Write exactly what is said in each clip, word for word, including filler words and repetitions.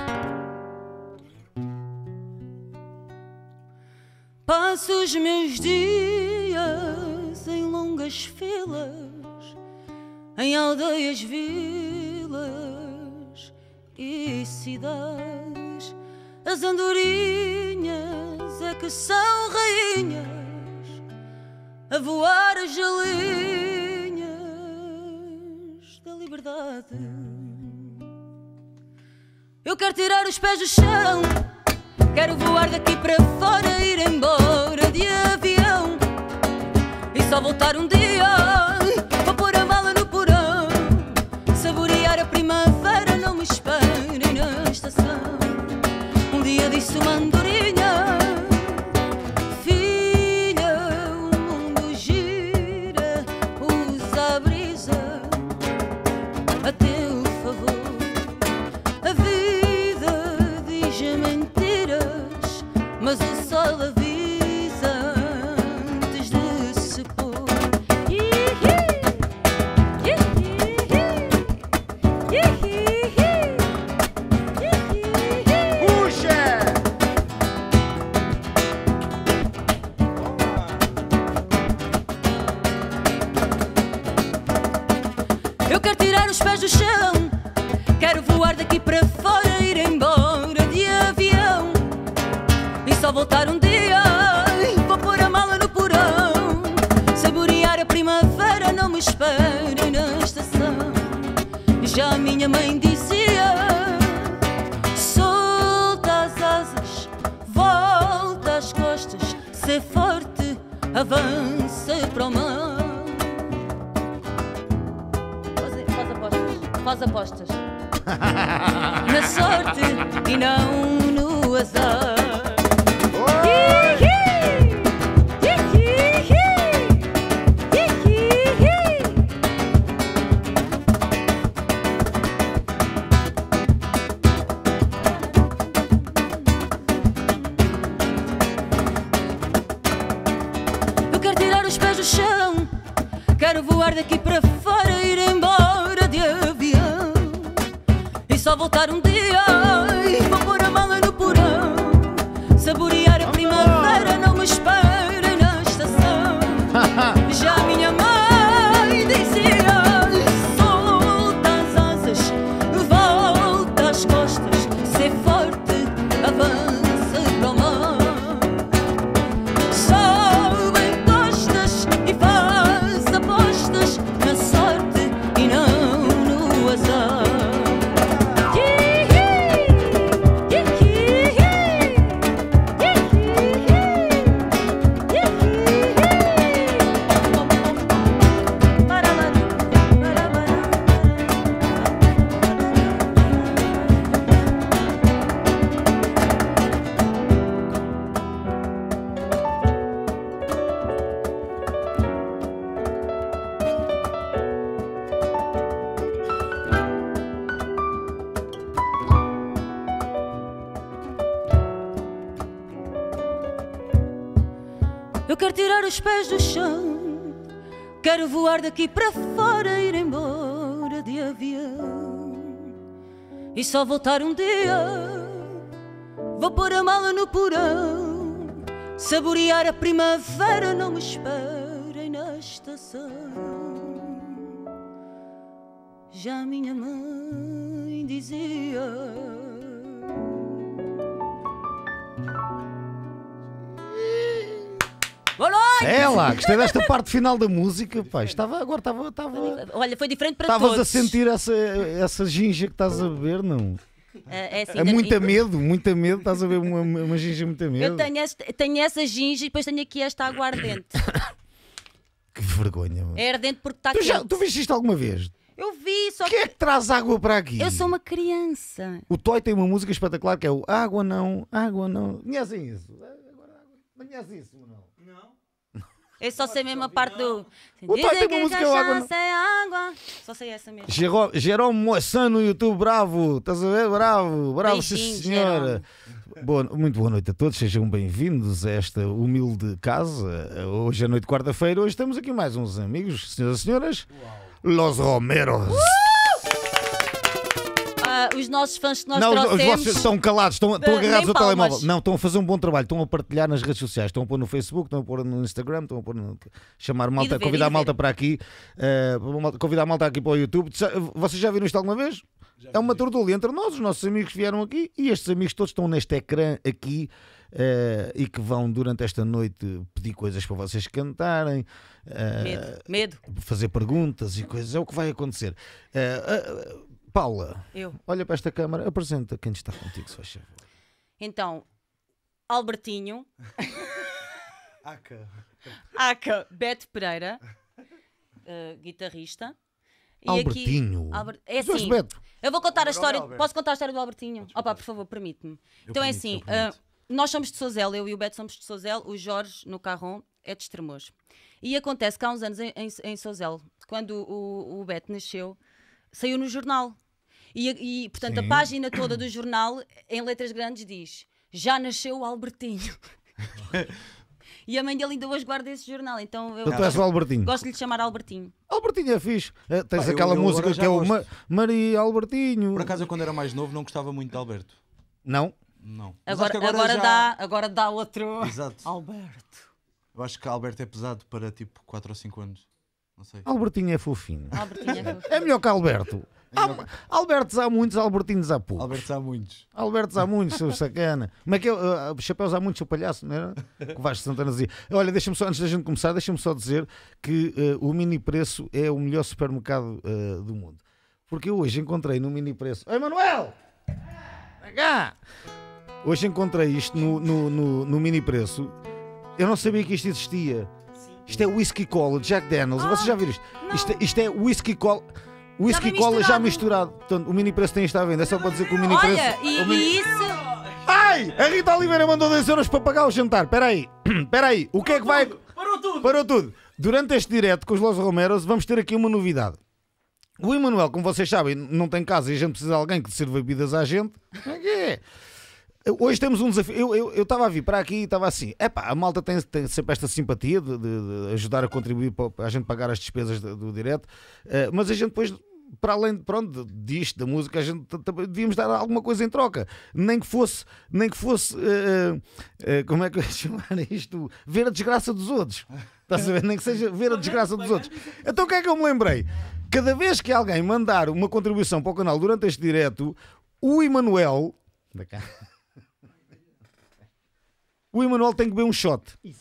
Passo os meus dias em longas filas, em aldeias, vilas e cidades. As andorinhas é que são rainhas, a voar as galinhas da liberdade. Eu quero tirar os pés do chão, quero voar daqui para fora, ir embora de avião e só voltar um dia. Vou pôr a mala no porão, saborear a primavera, não me esperem na estação. Um dia disse uma andorinha: filha, o mundo gira, usa a brisa a teu favor. A vida diz mentiras, mas o sol avisa antes de se pôr. Puxa! Eu quero tirar os pés do chão, quero voar daqui para fora, ir embora de avião e só voltar um dia. Vou pôr a mala no porão, saborear a primavera, não me esperem na estação. Já a minha mãe dizia: solta as asas, volta as costas, ser forte, avança para o mar. Faz, faz apostas, faz apostas na sorte e não no azar. Eu quero tirar os pés do chão, quero voar daqui para fora, ir embora de avião e só voltar um dia. Vou pôr a mala no porão, saborear a primavera, não me esperem na estação. Já a minha mãe dizia: solta as asas, volta as costas, ser forte, avança para o mar. Sobe encostas e faz apostas na sorte e não no azar. Eu quero tirar os pés do chão, quero voar daqui para fora, ir embora de avião e só voltar um dia. Vou pôr a mala no porão, saborear a primavera, não me esperem na estação. Já a minha mãe dizia: boa noite! É lá, gostei desta parte final da música. Pá, estava, agora estava. estava Olha, foi diferente para Estavas todos. a sentir essa, essa ginja que estás a beber, não? É, é, assim, É da- muito medo, muito medo. Estás a ver uma, uma ginja muito medo. Eu tenho, este, tenho essa ginja e depois tenho aqui esta água ardente. Que vergonha, mano. É ardente porque está Tu, quente. já, tu viste isto alguma vez? Eu vi, só Quem é que que traz água para aqui? eu sou uma criança. O Toy tem uma música espetacular que é o Água Não, Água Não. Conhecem isso? Não conhecem isso, não? Eu só sei mesmo a parte do. O Toy Dizem tem que uma música cachaça água. é água. Só sei essa mesmo. Jerome, Jerome Moissan no YouTube, bravo, estás a ver? Bravo, bravo, sim Beijinho, senhora. Boa, muito boa noite a todos, sejam bem-vindos a esta humilde casa. Hoje é noite de quarta-feira, hoje temos aqui mais uns amigos, senhoras e senhores, Los Romeros. Ah, os nossos fãs que nós não, trouxemos... os vossos estão calados, estão, estão agarrados ao palmas. telemóvel. Não, estão a fazer um bom trabalho, estão a partilhar nas redes sociais, estão a pôr no Facebook, estão a pôr no Instagram, estão a pôr no... chamar malta, ver, convidar a malta para aqui, uh, convidar a malta aqui para o YouTube. Vocês já viram isto alguma vez? Já é uma tertúlia entre nós, os nossos amigos vieram aqui e estes amigos todos estão neste ecrã aqui. Uh, e que vão durante esta noite pedir coisas para vocês cantarem, uh, medo, medo, fazer perguntas e coisas, é o que vai acontecer. Uh, uh, Paula, eu. Olha para esta câmara, apresenta quem está contigo, se faz favor. Então, Albertinho, Aca, Aca, Beto Pereira, uh, guitarrista. E Albertinho, aqui, Albert... é assim, Beto. Eu vou contar a história, Albert. Posso contar a história do Albertinho? Opa, por favor, permite-me. Então é assim, uh, nós somos de Sozel, eu e o Beto somos de Sozel, o Jorge no Carron é de Estremoz. E acontece que há uns anos em, em, em Sozel, quando o, o Beto nasceu, saiu no jornal. E, e portanto, Sim. A página toda do jornal, em letras grandes, diz: já nasceu o Albertinho. E a mãe dele ainda hoje guarda esse jornal, então eu Tu és o Albertinho. gosto de lhe chamar Albertinho. Albertinho é fixe. É, tens Pá, aquela eu- eu música agora que é o já Ma gosto. Maria Albertinho. Por acaso, eu, quando era mais novo, não gostava muito de Alberto. Não? Não. Mas Agora, acho que agora, já- dá, agora dá outro. Exato. Alberto. Eu acho que Alberto é pesado para tipo quatro ou cinco anos. Não sei. Albertinho é fofinho. Albertinho é fofo. É melhor que Alberto. Há- Albertos há muitos, Albertinhos há poucos. Alberto há muitos. Albertos há muitos, seu sacana. Como é que é? Uh, chapéus há muitos, seu palhaço, não era? Que o Vasco Santana dizia. Olha, deixa-me só, antes da gente começar, deixa-me só dizer que uh, o Mini Preço é o melhor supermercado uh, do mundo. Porque eu hoje encontrei no Mini Preço. Oi, Manuel! Vem cá! Hoje encontrei isto no, no, no, no Mini Preço. Eu não sabia que isto existia. Isto é whisky cola, Jack Daniels. Vocês já viram isto? Isto é, isto é whisky cola. Whisky bem cola já misturado. misturado. Portanto, o Mini Preço tem isto à venda. É só para dizer que o Mini Preço. Olha, e, o mini... e isso. Ai! A Rita Oliveira mandou dois euros para pagar o jantar. Espera aí. Espera aí. O que é que vai. Parou tudo! Parou tudo. Durante este direto com os Los Romeros, vamos ter aqui uma novidade. O Emanuel, como vocês sabem, não tem casa e a gente precisa de alguém que sirva bebidas à gente. Como é que é? Hoje temos um desafio. Eu eu- eu estava a vir para aqui e estava assim: epá, a malta tem, tem sempre esta simpatia de, de- de ajudar a contribuir para, para a gente pagar as despesas do, do direto, eh, mas a gente depois, para além de, pronto, disto, da música, a gente t- também devíamos dar alguma coisa em troca. Nem que fosse, nem que fosse eh, eh, como é que eu ia chamar isto? Ver a desgraça dos outros. Estás a ver? Nem que seja ver a desgraça dos outros. Então o que é que eu me lembrei? Cada vez que alguém mandar uma contribuição para o canal durante este direto, o Emanuel. Da cá. O Emanuel tem que beber um shot.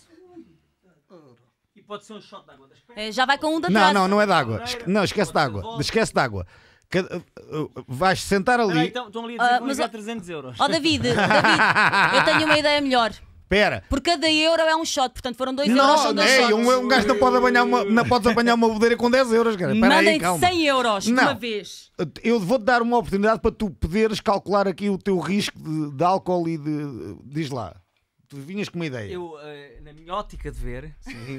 E pode ser um shot de água das pernas. É, já vai com um da Não, atrás. não, não é de água. Esque- Não, esquece de água. Esquece de água. Cada- uh, uh, Vais sentar Peraí, ali. então, estão ali a dizer Ah, que vão mas enviar ó- trezentos euros. Ó David, David, eu tenho uma ideia melhor. Espera. Por cada euro é um shot, portanto foram dois euros, Não, são dois ei, shots. um, um gajo não pode apanhar uma, não podes apanhar uma bodeira com dez euros, cara. Espera aí, Mandem-te calma. cem euros de Não. uma vez. Eu vou-te dar uma oportunidade para tu poderes calcular aqui o teu risco de, de álcool e de. Diz lá. Tu vinhas com uma ideia. Eu, eh, na minha ótica de ver,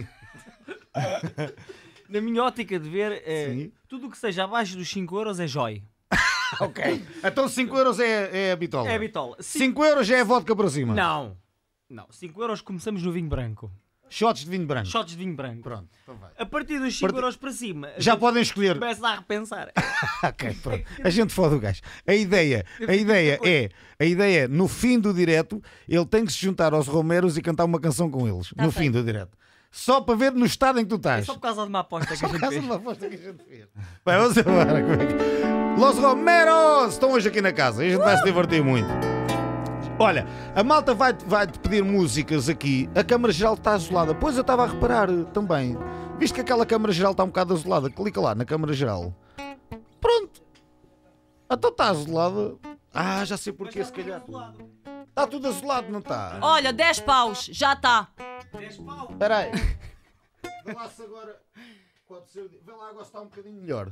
na minha ótica de ver, eh, Sim. tudo o que seja abaixo dos cinco euros é joy. Ok. Então cinco euros é, é a bitola. É a bitola. Ci- cinco euros já é vodka para cima. Não. Não. cinco euros começamos no vinho branco. Shots de vinho branco. Shots de vinho branco. Pronto. Então vai. A partir dos cinco Parti- euros para cima, a Já gente podem escolher. começa a repensar. Ok, pronto. A gente fode o gajo. A ideia, a ideia é, a ideia é, no fim do direto, ele tem que se juntar aos Romeros e cantar uma canção com eles. Tá no feito. fim do direto. Só para ver no estado em que tu É estás. só por causa de uma aposta que a Por gente causa fez. de uma aposta que a gente fez. Bem, vamos embora. como é que- Los Romeros estão hoje aqui na casa. A gente vai se divertir muito. Olha, a malta vai, vai te pedir músicas aqui. A câmara geral está azulada. Pois eu estava a reparar eh, também. Visto que aquela câmara geral está um bocado azulada, clica lá na câmara geral. Pronto. Então está azulada. Ah, já sei porquê, se calhar. Está tudo azulado, não está? Olha, dez paus, já está. Espera aí. Vê lá se agora. Pode ser. Vê lá agora se está um bocadinho melhor.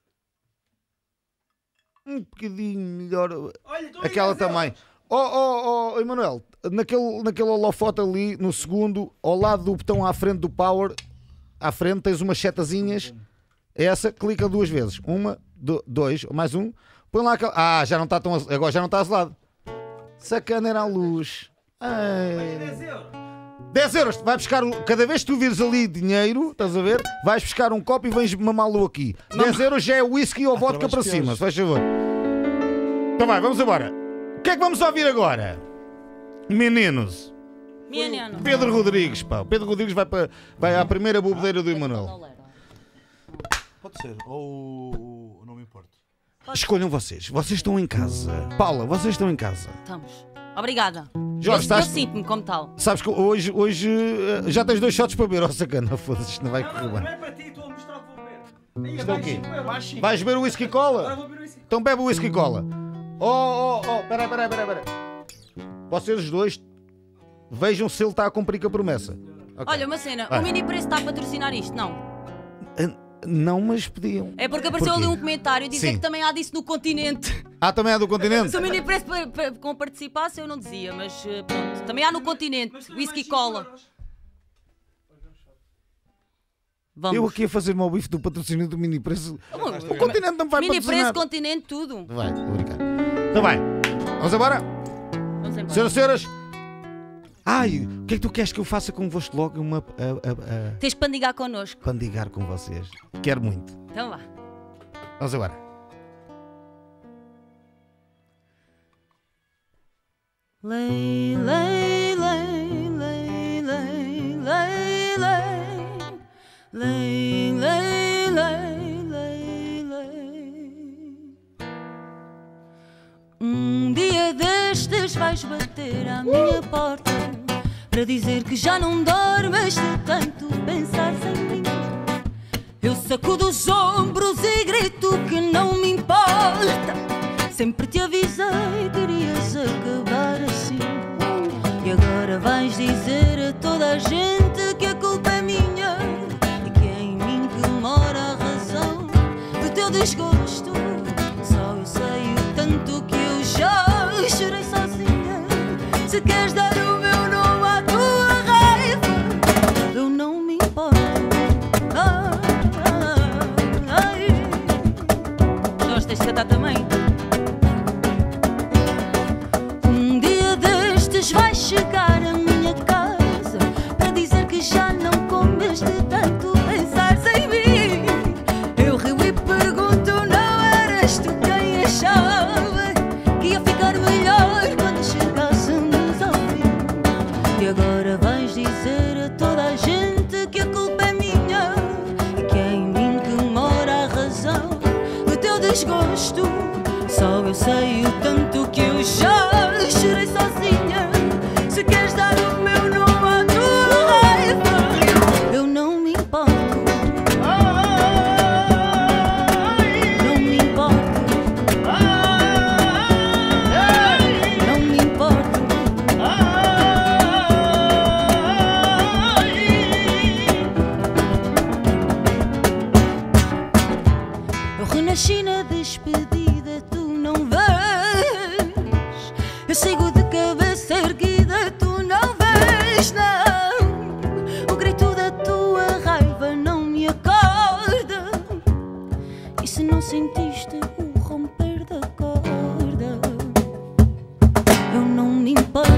Um bocadinho melhor. Olha, estou Aquela também. Oh, oh, oh, Emanuel, naquele, naquele holofote ali, no segundo, ao lado do botão à frente do power, à frente tens umas setazinhas. Essa, clica duas vezes. Uma, do, dois, mais um. Põe lá aquela. Ah, já não está tão. az- Agora já não está azulado. Sacana era a luz. Ai. dez euros. Vai buscar. um- Cada vez que tu vires ali dinheiro, estás a ver? Vais buscar um copo e vens mamá-lo aqui. dez euros já é whisky ou vodka para trabalhos cima, piores. se faz favor. Então vai, vamos embora. O que é que vamos ouvir agora? Meninos. Menino. Pedro Rodrigues, pá. O Pedro Rodrigues vai, para, vai à primeira bobedeira do Emanuel. Pode ser, ou não me importo. Escolham vocês. Vocês estão em casa. Paula, vocês estão em casa. Estamos. Obrigada. Jorge, eu, estás... eu sinto-me como tal. Sabes que hoje, hoje eh, já tens dois shots para beber. Oh, sacana, foda-se, isto não vai correr Não, não bem. é para ti, estou a mostrar o que vou beber. Aí, Isto é o mais quê? cinco euros. Mais cinco. Vais beber o whisky Agora cola? vou beber isso. Então bebe o whisky cola. Oh, oh, oh, peraí, peraí, peraí, peraí. Vocês os dois vejam se ele está a cumprir com a promessa. Ok. Olha, uma cena. Vai. O Mini Preço está a patrocinar isto? Não. Ah, não, mas podiam. É porque apareceu Porquê? ali um comentário a dizer Sim. que também há disso no continente. Ah, também é do continente? Se o Mini Preço pa- pa- com participasse, eu não dizia, mas eh, pronto. Também há no continente. Mas também Whisky mais cinco cola. euros. Vamos. Eu aqui a fazer o meu bife do patrocínio do mini preço. Bom, O continente não me vai Mini patrocinar. Preço, continente, tudo. Vai, vou brincar. Então vai. Vamos embora? Vamos embora. Senhoras e senhores. Ai, o que é que tu queres que eu faça convosco logo uma, a, a, a, Tens que pandigar connosco. pandigar com vocês? Quero muito. Então vá. Vamos embora. Lei, lei, lei, lei, lei, lei, lei. Lei, lei, lei, lei, lei. Um dia destes vais bater à minha porta para dizer que já não dormes de tanto pensar sem mim. Eu sacudo os ombros e grito que não me importa. Sempre te avisei, querias acabar assim. E agora vais dizer a toda a gente que a culpa é minha e que é em mim que mora a razão do teu desgosto. Só eu sei o tanto que eu já chorei sozinha. Se queres dar o meu nome à tua raiva, eu não me importo. Ah, ah, ai. Nós tens de cantar também. Um dia destes vais chegar à minha casa para dizer que já não comes de tanto pensar em mim. Eu rio e pergunto, não eras tu quem achava que ia ficar melhor quando chegássemos ao fim? E agora vais dizer a toda a gente que a culpa é minha e que é em mim que mora a razão do teu desgosto. Só eu sei o tanto que eu já chorei sozinha. Se queres dar o meu nome à tua raiva, eu não me importo. Não me importo. Não me importo. Eu renasci na despedida, tu não vês. Eu sigo de cabeça erguida, tu não vês, não. O grito da tua raiva não me acorda. E se não sentiste o romper da corda, eu não me importo.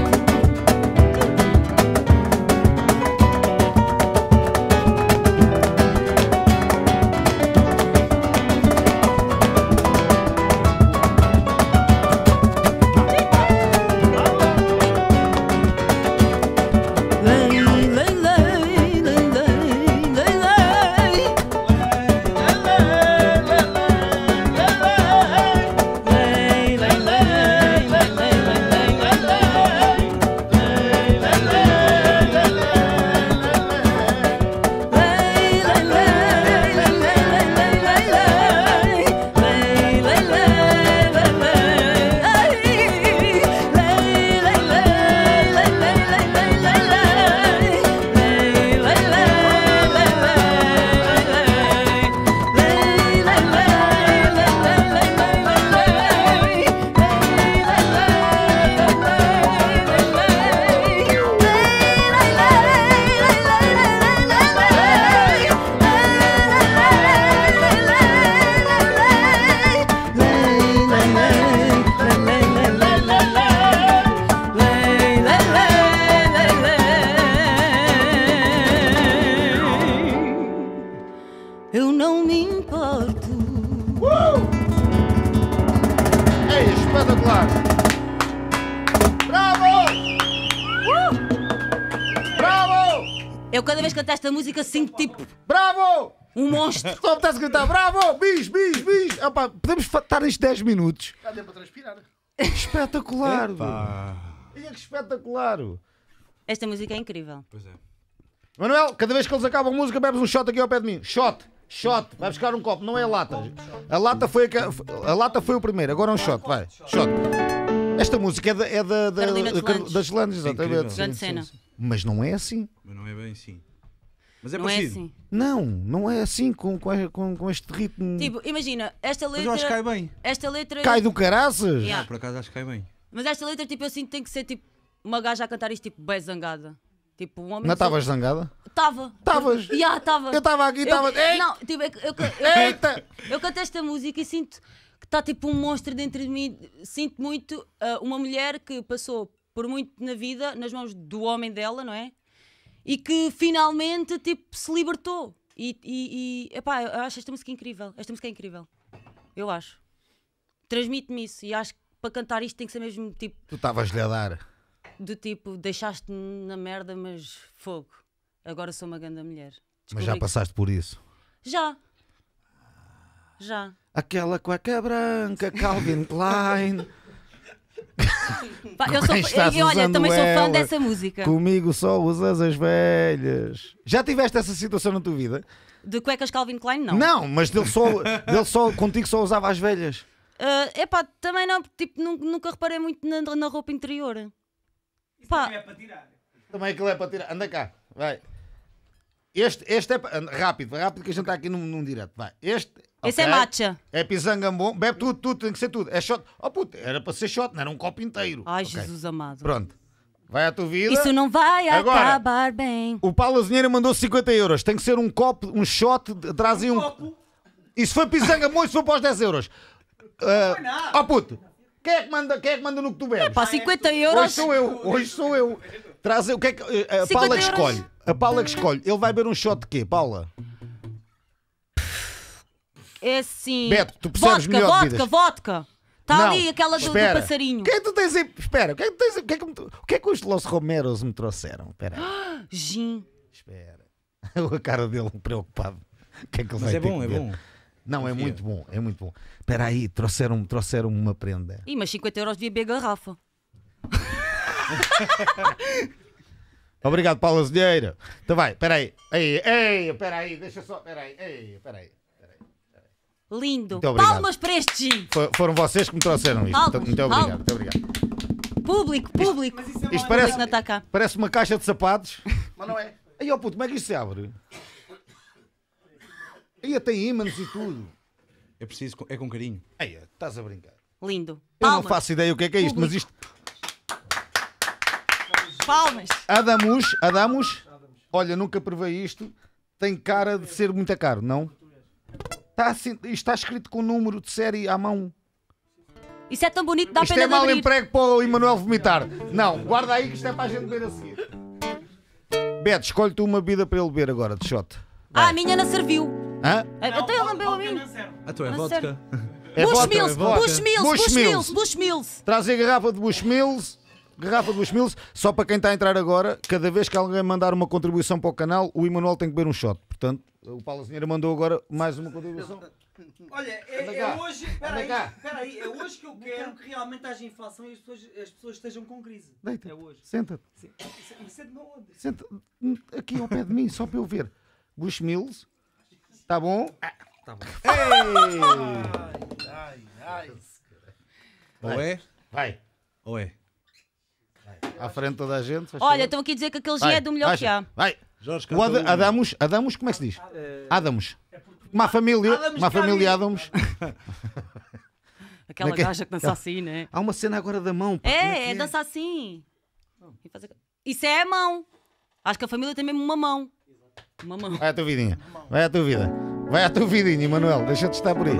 Lei, lei, lei, lei, lei, lei, lei. Espetacular! Bravo! Uh! Bravo! Eu cada vez que canto esta música sinto tipo Bravo! um monstro. Só me estás a gritar bravo! Bis, bis, bis! Opa, podemos fa- estar nisto dez minutos. Dá tempo para transpirar. Espetacular! Pá. Olha que espetacular! Esta música é incrível. Pois é. Manuel, cada vez que eles acabam a música, bebes um shot aqui ao pé de mim. Shot! Shot! Vai buscar um copo, não é a lata. A lata foi, a, a lata foi o primeiro, agora é um shot, vai. Shot! Esta música é da, é da, da, Carolina da- Deslandes. das Landes, exatamente. Incrível. Sim, Grande sim, cena. sim. Mas não é assim. Mas não é bem assim. Mas é Não é parecido. assim. Não, não é assim com, com, com, com este ritmo. Tipo, imagina, esta Mas eu acho que cai letra. bem. Esta letra. Cai do caraças! Yeah. Por acaso acho que cai bem. Mas esta letra, tipo, eu sinto que tem que ser tipo uma gaja a cantar isto, tipo, bem zangada. Tipo, um homem. Não estavas zangada? Estava. Estavas? Já, estava. Eu estava aqui, estava. Eu- Não, tipo, é que eu, eu, Eita! eu canto esta música e sinto que está tipo um monstro dentro de mim. Sinto muito ah, uma mulher que passou por muito na vida nas mãos do homem dela, não é? E que finalmente tipo, se libertou. E, e, e epá, eu acho esta música incrível. Esta música é incrível. Eu acho. Transmite-me isso. E acho que para cantar isto tem que ser mesmo tipo Tu estavas-lhe a dar. do tipo, deixaste-me na merda, mas fogo. Agora sou uma grande mulher. Mas já Descobri que- passaste por isso. Já. Já. Aquela cueca branca, Calvin Klein. Pá, eu sou, Quem estás eu, olha, usando também sou fã ela? dessa música. Comigo só usas as velhas. Já tiveste essa situação na tua vida? De cuecas Calvin Klein, não. Não, mas dele só, dele só contigo só usava as velhas. É epá, também não, porque tipo, nu- nunca reparei muito na, na roupa interior. Isso Pá. também é para tirar. Também aquilo é para tirar. Anda cá, vai. Este, este é pa- anda, rápido, rápido que a gente está aqui num, num direto. Vai. Este. Esse ok, é matcha. É pisangambom. Bebe tudo, tudo, tem que ser tudo. É shot. Oh puto, era para ser shot, não era um copo inteiro. Ai, Ok, Jesus amado. pronto. Vai à tua vida. Isso não vai Agora. acabar bem. O Paulo Azinheira mandou cinquenta euros. Tem que ser um copo, um shot, trazem um. Copo. Isso foi pisangambom, isso foi para os dez euros. Ah, foi nada. oh puto, quem é, que manda, quem é que manda no que tu bebes? Pá, cinquenta Hoje euros. sou eu, hoje sou eu. Traz, o que é que, a cinquenta Paula que euros. escolhe. A Paula que escolhe. Ele vai beber um shot de quê, Paula? É assim. Beto, tu percebes vodka, melhor de vodka, bebidas. vodka. Está Não, ali aquela do, do espera. passarinho. O que é que tu tens aí? Espera, o que é que tu tens aí? O que é que, me- o que, é que os Los Romeros me trouxeram? Espera aí. Gin. Espera. A cara dele preocupado. O que é que ele Mas vai é ter bom, que é beber? bom. Não, é Confia. muito bom, é muito bom. Espera aí, trouxeram, trouxeram uma prenda. Ih, mas cinquenta euros devia beber garrafa. Obrigado, Paulo Azinheira. Então vai, espera aí. Ei, ei, espera aí, deixa só, espera aí. Ei, espera aí. Lindo. Muito obrigado. Palmas para este gin. Fo- Foram vocês que me trouxeram isto. Palmas, Muito, muito obrigado, palmas. muito obrigado. Público, público. Mas isso é Isto mau parece- Público não está cá. Parece uma caixa de sapatos. Mas não é. Aí, ó puto, como é que isto se abre? Aí tem ímãs e tudo. É preciso, é com carinho. Aí, estás a brincar. Lindo. Eu não Palmas. faço ideia o que é que é isto, mas isto. Palmas. Adamus, Adamus, olha, nunca provei isto. Tem cara de ser muito caro, não? Está, assim, isto está escrito com o número de série à mão. Isso é tão bonito, dá Isto pena é de mau abrir. emprego para o Emanuel vomitar. Não, guarda aí que isto é para a gente beber a seguir. Beto, escolhe tu uma bebida para ele beber agora, de shot. Ah, a minha não serviu. Hã? Até ele não bebeu a mim. Não serve. Ah, tu é Não vodka. É vodka, Bushmills, é vodka. Bushmills, Bushmills, Bushmills. Bushmills. Traz aí a garrafa de Bushmills. Garrafa de Bushmills. Só para quem está a entrar agora, cada vez que alguém mandar uma contribuição para o canal, o Emanuel tem que beber um shot. Portanto, o Paulo Azinheira mandou agora mais uma contribuição. Olha, é, Anda é cá. hoje. Anda Espera aí, cá. espera aí, é hoje que eu quero que realmente haja inflação e as pessoas, as pessoas estejam com crise. Deita. É hoje. Senta-te. Sim. Isso, isso é de onde? Senta aqui ao pé de mim, só para eu ver. Bushmills. Está bom? Tá bom. Ei! Ai, ai. Ou é, Vai. ou é. À frente de toda a gente. faz Olha, favor. estão aqui a dizer que aquele gin Vai, é do melhor que baixa. há. Vai. Jorge, O canta Ad uma. Adamos, Adamos, como é que se diz? Adamos. Uma família, Adams uma família Camus. Adams. Aquela Como é que é? gaja que dança assim, né? Há uma cena agora da mão. pá, como É, que é dançar assim. E fazer- Isso é a mão. Acho que a família tem mesmo uma mão. Uma mão. Vai à tua vidinha. Vai à tua vida. Vai à tua vidinha, Emanuel. Deixa-te estar por aí.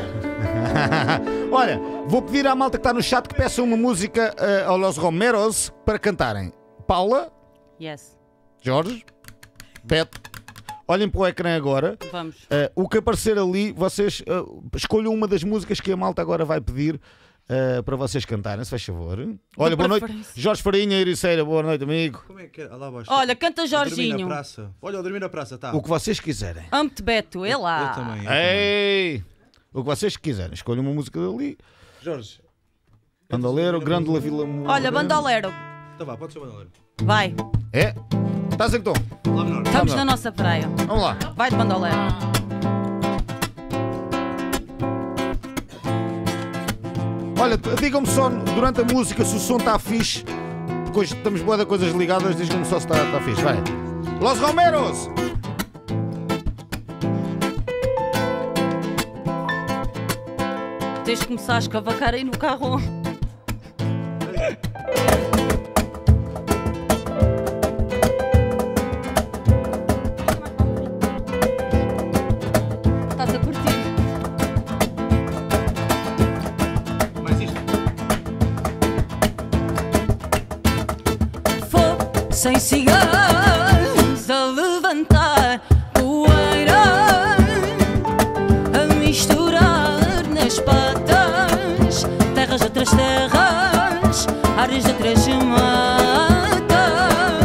Olha, vou pedir à malta que está no chat que peça uma música eh, ao Los Romeros para cantarem. Paula, Yes. Jorge, Beto, olhem para o ecrã agora. Vamos. Eh, o que aparecer ali, vocês eh, escolham uma das músicas que a malta agora vai pedir. uh, para vocês cantarem, se faz favor. Olha, boa noite. preferência. Jorge Farinha, Ericeira, boa noite, amigo. Como é que é? Ah, lá abaixo. Olha, canta Eu dormi Jorginho. na praça. Olha, eu dormi na praça, tá. O que vocês quiserem. Amo-te, Beto, é lá. Eu também. eu também. Ei! O que vocês quiserem. Escolha uma música dali. Jorge. Bandoleiro, Grande La Vila Moura. Olha, bandolero, Então vá, pode ser o bandoleiro. vai. É? Estás em tom? Lá menor. Estamos Vamos na lá. nossa praia. Vamos lá. Vai de bandolero. Olha, digam-me só durante a música se o som está fixe. Porque hoje estamos boa de coisas ligadas. Digam-me só se está, está fixe. Vai. Los Romeros! Tens de começar a escavacar aí no carro. Estás a curtir? Mais isto. Fogo sem cigarros a levantar poeira, a misturar nas patas, terras outras terras, áreas de outras matas.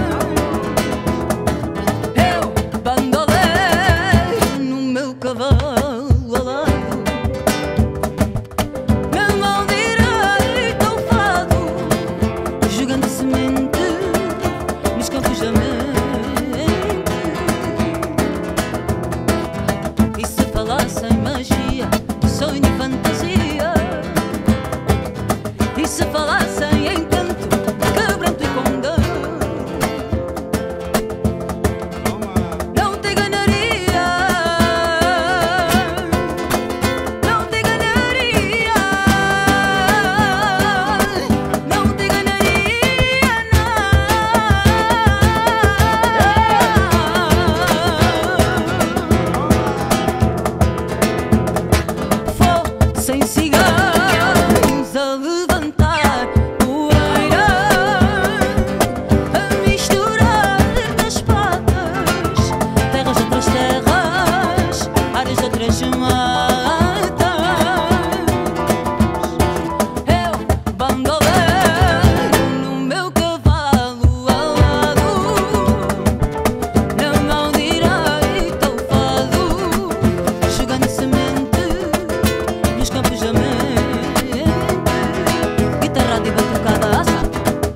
Eu, bandoleiro, no meu cavalo alado, na mão direita o fado, jogando semente nos campos da mente. E se falassem magia, sonho e fantasia, e se falassem encanto, quebranto e condão, não te enganaria, não te enganaria, não te enganaria, não. Fogo sem cigarros a levantar poeira, a misturar nas patas, terras de outras terras, áreas de outras matas. Eu, bandoleiro, no meu cavalo alado, na mão direita o fado, jogando semente nos campos da mente, guitarrada e batucada a saco.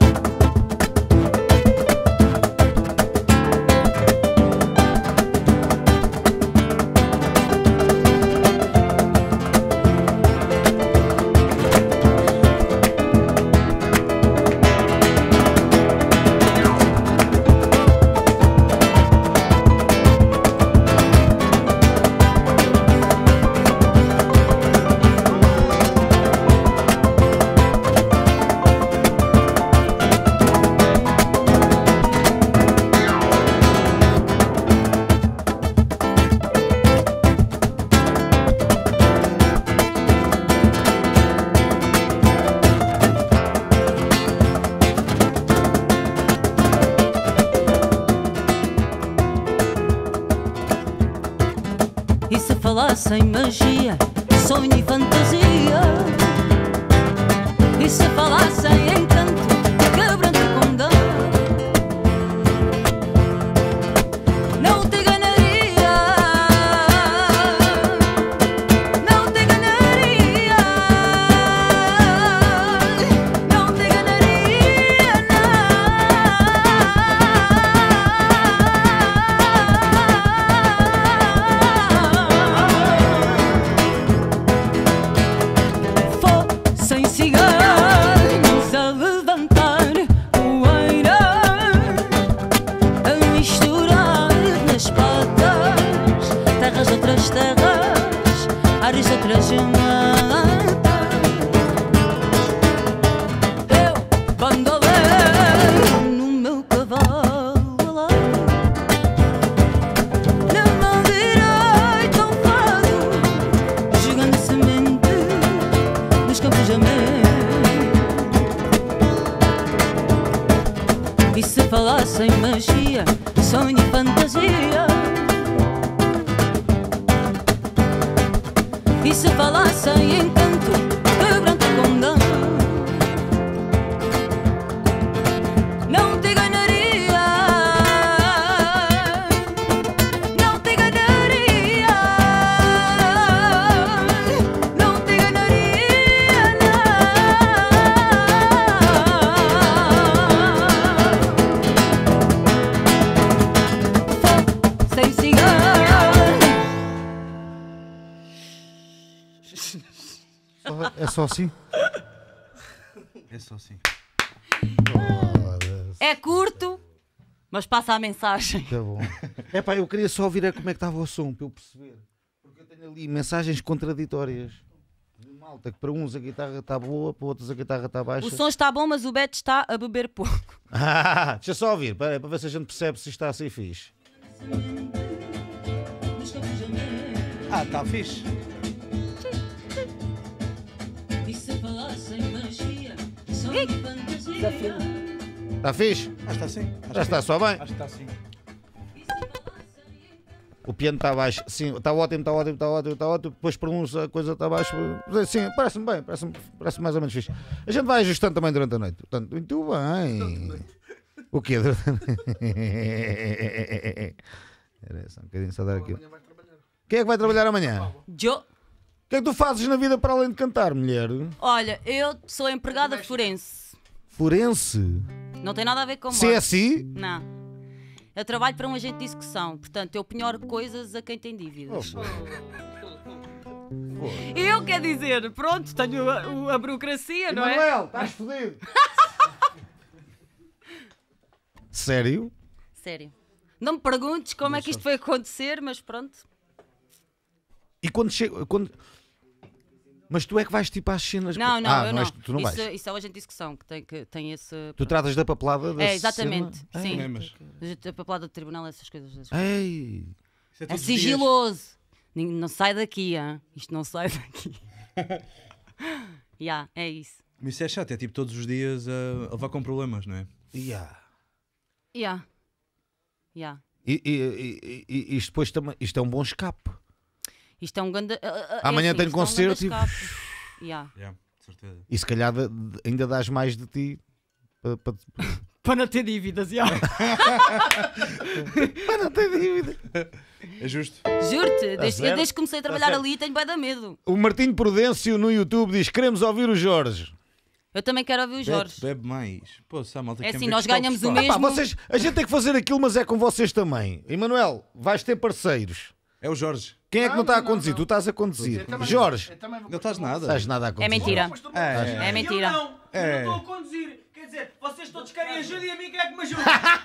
E se falassem magia, sonho e fantasia, e se falassem encanto, quebranto e condão, não te enganaria, não te enganaria, não te enganaria, não. Fogo sem cigarros a levantar poeira, a misturar nas patas, terras de outras terras, áreas de outras matas. Eu, bandoleiro, no meu cavalo alado, na mão direita o fado, jogando semente nos campos da mente. E se falassem magia, sonho e fantasia, e se falassem encanto, quebranto e condão, Só- É só assim? É só assim. É curto, mas passa a mensagem. Tá bom. É pá, eu queria só ouvir é como é que estava o som, para eu perceber. Porque eu tenho ali mensagens contraditórias. Malta, que para uns a guitarra está boa, para outros a guitarra está baixa. O som está bom, mas o Beto está a beber pouco. Ah, deixa só ouvir, para, para ver se a gente percebe se está assim fixe. Ah, está fixe. Está fixe? Ah, está sim. Acho Já que está sim. só bem? Acho que está sim. O piano está baixo, sim, está ótimo, está ótimo, está ótimo, está ótimo. Depois para uns a coisa está baixo. Sim, parece-me bem, parece-me parece mais ou menos fixe. A gente vai ajustando também durante a noite. Portanto, muito bem. O quê? Era só um bocadinho, só dar aqui. Quem é que vai trabalhar amanhã? Jo. O que é que tu fazes na vida para além de cantar, mulher? Olha, eu sou empregada forense. Forense? Não tem nada a ver com morte. C S I? Não. Eu trabalho para um agente de execução. Portanto, eu penhoro coisas a quem tem dívidas. Eu quero dizer, pronto, tenho a, a burocracia, não é? Emanuel, estás fodido. Sério? Sério. Não me perguntes como é que isto foi acontecer, mas pronto. E quando chega. Quando... Mas tu é que vais tipo às cenas. Não, não, ah, eu não. és- tu não isso, vais. isso é o agente de execução que tem, que tem esse. Tu tratas da papelada da É, exatamente. cena? Sim. É, mas- A papelada do tribunal, essas coisas. essas Ei. Isso É todos os dias. sigiloso. Ninguém- Não sai daqui, hein? Isto não sai daqui. Já, é isso. Mas isso é chato, é tipo todos os dias a, a levar com problemas, não é? Yeah. Já. Já. E, e, e, e- e isto depois também. Isto é um bom escape. Isto é um grande. Amanhã tenho concerto e- e. Já. Yeah, certeza. E se calhar de- de- ainda dás mais de ti. Para, para, Para não ter dívidas, já. para não ter dívida. É justo. Juro-te, desde, sério? eu desde que comecei a trabalhar certo. ali tenho bem da medo. O Martinho Prudêncio no YouTube diz: queremos ouvir o Jorge. Eu também quero ouvir o Jorge. Bebe, bebe mais. Pô, se há malta que É tem assim, que nós ver ganhamos toques, o pá. mesmo. Pá, vocês, a gente tem que fazer aquilo, mas é com vocês também. Emanuel, vais ter parceiros. É o Jorge. Quem é que não, Não, está a não, conduzir? não. Tu estás a conduzir. Eu também- Jorge, eu também vou Não estás pôr- nada. estás nada a conduzir. É mentira. Pois tu- É, É mentira. Eu não, É. eu não estou a conduzir. Quer dizer, vocês todos querem ajuda e a mim quem é que me ajuda?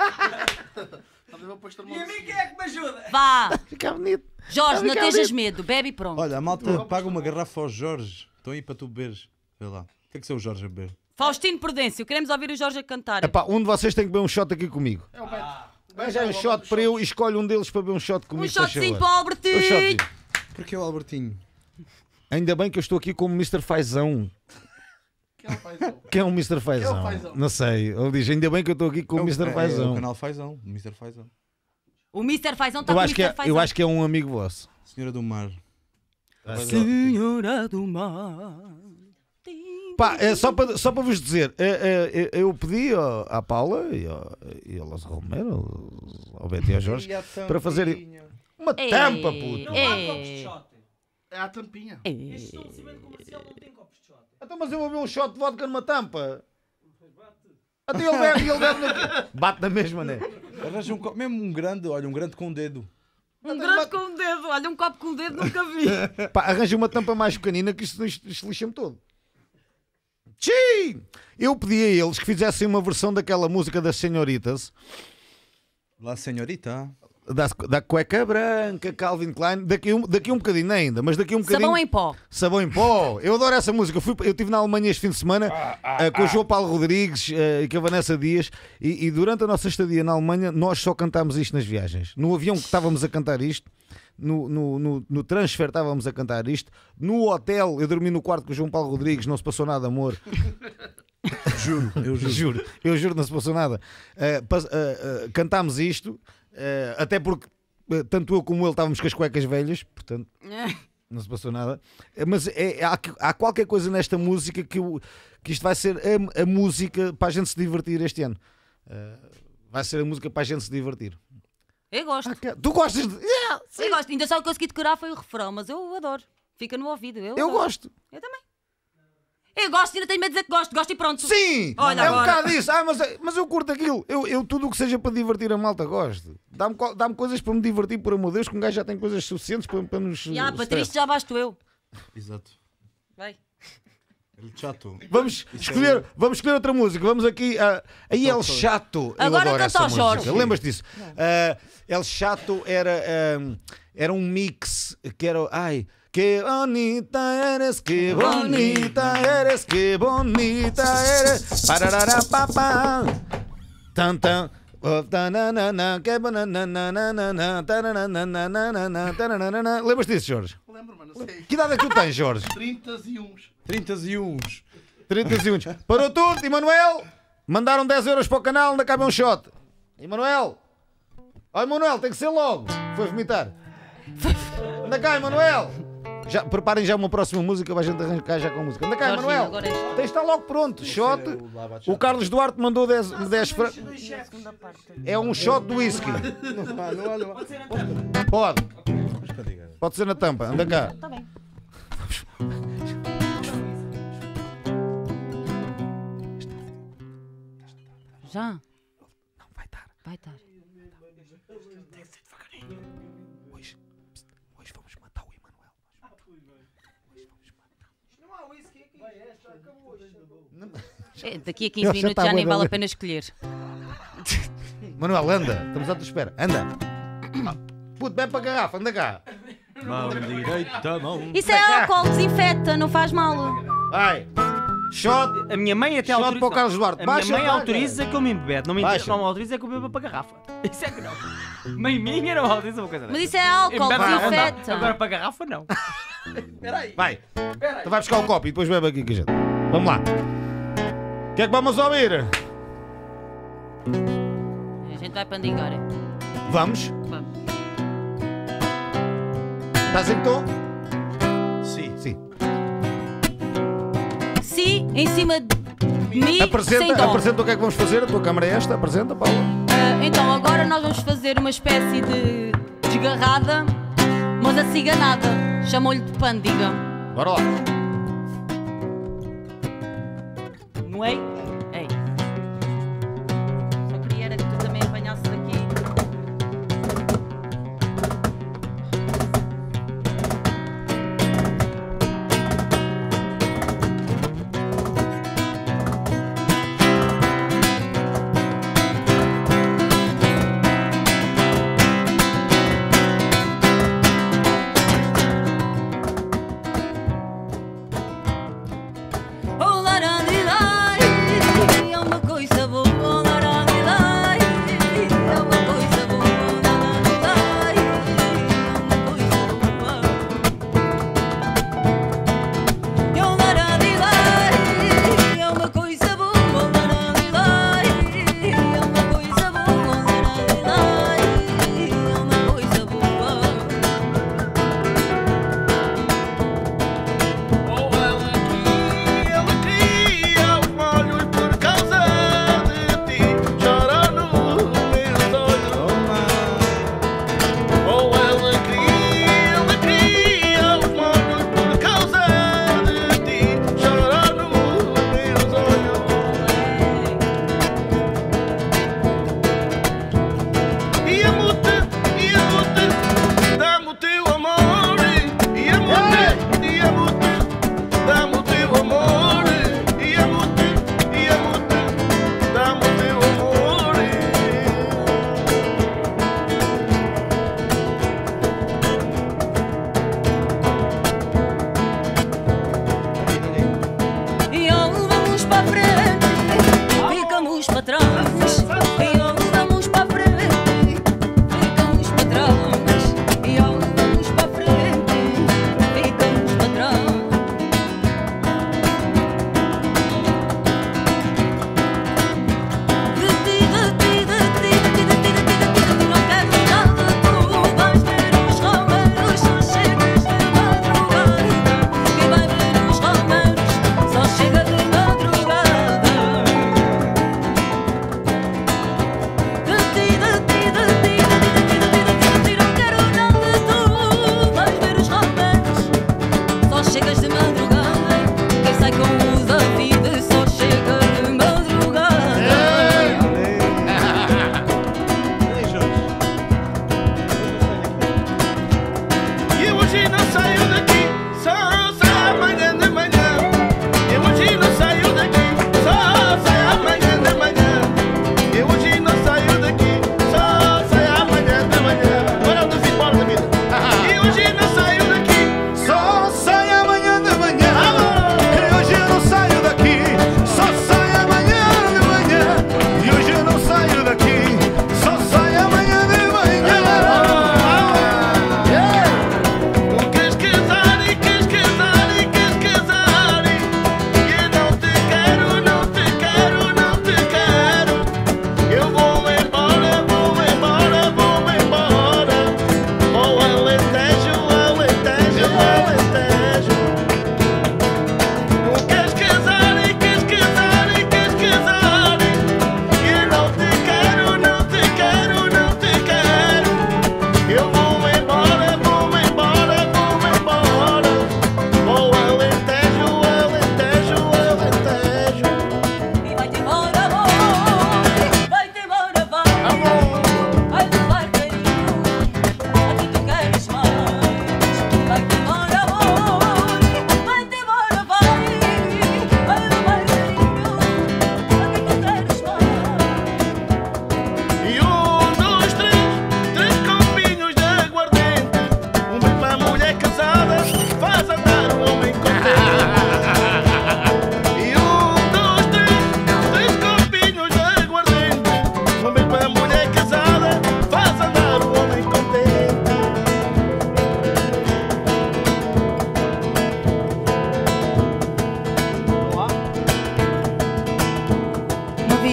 Também vou pôr este E a irmão. mim quem é que me ajuda? Vá, Fica bonito. Jorge, não Fica tejas bonito. medo, bebe e pronto. Olha, a malta paga uma garrafa ao Jorge. Estão aí para tu beberes. Vê lá. Tem que ser o Jorge a beber. Faustino Prudêncio, queremos ouvir o Jorge a cantar. Epá, um de vocês tem que beber um shot aqui comigo. É o Beto. Vai já um shot para eu e escolhe um deles para beber um shot Um comigo. faz shotzinho favor. para o Um Albertinho. shotzinho. Porque é o Albertinho. Ainda bem que eu estou aqui como mister Fazão. Que é o paizão. Quem é um mister Fazão? Fazão? Não sei. Ele diz: ainda bem que eu estou aqui com É o mister é, é Fazão. o canal Fazão. O mister Fazão. O mister Fazão está Eu com o acho, que mister é, Fazão. eu acho que é um amigo vosso. Senhora do Mar. Senhora do Mar. Pá, é só para só para vos dizer, é, é, é, eu pedi ao- à Paula e ao, e ao Lázaro Romero, ao Beto e ao Jorge, para fazer uma Ei. tampa, puto. Não É. há copos de shot. É a tampinha. Este estabelecimento comercial não tem copos de shot. Então, mas eu vou ver um shot de vodka numa tampa. Até ele bebe e ele bebe na... Bate na mesma, né? Arranja um copo, mesmo um grande, olha, um grande com um dedo. Um grande com um dedo. Olha, um copo com um dedo nunca vi. Pá, arranja uma tampa mais pequenina que isto, isto, isto lixa-me todo. Tchim! Eu pedi a eles que fizessem uma versão daquela música das Senhoritas, Lá, senhorita. da, da cueca branca, Calvin Klein, daqui um, daqui um bocadinho ainda, mas daqui um bocadinho... Sabão em pó. Sabão em pó. Eu adoro essa música. Eu, fui, eu estive na Alemanha este fim de semana eh, com o João Paulo Rodrigues eh, e com a Vanessa Dias e, e durante a nossa estadia na Alemanha nós só cantámos isto nas viagens. No avião que estávamos a cantar isto, no, no, no, no transfer estávamos a cantar isto, no hotel eu dormi no quarto com o João Paulo Rodrigues, não se passou nada, amor. Juro, eu juro. Juro, eu juro, não se passou nada. Eh, pas- eh, eh, cantámos isto, eh, até porque eh, tanto eu como ele estávamos com as cuecas velhas, portanto. Não se passou nada. Mas é, há, há qualquer coisa nesta música que, eu- que isto vai ser a, a música para a gente se divertir este ano. Uh, vai ser a música para a gente se divertir. Eu gosto. Tu gostas de. Yeah, sim. Eu gosto. Ainda só consegui decorar foi o refrão, mas eu adoro. Fica no ouvido. Eu, Eu adoro. gosto. Eu também. Eu gosto e ainda tenho medo de dizer que gosto. Gosto e pronto. Sim! Olha é um agora. bocado isso. Ah, mas, mas eu curto aquilo. Eu, eu tudo o que seja para divertir a malta gosto. Dá-me co- dá-me coisas para me divertir, por amor de Deus, que um gajo já tem coisas suficientes para, para nos. E ah, uh, para stress. triste já basto eu. Exato. Vai. El Chato. Vamos escolher, vamos escolher outra música. Vamos aqui. Uh, aí El Chato. Eu Agora adoro canta essa ao Jorge. música. Lembras disso? Uh, El Chato era, um, era um mix que era. Ai. Que bonita eres, que bonita eres, que bonita eres. Pararara papá. Tan tan. Lembras disso, Jorge? Lembro, mano, sei. Que idade é que tu tens, Jorge? trinta e um. trinta e um. trinta segundos. Parou tudo, Emanuel. Mandaram dez euros para o canal, ainda cabe um shot. Emanuel. Ó, Emanuel, tem que ser logo. Foi vomitar. Anda cá, Emanuel. Já, preparem já uma próxima música, vai a gente arrancar já com a música. Anda cá, Jorginho, Emanuel. agora é isto. Tens de estar logo pronto. Shot. O Carlos Duarte mandou dez francos. É um shot de whisky. Não há, não há, não há. Pode. Mas para diga. Pode ser na tampa. Anda cá. Está bem. Já? Não, vai estar. Vai estar. Tem que ser devagarinho. Hoje, hoje vamos matar o Emanuel. Hoje vamos matar. Não há whisky aqui. Vai, esta acabou. É, daqui a quinze Ele já minutos está já nem bué da vale a lento. pena escolher. Manuel, anda. Estamos à tua espera. Anda. Puto, bebe para a garrafa. Anda cá. Mão direita, mão. Isso é álcool, desinfeta, não faz mal. Vai. Shot. A minha mãe até Shot autoriza. para o Carlos Duarte. A Baixa, minha mãe baixa. autoriza que eu me embebe. Não me, Baixa. não me autoriza que eu beba para a garrafa. Isso é que não. Mãe minha não autoriza uma coisa Mas dessa. isso é álcool, Embebe para andar. desinfeta. Agora para a garrafa não. Espera aí. Vai. Espera aí. Então vai buscar o copo e depois bebe aqui com a gente. Vamos lá. O que é que vamos ouvir? A gente vai pandigar. é? Vamos. Vamos. Estás em tom? Sim. Sim. Si em cima de mi sem Apresenta, dó. apresenta o que é que vamos fazer. A tua câmara é esta. Apresenta, Paula. Ah, então agora nós vamos fazer uma espécie de desgarrada, mas aciganada. Chamou-lhe de pandiga. Bora lá. Não é? É. Só queria era que tu também apanhasses aqui. Oh, laranjilai, é uma coisa boa. Oh, laranjilai, é uma coisa boa. Oh, laranjilai, é uma coisa boa. Oh, laranjilai, é uma coisa boa. Oh, laranjilai, é uma coisa boa. Oh, laranjilai, é uma coisa boa. Oh, ela queria, ela queria os molhos por causa de ti. Chora nos meus olhos. Oh, ela queria, ela queria os molhos por causa de ti. Chora nos meus olhos. E amo-te, e amo-te, dá-me o teu amor. E amo-te, e amo-te, dá-me o teu amor. E amo-te, e amo-te, dá-me o teu amor. E ou vamos para a frente, ficamos para trás. E ou vamos para a frente, ficamos para trás. E ou vamos para a frente, ficamos para trás. De ti, de ti, de ti, de ti, de ti, de ti, de ti, de ti, não quero nada. Tu vais ver os romeiros, só chegas de madrugada. Quem vai ver os romeiros só chega de madrugada.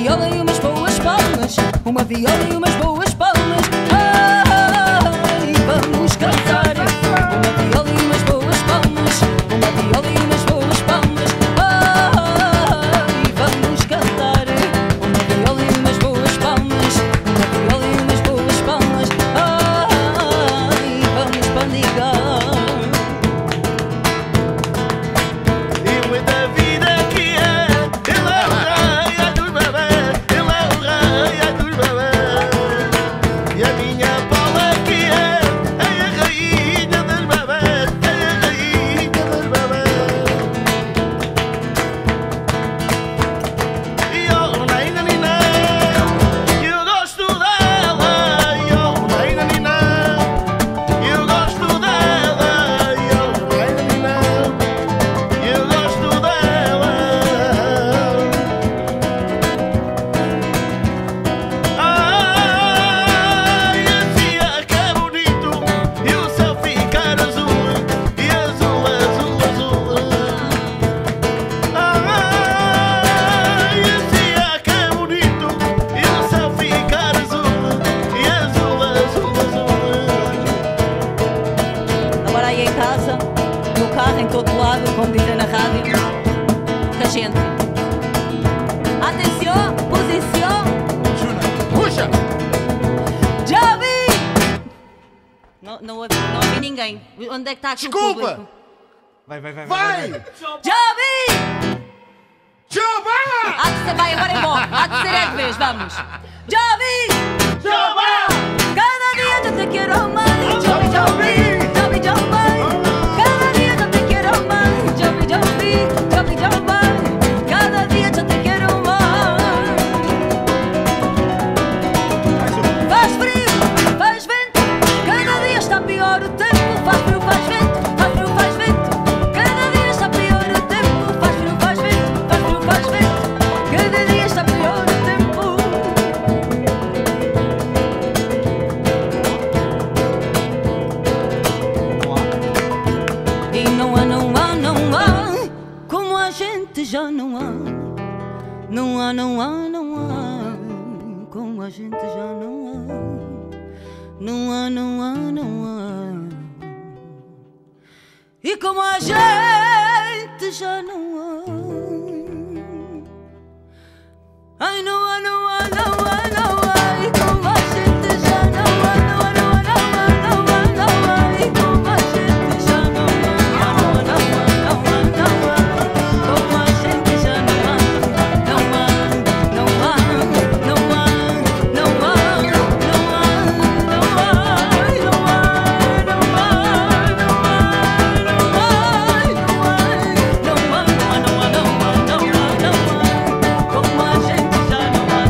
viola e umas boas palmas, uma viola e umas boas palmas. Ai, vamos cantar. Uma viola e umas boas palmas, uma viola e umas boas palmas. Ai, vamos cantar. Uma viola e umas boas palmas, uma viola e umas boas palmas. Ai, vamos pandigar. E muita vida que é, ele é o rei dos bebês, ele é o rei dos bebês. E a minha Paula que é, é a rainha dos bebês, é a rainha dos bebês. E oh, naina, nina, eu gosto dela. E oh, naina, nina, eu gosto dela. E oh, naina, nina, eu gosto dela. Ai, assim é que é bonito, e o céu ficar azul, e azul, azul, azul. Ai, assim é que é bonito, e o céu ficar azul, e azul, azul, azul. Agora aí em casa, no carro, em todo lado, como dizem na rádio, que a gente. Atenção, posição. Puxa! Já vi! Não, não, ouvi, não ouvi ninguém. Onde é que está aqui Desculpa! o público? Vai, vai, vai. Vai! Já vi! Chuba! Há de ser, vai agora embora. Há de ser é de vez, vamos. Já vi! Cada dia eu te quero mais. Já vi, já vi, já vi, já vi. Cada dia eu te quero mais. Já vi, já vi, já vi, já vi. Cada dia eu te quero mais. Faz frio, faz vento. Cada dia está pior o tempo. Faz frio, faz vento. Faz frio, faz vento. Cada dia está pior o tempo. Faz frio, faz vento. Faz frio, faz vento. Cada dia está pior o tempo. E não há, não há, não há como a gente já não há. Não há, não há, não há como a gente já não há. Não há, não há, não há. E como a gente já não há. Ai, não há, não há, não há, não há. E como a gente já não há, não há, não há, não há, não há, não há. E como a gente já não há, não há, não há, não há, não há. Como a gente já não há, não há, não há, não há, não há, não há, não há, não há, não há, não há, não há, não há, não há, não há, não há, não há, não há, como a gente já não há.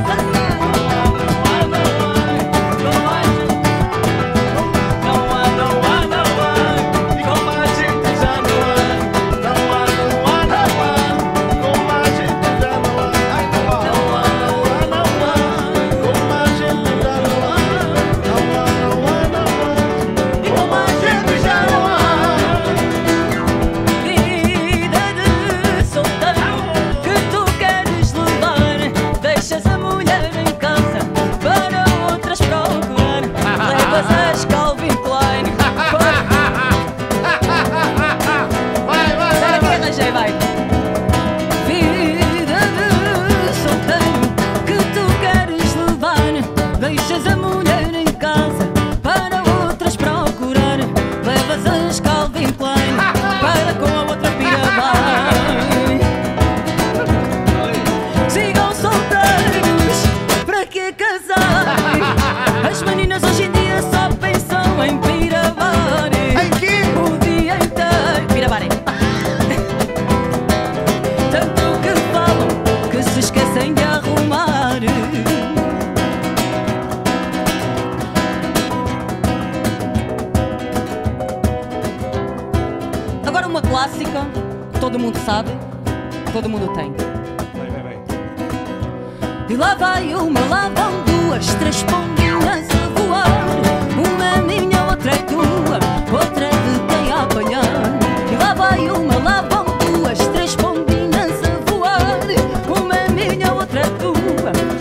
clássica, todo mundo sabe, todo mundo tem. Vai, vai, vai. E lá vai uma, lá vão duas, três pombinhas a voar. Uma é minha, outra é tua, outra é de quem a apanhar. E lá vai uma, lá vão duas, três pombinhas a voar. Uma é minha, outra é tua,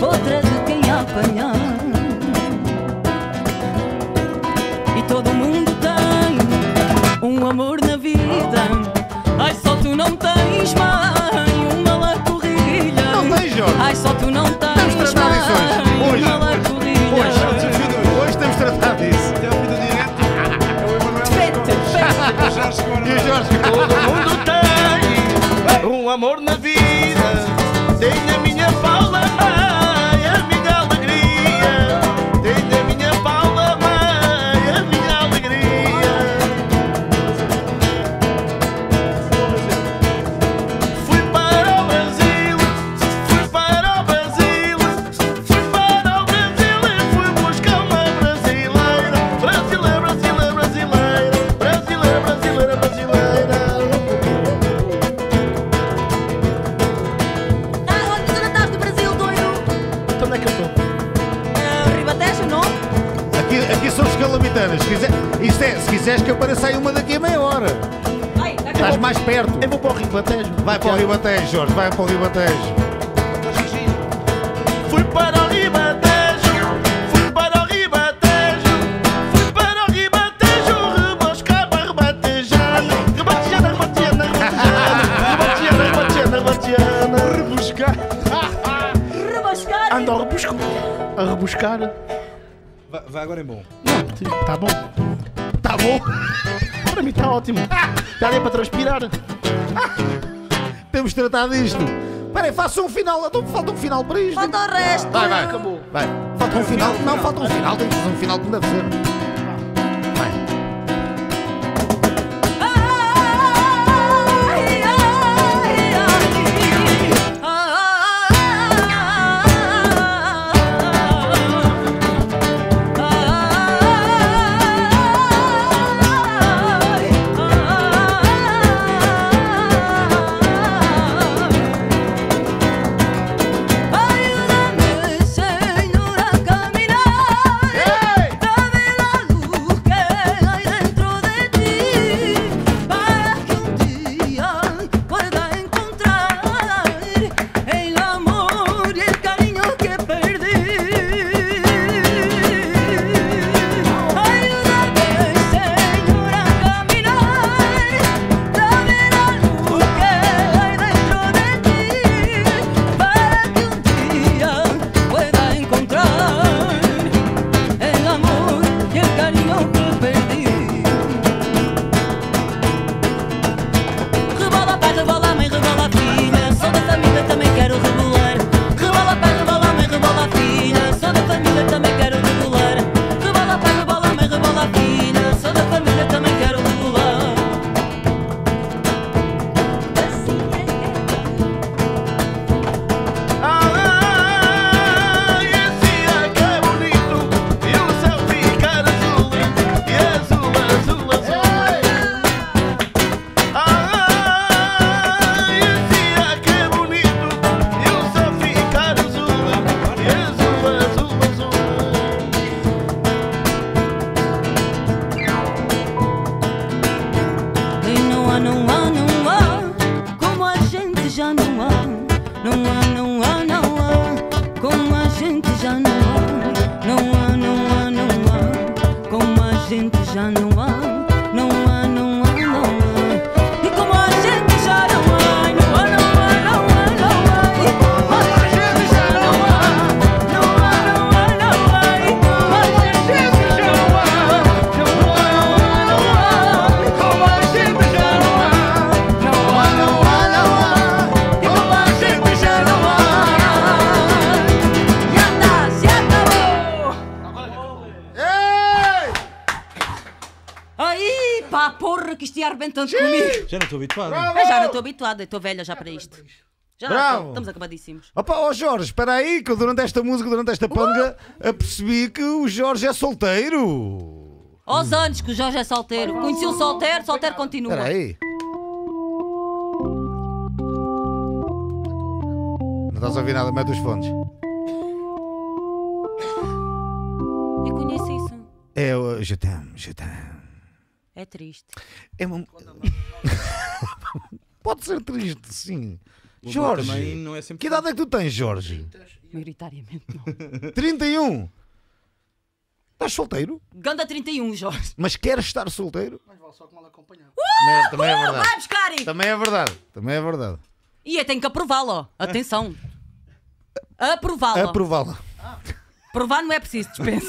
Jorge. Ai, só tu não tens. Temos de tratar disso hoje. mãe, Hoje. melancolia. Hoje, hoje temos de tratar disso. Até ao fim do direto. É o Emanuel. Fete, fete. O Jorge agora. E o Jorge? Todo mundo tem um amor na vida. Tem a minha Paula, mãe, a minha alegria. Tem a minha Paula, mãe, a minha alegria. Fui para o Brasil, fui para o Brasil, fui para o Brasil e fui buscar uma brasileira. Brasileira, brasileira, brasileira, brasileira, brasileira, brasileira. Ah, onde tu não estás do Brasil, doido? Então onde é que eu estou? Ah, Ribatejo, não? Aqui, aqui são os calamitanas. Se, quiser, isto é, se quiseres que apareça aí uma daqui a meia hora. Ai, tá Estás mais perto. Eu vou para o Ribatejo. Vai para o Ribatejo, Jorge. Vai para o Ribatejo. Fui para o Ribatejo, fui para o Ribatejo, fui para o Ribatejo, reboscava, rebatejando, rebatejando, rebatejando, rebatejando, rebatejando, rebatejando, rebuscar, Rebascar. ando a rebusco, a rebuscar. Vai, vai agora em bom. Não, tá bom, tá bom, para mim está ótimo, já deu para transpirar. Temos de tratar disto. Espera aí, faça um final. Então falta um final para isto. Falta o resto. Vai, vai. Acabou. Vai. Falta um final. Não, falta um final. Tem que fazer um final como deve ser. Vai. Ai, ai, ai. Ayúdame, Señor, a caminar. Dame la luz que hay dentro de ti, para que un día pueda encontrar el amor y el cariño que perdí. Ayúdame, Señor, a caminar. Dame la luz que hay dentro de ti, para que un día pueda encontrar el amor y el cariño que perdí. Rebola pai, rebola mãe, rebola filha, sou da família, também quero rebolar. Rebola pai, rebola mãe, rebola filha, sou da família, também quero rebolar. Rebola pai, rebola mãe, rebola filha, sou da família, também quero rebolar. Assim é que Ai, esse é que é bonito, e o céu ficar azul, e azul, azul, azul. Ai, esse é que é bonito, e o céu ficar azul, e azul, azul, azul. E não há, não há, não há, como a gente já não há. Não há, não há, não há, como a gente já não há. Não há, não há, não há, como a gente já não há. Não há, não há, não há, e como a gente já não há. Não há, não há, não há, não há, e como a gente já não há. Não há, não há, não há, e como a gente já não há. Não há, não há, não há, e como a gente já não há. Não há, não há, não há, e como a gente já não há. Já tá, se acabou. Ei! Aí, pá, porra, que isto ia arrebentando comigo. Já não estou habituado. Eu já não estou habituada, estou velha já para isto. Já Bravo. tô- estamos acabadíssimos. Opa, ó Jorge, espera aí, que eu durante esta música, durante esta panga, apercebi que o Jorge é solteiro. Aos anos que o Jorge é solteiro. Conheci o solteiro, solteiro continua. Espera aí. Não estás a ouvir nada, mete os fones. Eu conheço isso. É o Je t'aime, je t'aime. É triste. É uma... Pode ser triste, sim. O Jorge, bom também não é sempre que idade é que tu tens, Jorge? Maioritariamente não. trinta e um. Estás solteiro? Ganda trinta e um, Jorge. Mas queres estar solteiro? Mas vale só com mal acompanhado. Também, também é verdade. Vai buscar aí. Também é verdade. Também é verdade. E eu tenho que aprová-lo. Atenção. Aprová-la. Aprová-la. Provar não é preciso, dispenso.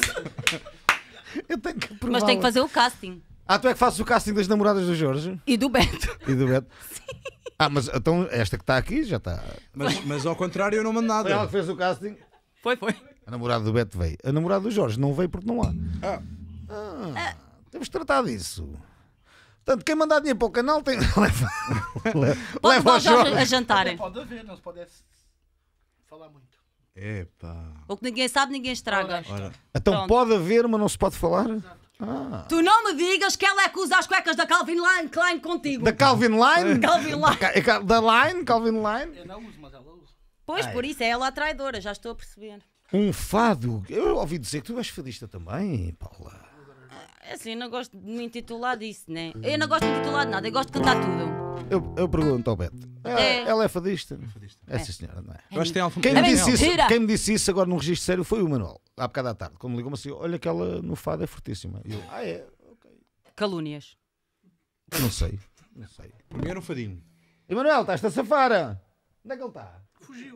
Eu tenho que aprová-la. Mas tem que fazer o casting. Ah, tu é que fazes o casting das namoradas do Jorge? E do Beto. E do Beto? Sim. Ah, mas então esta que está aqui já está. Mas, mas ao contrário, eu não mando Foi ela nada. que fez o casting. Foi, foi. A namorada do Beto veio. A namorada do Jorge não veio porque não há. Ah, Ah, temos de tratar disso. Portanto, quem mandar dinheiro para o canal tem. leva leva, Pode leva levar ao o Jorge Jorge. a jantarem. Pode haver, não se pode falar muito. epá. O que ninguém sabe, ninguém estraga. Ora, Então Pronto. pode haver, mas não se pode falar. Tu não me digas que ela é que usa as cuecas da Calvin Klein, Klein contigo. Da Calvin Line? Calvin Klein. Da, Ca- da Line? Calvin Line? Eu não uso, mas ela usa. Pois, por isso é ela a traidora, já estou a perceber. Um fado. Eu ouvi dizer que tu és fadista também, Paula. É assim, eu não gosto de me intitular disso, né? Eu não gosto de me intitular de nada, eu gosto de cantar tudo. Eu, eu pergunto ao Beto. Ela É. ela é fadista? É, sim, senhora, não é? eu acho que tem alfa... Quem É me, disse isso, mentira. quem me disse isso agora num registro sério foi o Manuel, há bocado à tarde, quando me ligou-me assim: olha que ela no fado é fortíssima. E eu, ah, é? Calúnias. Não sei, não sei. Primeiro um fadinho. Emanuel, estás-te a safar? Onde é que ele está? Fugiu.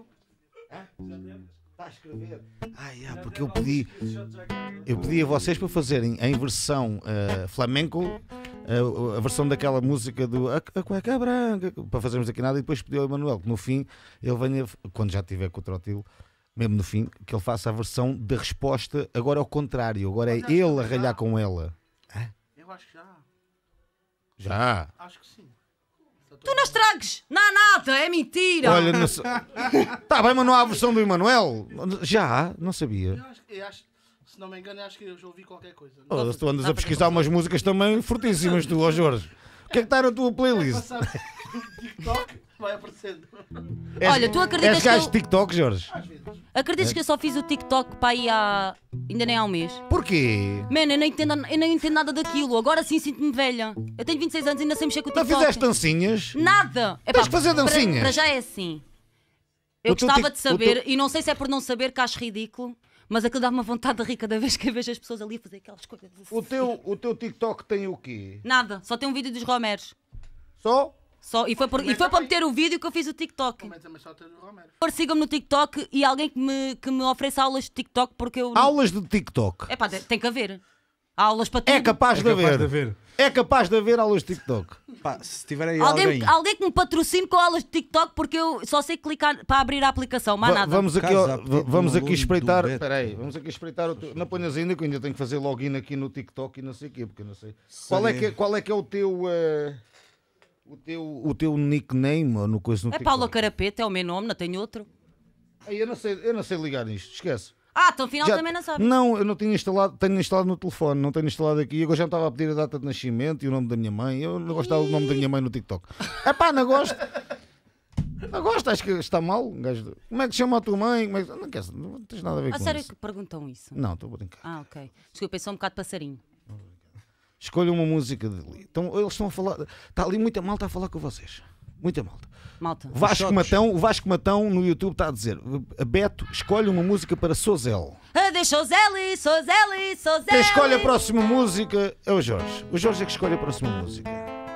Está a escrever. Ah, yeah, porque eu pedi, eu pedi a vocês para fazerem em versão uh, flamenco, uh, a versão daquela música do A, a Cueca Branca, para fazermos aqui nada, e depois pedi ao Emanuel que no fim ele venha, quando já estiver com o Trotilo, mesmo no fim, que ele faça a versão da resposta, agora ao contrário, agora é ele a ralhar com ela. Eu acho que já. Já. Acho que sim. Tu não estragues! Não há nada, é mentira! Olha, não sei. Tá bem, mas não há a versão do Emanuel? Já? Não sabia. Eu acho, eu acho, se não me engano, eu acho que eu já ouvi qualquer coisa. Oh, tu andas a pesquisar umas músicas também fortíssimas, tu, ó Jorge. O que é que está na tua playlist? Passar no TikTok, vai aparecendo. Olha, tu acreditas És que gajo eu, de TikTok, Jorge? Às vezes. acreditas que eu só fiz o TikTok para aí há... ainda nem há um mês? Porquê? Mano, eu não entendo, eu não entendo nada daquilo, agora sim sinto-me velha. Eu tenho vinte e seis anos e ainda sei mexer com o Não TikTok. fizeste dancinhas? Nada! Epá, Tens que fazer para- dancinhas. Para, já é assim. Eu O teu gostava tic- de saber, o teu- e não sei se é por não saber que acho ridículo, mas aquilo dá-me uma vontade de rir cada vez que eu vejo as pessoas ali a fazer aquelas coisas assim. O teu, o teu TikTok tem o quê? Nada, só tem um vídeo dos Romeros. Só? Só, e foi, por, e foi para meter o vídeo que eu fiz o TikTok. Mas também só tem o Romero. Agora sigam-me no TikTok e alguém que me, que me ofereça aulas de TikTok porque eu. Aulas de TikTok. É pá, tem que haver. Há aulas para tudo. É capaz, É de, capaz haver. de haver. É capaz de haver aulas de TikTok. Pá, se tiver aí Alguém, alguém... alguém que me patrocine com aulas de TikTok porque eu só sei clicar para abrir a aplicação, mais Va- nada. Vamos aqui, Caso ó, há pedido va- vamos de um aqui aluno espreitar. do Beto. Espera aí, vamos aqui espreitar. O teu... Não ponhas ainda que eu ainda tenho que fazer login aqui no TikTok e não sei o quê, porque eu não sei. Qual é que é, qual é, que é o teu. eh, O teu, o teu nickname ou no coisa no É TikTok? Paula Carapeta, é o meu nome, não tenho outro. Ai, eu, não sei, eu não sei ligar nisto, esquece. Ah, então afinal Já- também não sabe. Não, eu não tinha instalado, tenho instalado no telefone, não tenho instalado aqui. Agora já me estava a pedir a data de nascimento e o nome da minha mãe. Eu não gostava do nome da minha mãe no TikTok. É pá, não gosto. Não gosto, acho que está mal. um gajo de- Como é que se chama a tua mãe? Como é que... Não, quer, não tens nada a ver A com sério isso. que perguntam isso? Não, estou a brincar. Ah, ok. Desculpa, eu sou um bocado passarinho. Escolha uma música dali. Então eles estão a falar. Está ali muita malta a falar com vocês. Muita malta. Malta. O Vasco shots. Matão, o Vasco Matão no YouTube está a dizer: Beto, escolhe uma música para Sozel. Adeus, Sozeli, Sozeli, Sozeli. Quem escolhe a próxima música é o Jorge. O Jorge é que escolhe a próxima música.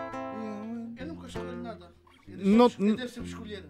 Eu nunca escolho nada. Eu Não- devo, eu devo sempre escolher.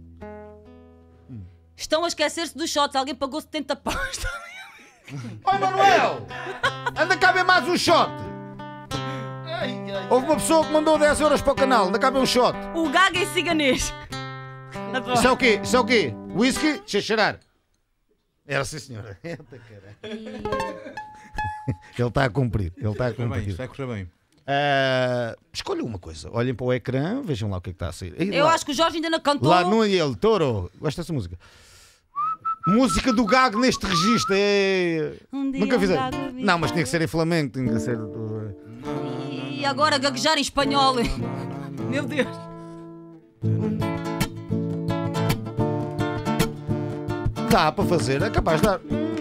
Estão a esquecer-se dos shots. Alguém pagou setenta paus. Oi, Manuel! Anda cá ver mais um shot! Ai, ai, Houve uma pessoa que mandou dez euros para o canal. Anda cá ver um shot. O gaga em ciganês. Adoro. Isso é o quê? Isso é o quê? Whisky? Deixa cheirar. Era sim, senhora. Eita, caralho. Ele está a cumprir. Ele está a Correr bem, cumprir. isto vai correr bem. Ah, escolha uma coisa. Olhem para o ecrã, vejam lá o que é que está a sair. Ei, Eu lá, acho que o Jorge ainda não cantou. lá no El Toro. Gosto dessa música. Música do Gago neste registro. É... Um dia Nunca um fizeram. gago vi- Não, mas tinha que ser em flamengo. Tinha que ser. E agora gaguejar em espanhol. Meu Deus. Dá para fazer, é capaz de dar.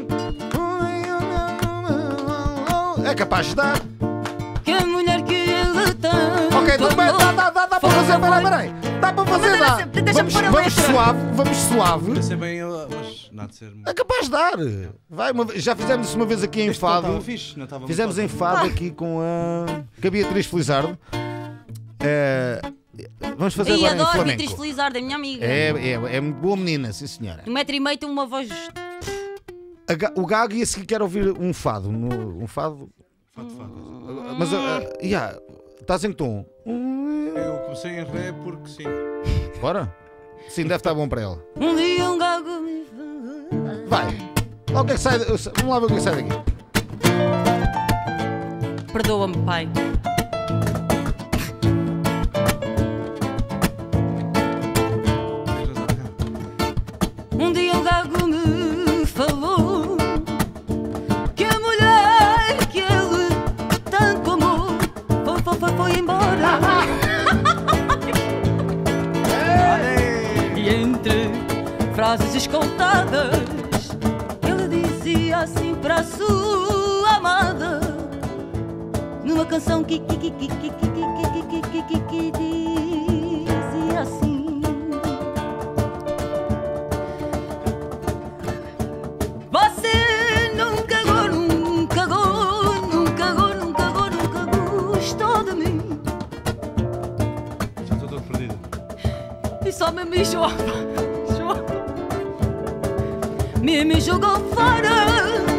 É capaz de dar. Que a mulher que ele tem. Ok, tudo bem, dá, dá, dá, dá para fazer, peraí, peraí. Dá para fazer, dá. Deixa- deixa-me Vamos, pôr a vamos letra. suave, vamos suave. Vai ser bem, uh, mas nada de ser muito. É capaz de dar. Vai, uma vez- já fizemos isso uma vez aqui em Este não Fado. estava fixe, não estava Fizemos em muito Fado aqui com a, com a Beatriz Felizardo. Eh, Vamos fazer E agora em adoro Beatriz flamenco. Felizardo, é minha amiga. É, é, é muito boa menina, sim senhora. Um metro e meio tem uma voz. A ga- o Gago e a seguir quer ouvir um fado. no- Um fado. Fato, fato. Mas, uh, uh, yeah, estás em tom. Eu comecei em ré porque sim. Bora? Sim, deve estar bom para ela. Um dia um gago me Vai. Lá o que é que sai, vamos lá ver o que é que sai daqui. Perdoa-me, pai. Tens razão. Um dia um gago me falou que a mulher que ele tanto amou foi, foi, foi, foi embora. E entre frases escoltadas ele dizia assim para a sua amada, numa canção que, que, que, que, que, que, que, que, que, que, que, que dizia assim: você nunca gostou, nunca gostou, nunca gostou, nunca gostou, nunca gostou de mim. Já estou todo perdido. E só me mijou, me, me jogou fora.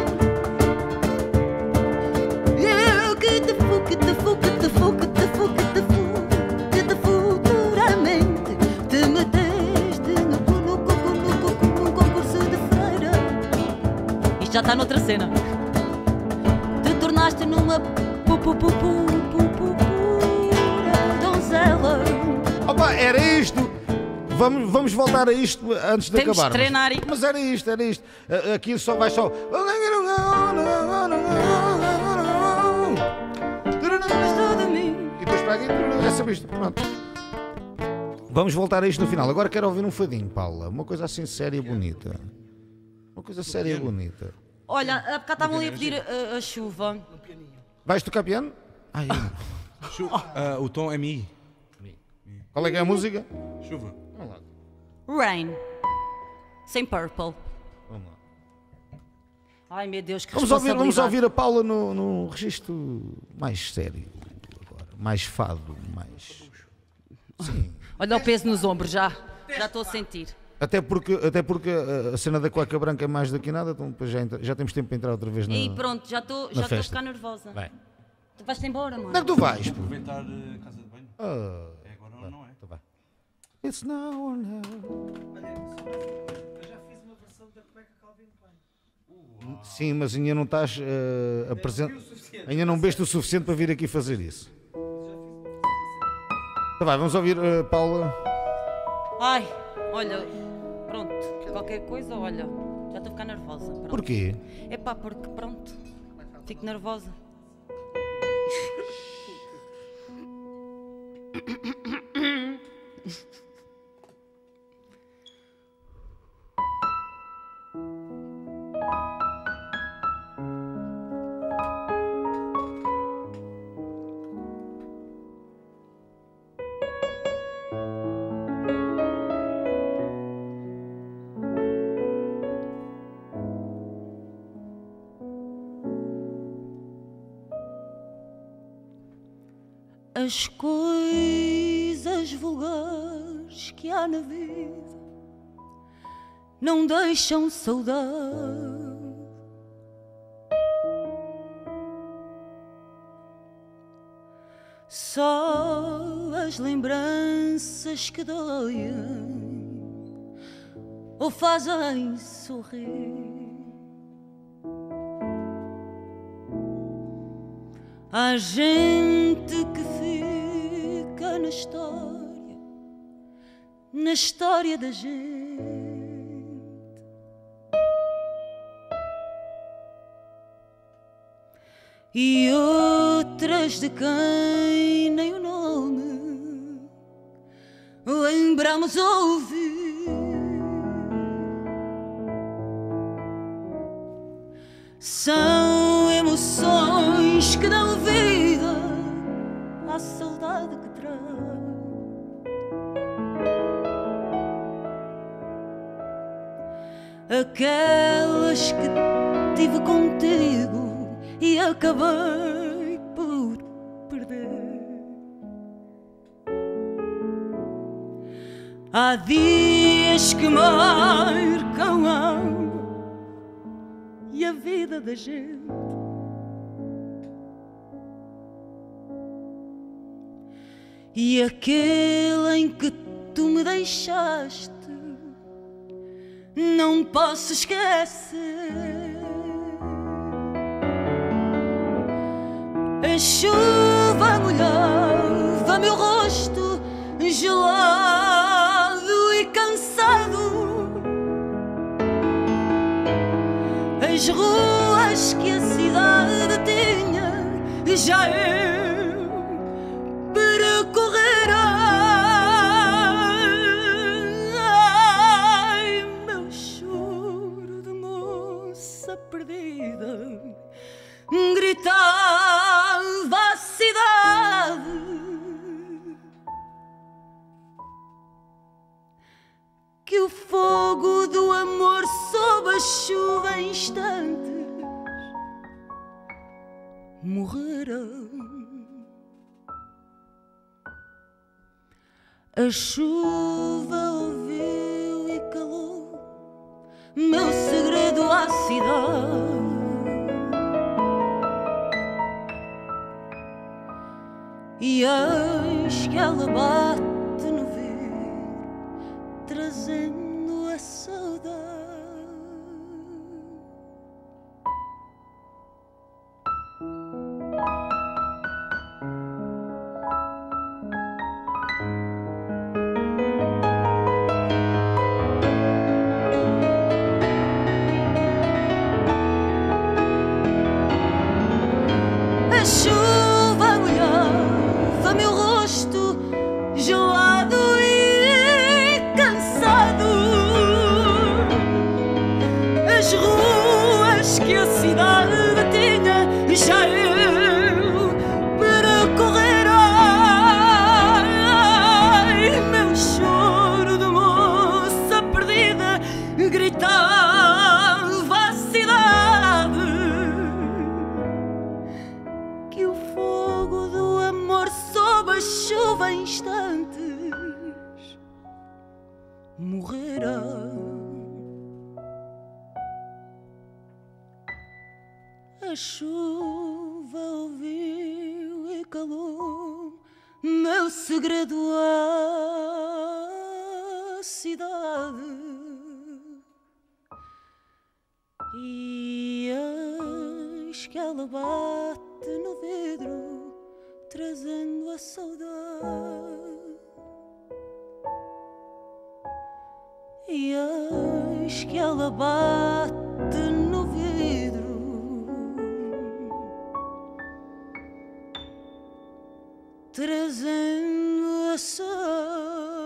E eu que te fu, que te fu, que te fu, que te fu, que te fu, que te futuramente te meteste no cu, no cu, cu, no cu, cu, num concurso de freira. Isto já está noutra cena. Te tornaste numa pu, pu, pu, pu, pu, pu, pura donzela. Opa, era isto. Vamos, vamos voltar a isto antes de Temos de acabar. treinar. Mas era isto, era isto. A- Aqui só vai só. Gostou de mim. E depois para aqui, é sobre isto. Pronto. Vamos voltar a isto no final. Agora quero ouvir um fadinho, Paula. Uma coisa assim séria e bonita. Uma coisa séria e bonita. Olha, há bocado estavam ali a pedir a, a chuva. Vais tocar piano? Ai, Chu- ah, o tom é Mi. qual é que é a música? Chuva. Vamos lá. Rain. Sem Purple. Vamos lá. Ai meu Deus, que Vamos ouvir, vamos responsabilidade. ouvir a Paula no, no registro mais sério agora. Mais fado, mais. Sim. Olha o peso nos ombros já. Já estou a sentir. Até porque, até porque a, a cena da cueca branca é mais daqui nada, então depois já, entra- já temos tempo para entrar outra vez na. E pronto, já estou já estou a festa. ficar nervosa. Vai. Tu vais-te embora, mano. Onde é que tu vais? Pô? Aproveitar a casa de banho. Ah, É agora ou não é? tá bem. It's now or never. Olha, só mais uma coisa. Eu já fiz uma versão da cueca Calvin Klein. Sim, mas ainda não estás uh, apresent... ainda não beste o suficiente para vir aqui fazer isso. Tá bem, vamos ouvir uh, Paula. Ai, olha, pronto. Qualquer coisa, olha. Já estou a ficar nervosa. Pronto. Porquê? É pá, porque pronto. Fico nervosa. As coisas vulgares que há na vida não deixam saudade. Só as lembranças que doem ou fazem sorrir. Há gente que fica na história, na história da gente. E outras de quem nem o nome lembramos ouvir. São emoções que dão vida à saudade que traz. Aquelas que tive contigo e acabei por perder. Há dias que marcam a alma e a vida da gente. E aquele em que tu me deixaste não posso esquecer. A chuva molhava meu rosto gelado e cansado. As ruas que a cidade tinha já eu percorrer. Ai, meu choro de moça perdida gritava a cidade. Que o fogo do amor sob a chuva em instantes morrerá. A chuva ouviu e calou meu segredo à cidade. E eis que ela bate no vidro, trazendo a saudade. A chuva molhava meu rosto gelado e cansado. As ruas que a cidade tinha já eu percorrer. Ai, meu choro de moça perdida gritava a cidade. Que o fogo do amor sob a chuva em instantes morrerá. A chuva ouviu e calou meu segredo à cidade. E eis que ela bate no vidro, trazendo a saudade. E eis que ela bate no vidro, trazendo a saudade.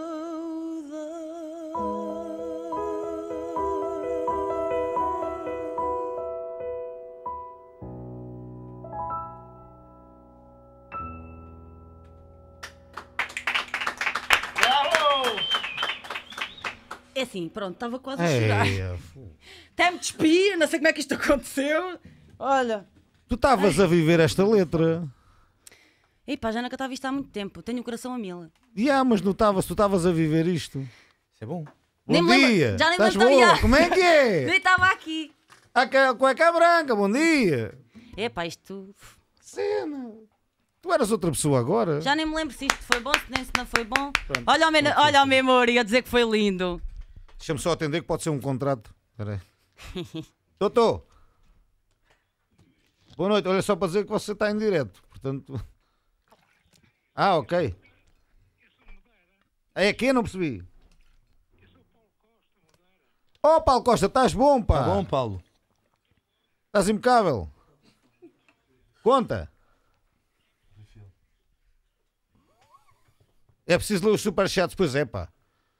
É assim, pronto, estava quase a chorar. Ei, fu- Até me despi, não sei como é que isto aconteceu. Olha. tu estavas a viver esta letra. Ei pá, já não cantava isto há muito tempo. Tenho o coração a mil. Yeah, mas não estavas, tu estavas a viver isto. Isso é bom. Bom Nem me lembro- dia! já nem me Estás lembro- boa? já. Como é que é? Nem estava aqui. A ca- cueca branca, bom dia! É pá, isto... Cena! Tu eras outra pessoa agora? Já nem me lembro se isto foi bom, se nem se não foi bom. Olha ao, men olha ao memória a dizer que foi lindo. Deixa-me só atender que pode ser um contrato. Espera aí. Totó! Boa noite, olha só para dizer que você está em direto. Portanto... Ah, ok. É aqui, não percebi. Oh, Paulo Costa, estás bom, pá? Tá bom, Paulo? Estás impecável. Conta. É preciso ler os superchats, pois é, pá.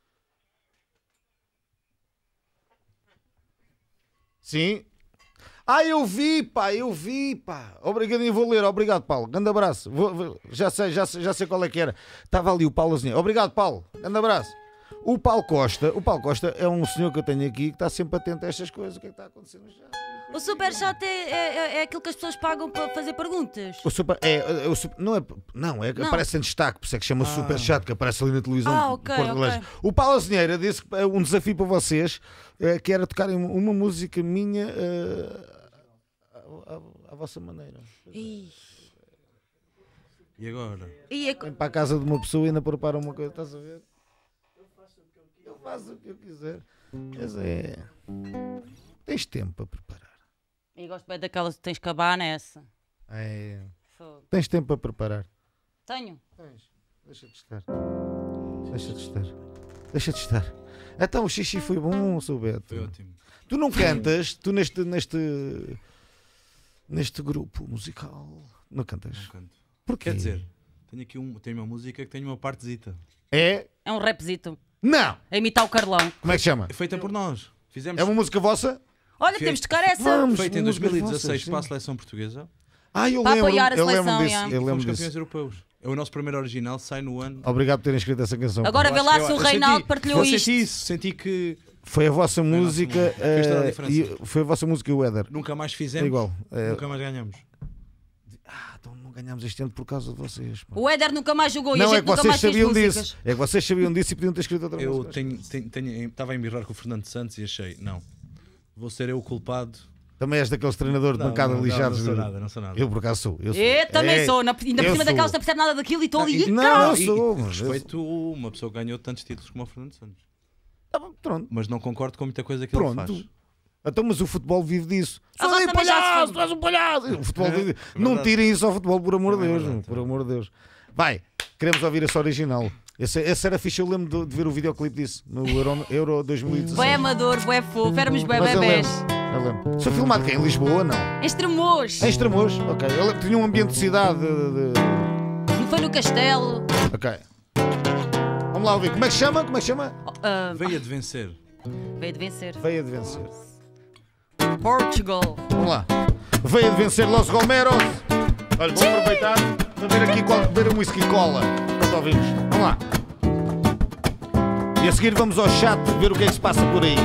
Sim. Ah, eu vi, pá, eu vi, pá. Obrigadinho, vou ler. Obrigado, Paulo. Grande abraço. Vou, vou- já, sei, já, sei, já sei qual é que era. Estava ali o Paulo assim. Obrigado, Paulo. Grande abraço. O Paulo Costa, o Paulo Costa é um senhor que eu tenho aqui que está sempre atento a estas coisas. O que é que está acontecendo já? O superchat é, é, é aquilo que as pessoas pagam para fazer perguntas. O super, é, é, o super, não é, não, é, Não. aparece em destaque, por isso é que chama Ah. super chat, que aparece ali na televisão. Ah, de ok, cor de ok. laranja. O Paulo Azinheira disse que é um desafio para vocês, eh, que era tocarem uma, uma música minha eh, à, à- à vossa maneira. Ih, E agora? e é... Vem para a casa de uma pessoa e ainda prepara uma coisa, estás a ver? Eu faço o que eu quiser. Mas é. Tens tempo para preparar. e gosto bem daquela que tens que acabar nessa. É. Fogo. Tens tempo para preparar. Tenho. Tens. Deixa-te estar. Deixa-te estar. Deixa-te estar. Então o xixi foi bom, sou Beto. Foi ótimo. Tu não cantas, tu neste, neste, neste grupo musical, não cantas? Não canto. Porquê? Quer dizer, tenho aqui um, tenho uma música que tem uma partezita. É? É um rapzito. Não! A imitar o Carlão. Como é que chama? É feita por nós. Fizemos. É uma música vossa? Olha, Fe- temos de tocar essa. Vamos. Feita em músicas dois mil e dezasseis vossas, para a sim. seleção portuguesa. Ah, eu Para lembro, apoiar a eu lembro seleção, disso. já. Eu Fomos lembro campeões disso. europeus. É o nosso primeiro original, sai no ano. Obrigado por terem escrito essa canção. Agora Eu vê acho lá que eu- se o eu Reinaldo senti- partilhou eu isto. Senti isso, senti que Foi a vossa a nossa música. música. Fez toda a eh, diferença. e foi a vossa música e o Éder. nunca mais É fizemos. igual. É, Nunca mais ganhamos. ah, então não ganhámos este ano por causa de vocês. pá. O Éder nunca mais jogou e a Não, gente é que nunca vocês mais fez sabiam músicas. disso. É que vocês sabiam disso e podiam ter escrito outra Eu música. tenho, tenho, tenho- estava a embirrar com o Fernando Santos e achei, não, vou ser eu o culpado. Também és daqueles treinadores de Não, bancada não, lijados. Não, não sou de- nada, não sou nada. Eu por acaso sou. Eu, sou. Eu também É, sou. Na, ainda por eu cima sou. daquelas não percebe nada daquilo e estou ali. Não, caralho. eu sou. E- e mas eu respeito uma pessoa que ganhou tantos títulos como o Fernando Santos. Tá bom, pronto. Mas não concordo com muita coisa que ele Pronto. faz. Então, mas o futebol vive disso. Ah, Sou mas um também já se palhaço, foi. tu és um palhaço. O futebol É, vive... é Não verdade. tirem isso ao futebol, por amor de Também é Deus. verdade, por também. amor de Deus. Vai, queremos ouvir esse original. Esse, esse era fixe, eu lembro de, de ver o videoclipe disso no Euro, Euro dois mil e dezasseis. Bué amador, bué fofo. Éramos bué Mas eu bebés. lembro, eu lembro. Sou filmado quem? Em Lisboa? Não. Em Estremoz. Em Estremoz? Ok. Eu lembro que tinha um ambiente de cidade. De, de- Não foi no castelo. Ok. Vamos lá ouvir. Como é que chama? Como é que chama? Ah, Veio a de vencer. veio de vencer. Veia de vencer. Portugal. Vamos lá. Veia de vencer Los Romeros. Olha, vou aproveitar para ver aqui qual, beber um whisky cola. Enquanto ouvimos. Vamos lá. E a seguir vamos ao chat ver o que é que se passa por aí.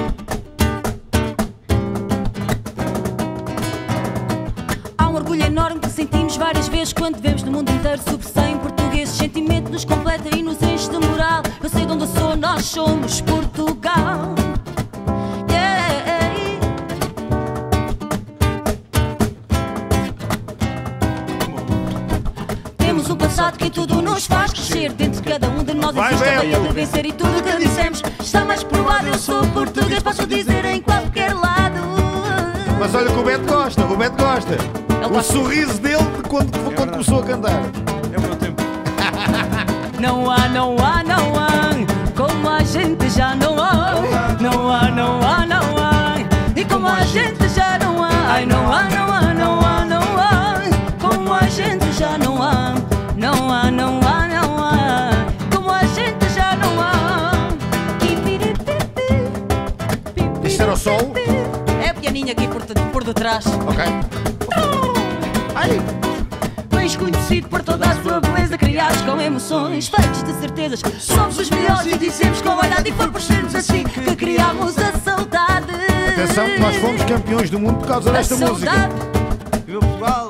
Há um orgulho enorme que sentimos várias vezes quando vemos no mundo inteiro sobressair em português. Esse sentimento nos completa e nos enche de moral. Eu sei de onde eu sou, nós somos Portugal. Yeah. Temos um passado que tudo nos faz crescer. Dentro de cada um de nós Vai, existe a Beto! veia de vencer. E tudo que dissemos está mais provado. Eu sou português, posso dizer em qualquer lado. Mas olha que o Beto gosta, o Beto gosta. Ele O gosta. sorriso dele de quando, quando verdade. começou a cantar. É o meu tempo. Não há, não há, não há, como a gente já não há. Não há, não há, não há, e como a gente já não há. Ai, não há, não há, não há, não há, como a gente já não há. Não há, não há, não há, como a gente já não há. Isto era o sol? É a pianinha aqui por, por detrás. Ok. Ai! Bens conhecido por toda a sua beleza, criados com emoções, feitos de certezas. Somos os melhores e dizemos com verdade. E foi por sermos assim que criámos a saudade. Atenção que nós fomos campeões do mundo por causa A desta música. saudade. Viva Portugal!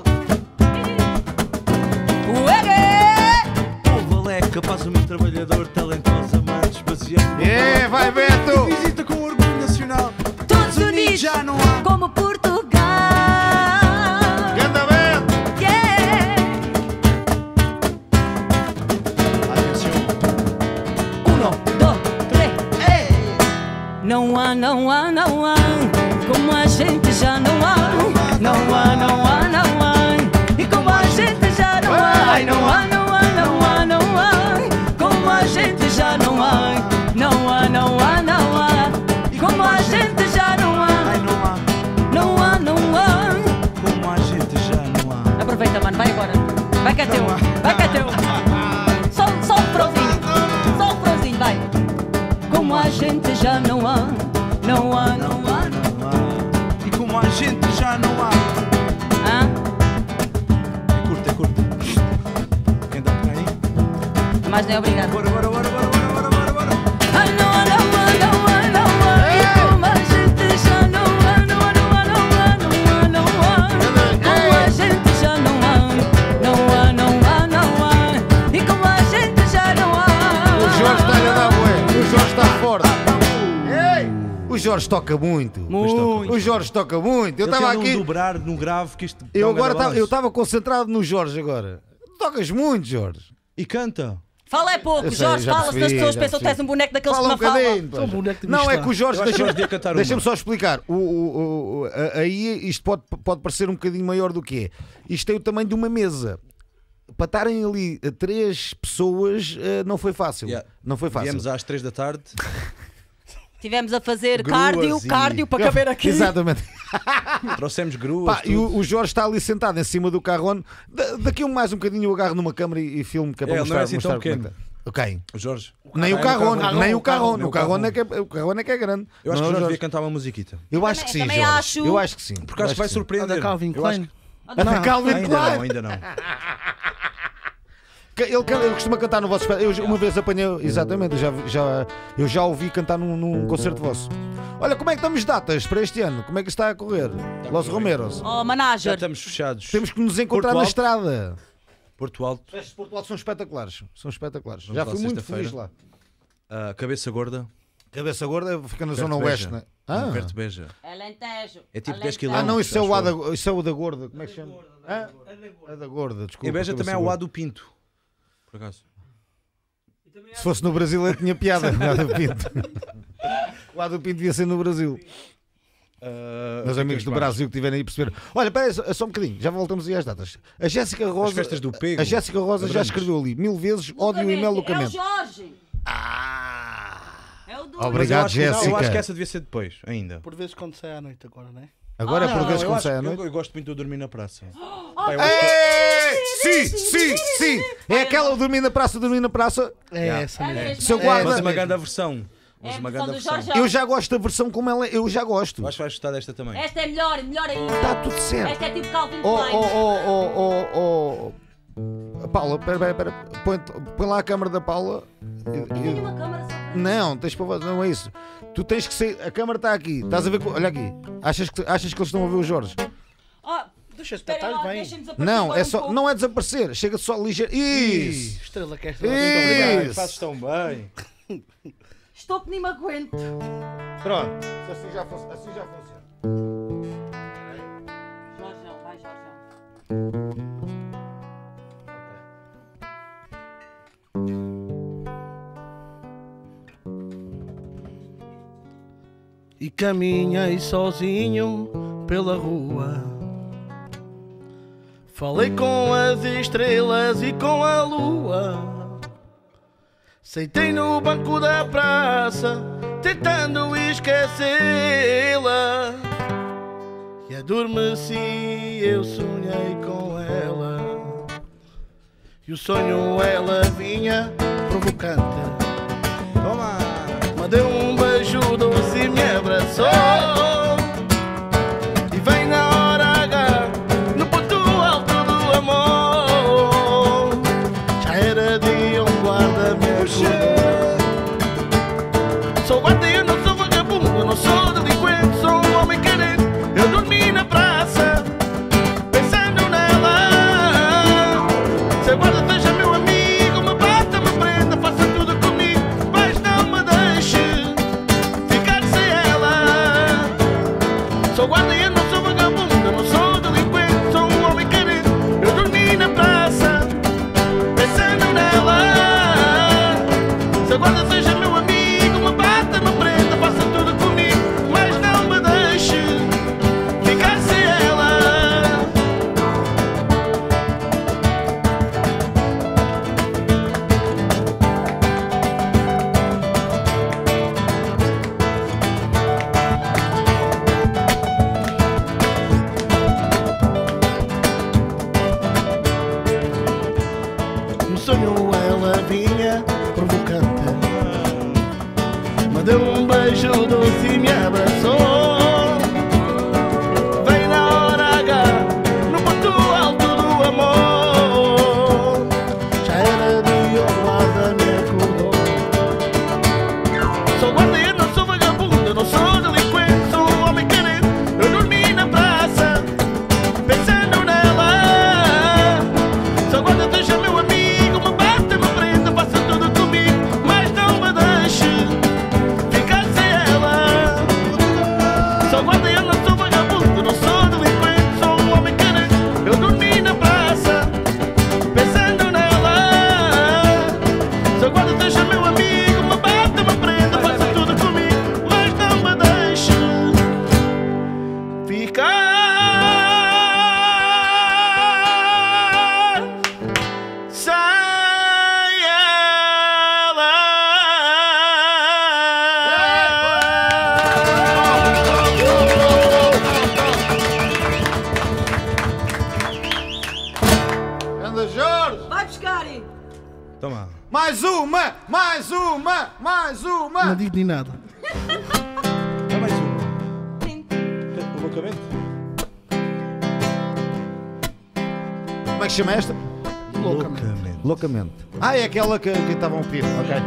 Ué! O Valé, capaz, humilde, trabalhador, talentoso, amante, baseado. É, vai Beto! Visita com orgulho nacional. Todos unidos Já não há. como Portugal. Ganda Beto! Yeah! Atenção. Uno, dois, três. Não há, não há, não há, como a gente já não há. Não há, não há, não há, e como a gente já não há. Ai, não há, não há, não há, não há, como a gente já não há. Não há, não há, não há, e como a gente já não há. Ai, não há. Não há, não há. Como a gente já não há. Aproveita, mano, vai agora. Vai que é teu, vai que é teu. Só, só um prozinho, só um prozinho, vai. Como a gente já não há, não há, não há. Não há. E como a gente já não há. Hã? É curto, é curto. Quem dá por aí? Mas não é obrigado. Bora, bora, bora, bora, bora, bora, bora, bora. Ai, não há, não há, não há, não há. E como a gente já não há, não há, não há, não há, não há, não há. O Jorge toca muito. Muito. O Jorge toca muito. Eu Ele estava tem de aqui. um dobrar no grave que isto. dá Eu um agora grande tava, eu balanço. estava concentrado no Jorge agora. Tocas muito, Jorge. E canta. Fala é pouco, Eu sei, Jorge, já fala, se as percebi, pessoas já pensam que percebi. tens um boneco daqueles Fala um que não falam. bocadinho. pá. Sou um boneco de Não, é Michelin. que o Jorge. Eu acho que Deixa-me Jorge devia cantar deixa uma. só explicar. O, o- o- a- aí isto pode, pode parecer um bocadinho maior do que é. Isto tem o tamanho de uma mesa. Para estarem ali eh, três pessoas eh, não foi fácil. Yeah. Não foi fácil. Viemos às três da tarde. Tivemos a fazer Gruas cardio, e- cardio para caber aqui. Exatamente. Trouxemos gruas. Pá, e tudo. o, o Jorge está ali sentado em cima do carrone. Da- daqui a mais um bocadinho eu agarro numa câmara e, e filme que é para É, ele não mostrar. é assim tão mostrar como é pequeno. que tá. Ok. O Jorge. Nem o Ah, é carrone, carrone, nem o o carrone, carrone. O o carrone é que é, o carrone é que é grande. Eu acho Não que é o o Jorge devia cantar uma musiquita. Eu acho que sim, também Jorge. acho. Eu acho que sim. Porque acho que vai sim. surpreender. Da Calvin Eu acho Klein. A da Calvin Ainda Klein. não, ainda não. Que Ele, canta- ele costuma cantar no vosso espetáculo. Eu uma vez apanhei, exatamente, eu já, já, eu já ouvi cantar num, num concerto vosso. Olha, como é que estamos de datas para este ano? Como é que está a correr? Los Romeros. Oh, Já manager, estamos fechados. Temos que nos encontrar Porto na Alto. estrada. Porto Alto, Os festas de Porto Alto são espetaculares. São espetaculares. Vamos já lá fui muito sexta-feira. feliz lá. a Cabeça Gorda, Cabeça Gorda fica na Perto zona de oeste, Beja. né? Ah. perto de Beja. Alentejo. É tipo Alentejo. dez Ah, quilómetros. não, isso é, o acho A eu. da, isso é o da Gorda. Como é que chama? Hã? É da gorda. É da Gorda, desculpa. Em Beja Cabeça também há o A Gorda. do Pinto. Por acaso. E também há Se fosse no Brasil, eu tinha piada. O A do Pinto. O A do Pinto devia ser no Brasil. Uh, Meus amigos do Brasil que estiverem aí perceber. Olha, espera aí, só, só um bocadinho, já voltamos aí às datas. A Jéssica Rosa, festas do Pego. a Jéssica Rosa já Lembramos. escreveu ali mil vezes ódio e mel É o loucamente. Jorge. Ah! É o do Mas Obrigado, eu acho que- não, Jéssica. Eu acho que essa devia ser depois, ainda. Por vezes quando sai à noite agora, não é? Agora Ah, é por não, vezes eu, como acho sai à que- noite. eu, eu gosto muito de dormir na praça. Pá, eu acho que- Ei, sim, sim, sim! É aquela o dormir na praça, dormir na praça. É Yeah. essa É mesmo. mesmo, Seu é guarda- Mas mesmo. uma grande versão. Mas É a uma versão grande do versão. Jorge. Eu já gosto da versão como ela é, eu já gosto. Eu acho que vais gostar desta também. Esta é melhor, melhor ainda. Está tudo certo. Esta é tipo Calvin Oh, Klein. oh, oh, oh, oh, oh. Paula, pera, pera, pera. Põe, põe lá a câmara da Paula. E- Tenho e- uma câmara só para Não, tens para não é isso. Tu tens que ser. A câmara está aqui. Estás a ver? co- Olha aqui. Achas que, achas que eles estão a ver o Jorge? Oh, Deixa-te espera estás lá, bem. deixem-nos aparecer Não, agora é um só, pouco. não é desaparecer. Chega só ligeiro. Isso! Estrela que esta. Isso! Fazes tão bem. Estou que nem me aguento. Pronto. Assim já, fun- assim já funciona. Jorgeão, vai Jorgeão. E caminhei sozinho pela rua. Falei com as estrelas e com a lua. Sentei no banco da praça, tentando esquecê-la. E adormeci, eu sonhei com ela. E o sonho ela vinha provocante. Toma! Me deu um beijo doce e me abraçou. E vem na hora H, no ponto alto do amor. Já era dia, um guarda me acordou. Sou guarda e eu não sou vagabundo, eu não sou delinquente, sou um homem carente. Eu dormi na praça, pensando nela. Se a guarda seja meu amigo, me bata, me prenda, faça tudo comigo, mas não me deixe ficar sem ela. Sou guarda e eu não sou vagabundo, eu não sou delinquente, sou um homem carente. Eu dormi na praça, pensando nela. Se a guarda seja meu amigo, me bata, me prenda, faça tudo comigo, mas não me deixe ficar sem ela. No sonho ela vinha provocante. Me deu um beijo doce e me abraçou. Vem na hora H, no ponto alto do amor. Já era dia, o guarda me acordou. Sou guarda e eu não sou vagabundo, eu não sou delinquente, sou um homem carente. Eu dormi na praça, pensando nela. Sou guarda, deixa meu amigo, me bata, me prenda, faça tudo comigo, mas não me deixe ficar sem ela. Toma. Mais uma, mais uma, mais uma. Não digo nem nada. Dá mais uma. Loucamente. Como é que chama esta? Loucamente. Loucamente. Ah, é aquela que, que estavam a pedir. Ok.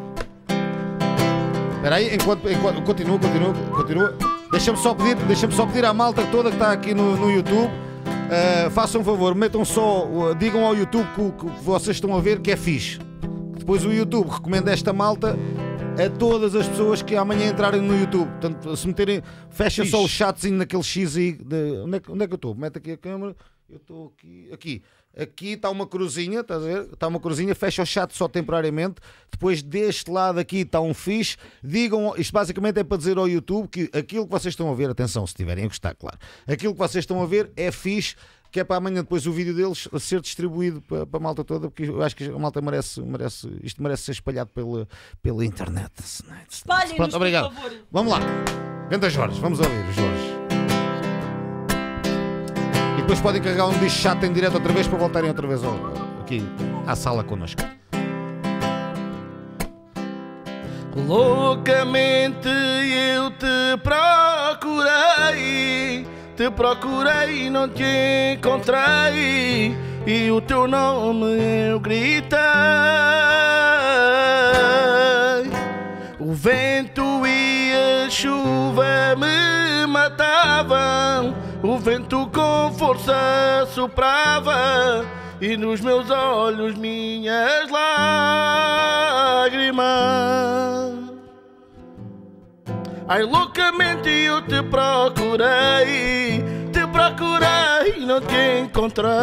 Espera aí, enquanto, enquanto continua, continua, continua. Deixa-me só pedir, deixa-me só pedir à malta toda que está aqui no, no YouTube. Uh, façam um favor, metam só, uh, digam ao YouTube que o que vocês estão a ver que é fixe. Depois o YouTube recomenda esta malta a todas as pessoas que amanhã entrarem no YouTube. Portanto, se meterem, fecha só o chatzinho naquele X aí. De, onde, é, onde é que eu estou? Mete aqui a câmera. Eu estou aqui. Aqui. Aqui está uma cruzinha, estás a ver? Está uma cruzinha, fecha o chat só temporariamente. Depois deste lado aqui está um fixe. Digam, isto basicamente é para dizer ao YouTube que aquilo que vocês estão a ver, atenção, se tiverem a gostar, claro. Aquilo que vocês estão a ver é fixe, que é para amanhã depois o vídeo deles ser distribuído para, para a malta toda, porque eu acho que a malta merece, merece isto merece ser espalhado pela, pela internet. Espalhem-nos, Pronto, obrigado. por favor. Vamos lá. Ganda Jorge, vamos ouvir, Jorge. E depois podem carregar um disco chato em direto outra vez para voltarem outra vez ao, aqui à sala connosco. Loucamente eu te procurei, te procurei e não te encontrei, e o teu nome eu gritei. O vento e a chuva me matavam, o vento com força soprava, e nos meus olhos minhas lágrimas. Ai, loucamente eu te procurei, te procurei e não te encontrei.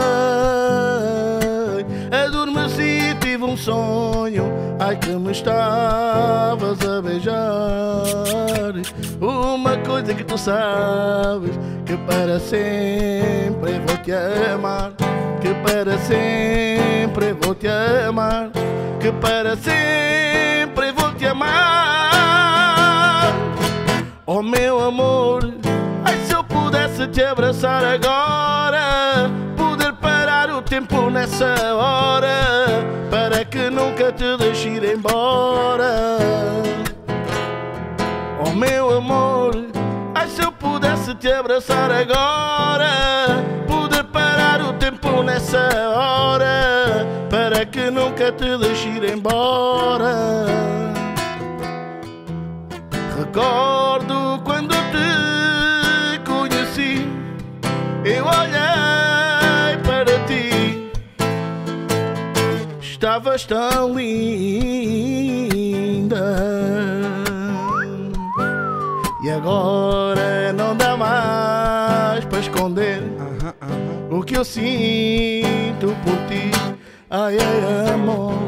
Adormeci, tive um sonho, ai que me estavas a beijar. Uma coisa que tu sabes, que para sempre vou te amar, que para sempre vou te amar, que para sempre vou te amar. Oh meu amor, ai se eu pudesse te abraçar agora, poder parar o tempo nessa hora, para que nunca te deixe ir embora. Oh meu amor, ai se eu pudesse te abraçar agora, poder parar o tempo nessa hora, para que nunca te deixe ir embora. Recordo quando te conheci, eu olhei para ti, estavas tão linda. E agora não dá mais para esconder Aham, aham. o que eu sinto por ti. Ai, ai, amor,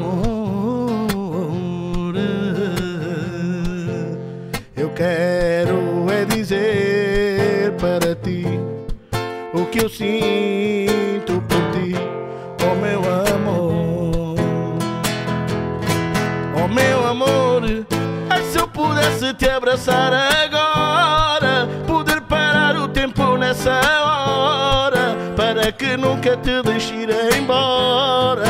eu quero é dizer para ti o que eu sinto por ti, oh meu amor, oh meu amor. Ai, se eu pudesse te abraçar agora, poder parar o tempo nessa hora, para que nunca te deixe ir embora.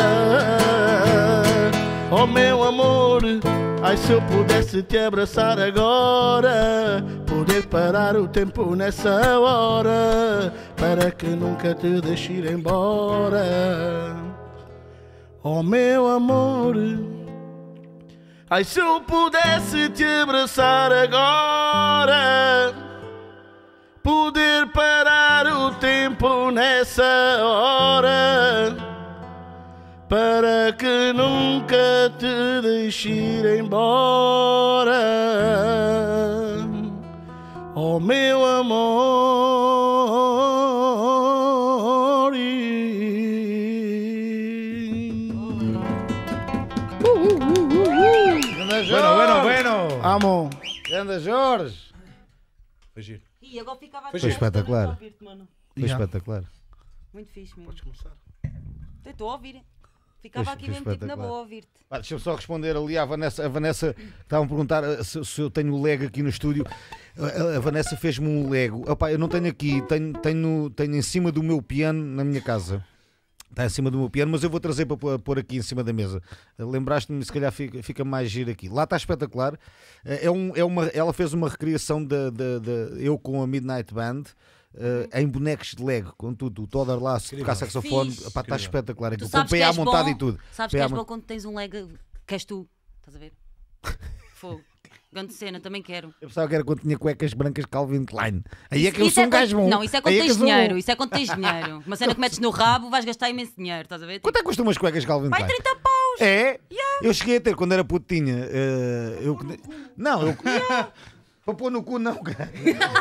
Oh meu amor, ai se eu pudesse te abraçar agora, poder parar o tempo nessa hora, para que nunca te deixe ir embora. Oh meu amor, ai se eu pudesse te abraçar agora, poder parar o tempo nessa hora, para que nunca te deixe ir embora. Oh meu amor. Ganda Bueno, bueno, bueno. Amo. Ganda Jorge. Foi giro. E agora ficava Foi aqui espetacular. a ouvir-te, mano. Foi Yeah. espetacular. Muito fixe mesmo. Podes começar. Estou a ouvir. Ficava Foi- aqui foi mesmo tipo na espetacular. boa a ouvir-te. Ah, deixa-me só responder ali à Vanessa. A Vanessa estavam a perguntar eh, se, se eu tenho o Lego aqui no estúdio. A, a Vanessa fez-me um Lego. Opa, eu não tenho aqui, tenho, tenho, tenho em cima do meu piano na minha casa. Está em cima do meu piano, mas eu vou trazer para pôr- pôr aqui em cima da mesa. Lembraste-me, se calhar fica, fica mais giro aqui. Lá está espetacular. É um, é uma, ela fez uma recriação de, de- de- eu com a Midnight Band. eh, em bonecos de Lego, com tudo, o Toddler lá, se tocar saxofone, Fixe. epá, está espetacular. Tu Com sabes P que A és montado bom, e tudo. sabes P que A és mon- bom quando tens um leg que és tu. Estás a ver? Fogo. Grande cena, também quero. Eu pensava que era quando tinha cuecas brancas Calvin Klein. Aí é que eu Isso sou é um quando- gajo bom. Não, isso é quando Aí que tens eu sou bom. dinheiro. Isso é quando tens dinheiro. Uma cena que metes no rabo, vais gastar imenso dinheiro. Estás a ver? Quanto é que custam umas cuecas Calvin Vai Klein? trinta paus. É? Eu cheguei a ter quando era puto, tinha. eh, eu... Não, eu. Para pôr no cu, não, cara.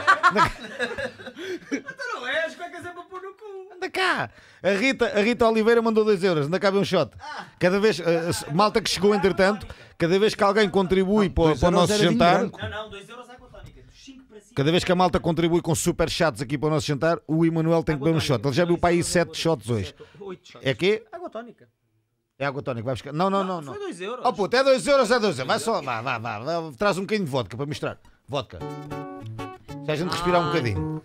Não é, as cuecas é para pôr no cu. Anda cá. A Rita, a Rita Oliveira mandou dois euros. Anda cá ver um shot. Cada vez, eh, eh, malta que chegou entretanto, cada vez que alguém contribui para, dois para o euros nosso era vinho jantar, branco. Não, não, dois euros água tónica. Dos cinco para cima. cada vez que a malta contribui com super chats aqui para o nosso jantar, o Emanuel tem que beber um shot. Ele já viu para aí sete shots hoje. oito shots. É quê? Água tónica. É água tónica, vai buscar. Não, não, não. não. Foi dois euros. Oh puto, é dois euros, é dois euros. Vai só, vá, vá, vá, vá. Traz um bocadinho de vodka para misturar. Vodka. Se a gente respirar um bocadinho.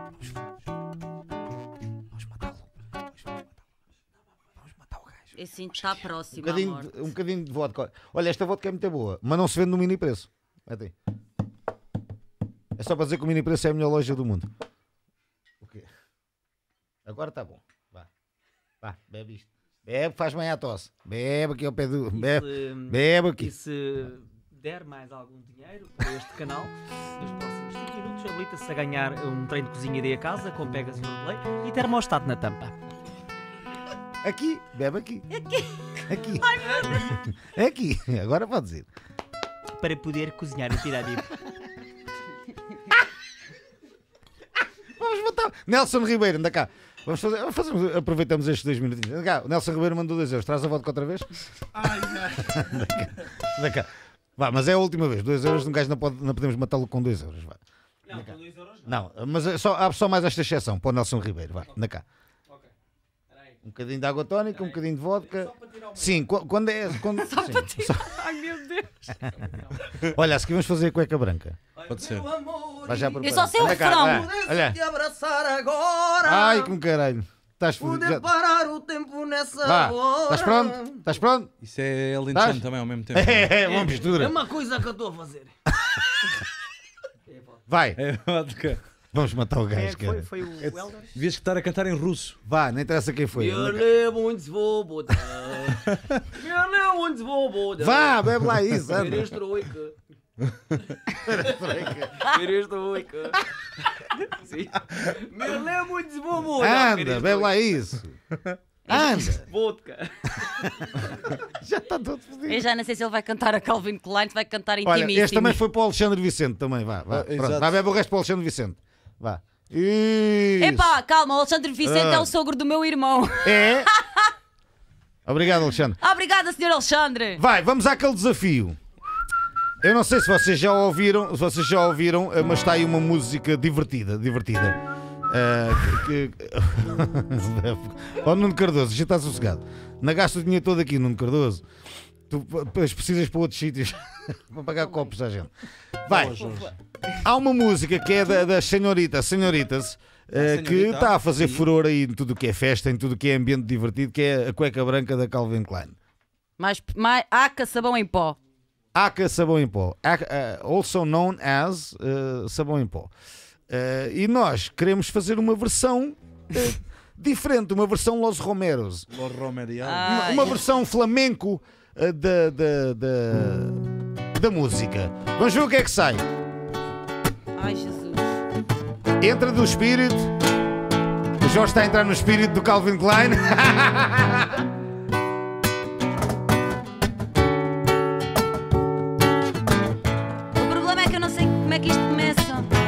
Vamos matá-lo. Vamos matar o gajo. Esse cinto está Um próximo à bocadinho, morte. de, um bocadinho de vodka. Olha, esta vodka é muito boa, mas não se vende no mini preço. Mete aí. É só para dizer que o mini preço é a melhor loja do mundo. O quê? Agora está bom. Vá. Vá, bebe isto. Bebe, faz bem à tosse. Bebe aqui ao pé do. Bebe, se, bebe e aqui. se der mais algum dinheiro para este canal, nos próximos cinco minutos habilita-se a ganhar um trem de cozinha de a casa com Pegasus Play e termostato na tampa. Aqui, bebe aqui. Aqui. Aqui. Aqui. Agora pode dizer. Para poder cozinhar e tirar de Vamos matar. Nelson Ribeiro, anda cá. Vamos fazer, vamos fazer- aproveitamos estes dois minutinhos. Anda cá. O Nelson Ribeiro mandou dois euros. Traz a vodka outra vez? Ai, ai. Anda cá. Anda cá. Vá, mas é a última vez. dois euros, um gajo não, pode, não podemos matá-lo com dois euros. Vá. Não, com dois euros não. Não, mas é só, abre só mais esta exceção para o Nelson Ribeiro. Vá, anda cá. Ok. Peraí. Um bocadinho de água tónica, um bocadinho de vodka. Sim, qu- quando é. Quando, sim, só- Ai meu Deus. Olha, a seguir vamos fazer a cueca branca. Pode ser. Vai já Eu só sei o Anda cá, refrão. vai. Olha. Te abraçar agora. Ai, como caralho. Estás fodido. Poder Já- parar o tempo nessa Vá, hora. estás pronto? Estás pronto? Isso é Ellen Estás? Chan também ao mesmo tempo. É, uma É mistura. uma coisa que eu estou a fazer. Vai, É vodka. vamos matar o Quem é gajo, que foi? cara. Foi o Helder? Devias estar a cantar em russo. Vá, não interessa quem foi. Eu Anda cá. levo um svoboda. Eu levo um svoboda. Vá, bebe lá isso, anda. Perestroika. Perestroika. Sim. Eu levo um svoboda. Anda, bebe lá isso. Anda, Vodka. já está todo fodido. Eu já não sei se ele vai cantar a Calvin Klein, se vai cantar Olha, intimíssimo. este também foi para o Alexandre Vicente também, vá, vá. Ah, Pronto, exato. vai, bebe o resto para o Alexandre Vicente. Vá. Isso. Epá, calma, o Alexandre Vicente Ah. é o sogro do meu irmão. É? Obrigado, Alexandre. Obrigada, senhor Alexandre. Vai, vamos àquele desafio. Eu não sei se vocês já ouviram, se vocês já ouviram, eh, mas está aí uma música divertida, divertida. Ah, que, que... Oh, Nuno Cardoso, a gente está sossegado. Não gasta o dinheiro todo aqui, Nuno Cardoso. Tu depois precisas para outros sítios para pagar copos à gente. Vai. Há uma música que é da, das senhoritas, senhoritas, eh, que senhorita, está a fazer sim. furor aí em tudo o que é festa, em tudo o que é ambiente divertido, que é a cueca branca da Calvin Klein. Mais, mais aca, sabão em pó. Aca sabão em pó, Aca, uh, also known as uh, sabão em pó. Uh, e nós queremos fazer uma versão uh, diferente, uma versão Los Romeros, Los Romerial. Ah. uma, Ai. uma versão flamenco uh, da, da, da, da música. Vamos ver o que é que sai. Ai, Jesus. Entra do espírito. O Jorge está a entrar no espírito do Calvin Klein. O problema é que eu não sei como é que isto começa.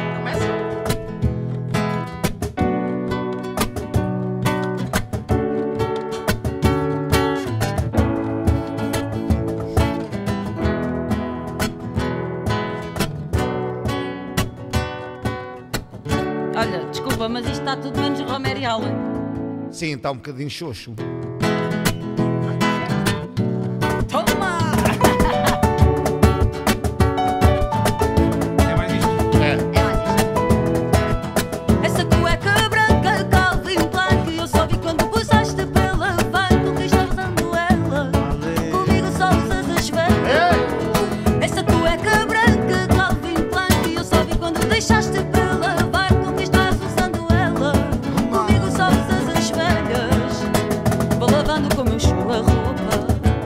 Olha, desculpa, mas isto está tudo menos Romerial. Sim, está um bocadinho xoxo. Toma! É mais isto. É. É mais isto. Essa cueca branca Calvin Klein que eu só vi quando puxaste pela deixaste para lavar, com quem estás usando ela. Comigo só usas as velhas. Vou lavando como eu chuo a roupa,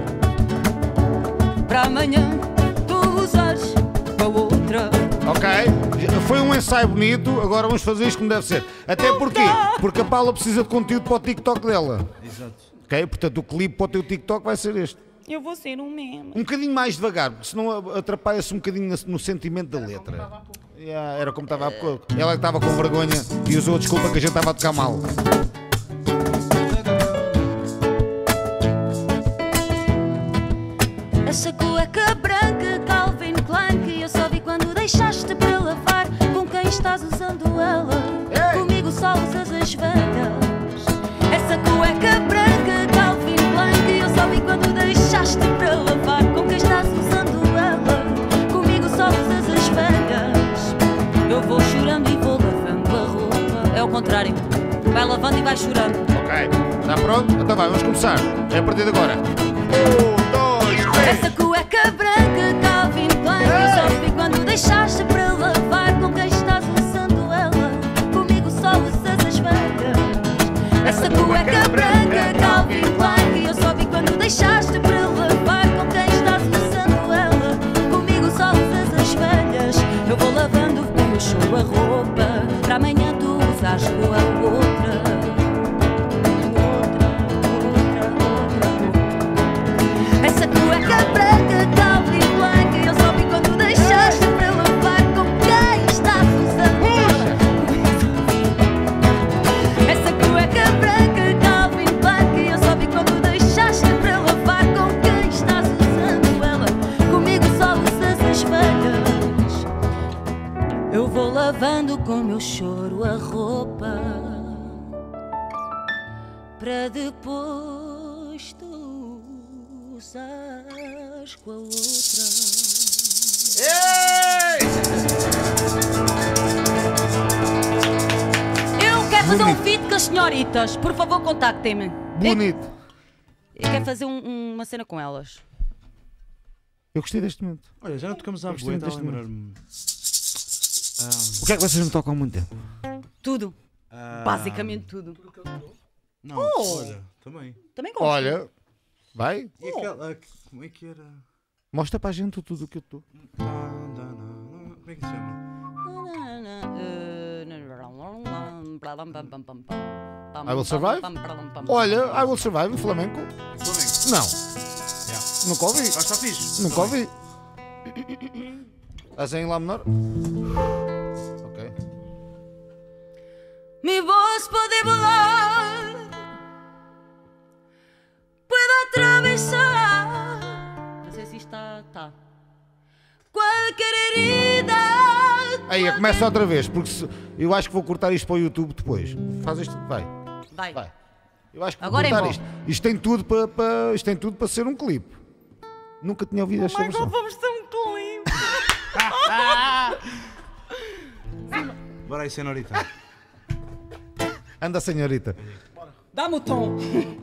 para amanhã tu usares com a outra. Ok, foi um ensaio bonito, agora vamos fazer isto como deve ser. Até porque, porque a Paula precisa de conteúdo para o TikTok dela. Exato. Ok, portanto o clipe para o teu TikTok vai ser este. Eu vou ser um meme. Um bocadinho mais devagar, porque senão atrapalha-se um bocadinho no sentimento da letra. Yeah, era como estava há pouco. Ela que estava com vergonha e usou a desculpa que a gente estava a tocar mal. Essa cueca branca Calvin Klein, eu só vi quando deixaste para lavar, com quem estás usando ela. Ei! Comigo só usas as velhas. Essa cueca branca Calvin Klein, eu só vi quando deixaste para lavar, com quem estás usando ela. Comigo só usas as velhas. Eu vou chorando e vou lavando a roupa. É o contrário, vai lavando e vai chorando. Ok, está pronto? Então vai, vamos começar. É a partir de agora. Um, dois, três. Essa cueca branca Calvin Klein, eu só vi quando deixaste para lavar, com quem estás usando ela. Comigo só usas as velhas. Essa cueca branca Calvin Klein, eu só vi quando deixaste para lavar, com quem estás usando ela. Comigo só usas as velhas. Eu vou lavando como eu chuo a roupa, para amanhã tu usares com a outra. Essa cueca branca Calvin Klein, eu só vi quando deixaste para lavar, com quem estás usando ela. Essa cueca branca Calvin Klein, eu só vi quando deixaste para lavar, com quem estás usando ela. Comigo só usas as velhas. Eu vou lavando como eu choro a roupa, para depois tu usares com a outra. Eu quero fazer um feat com as senhoritas. Por favor, contactem-me. Bonito. Eu quero fazer um- uma cena com elas. Eu gostei deste momento. Olha, já não tocamos à gostei boa, está a deste lembrar-me. O que é que vocês me tocam há muito tempo? Tudo. Ah, Basicamente tudo. Não, Oh! olha, também. Também gosto. Olha, vai, E aquela. ah, Como é que era? mostra para a gente tudo o que eu estou. Dá, dá, não, não, Como é que se chama? I Will Survive? Olha, I Will Survive em flamenco? Flamengo. Não, Yeah. nunca ouvi. Mas está fixe. Nunca Também. ouvi. Estás em Lá menor? Ok. Mi voz puede volar, puedo atravesar. Não sei se está. Tá. Qualquer herida. Aí, começa outra vez, porque se- eu acho que vou cortar isto para o YouTube depois. Faz isto, vai, Vai. vai. Eu acho que vou Agora é cortar bom. isto. Isto tem tudo para, para, isto tem tudo para ser um clipe. Nunca tinha ouvido esta versão. Vamos ter um clipe. Bora aí, senorita. Anda, senhorita. Dá-me o tom.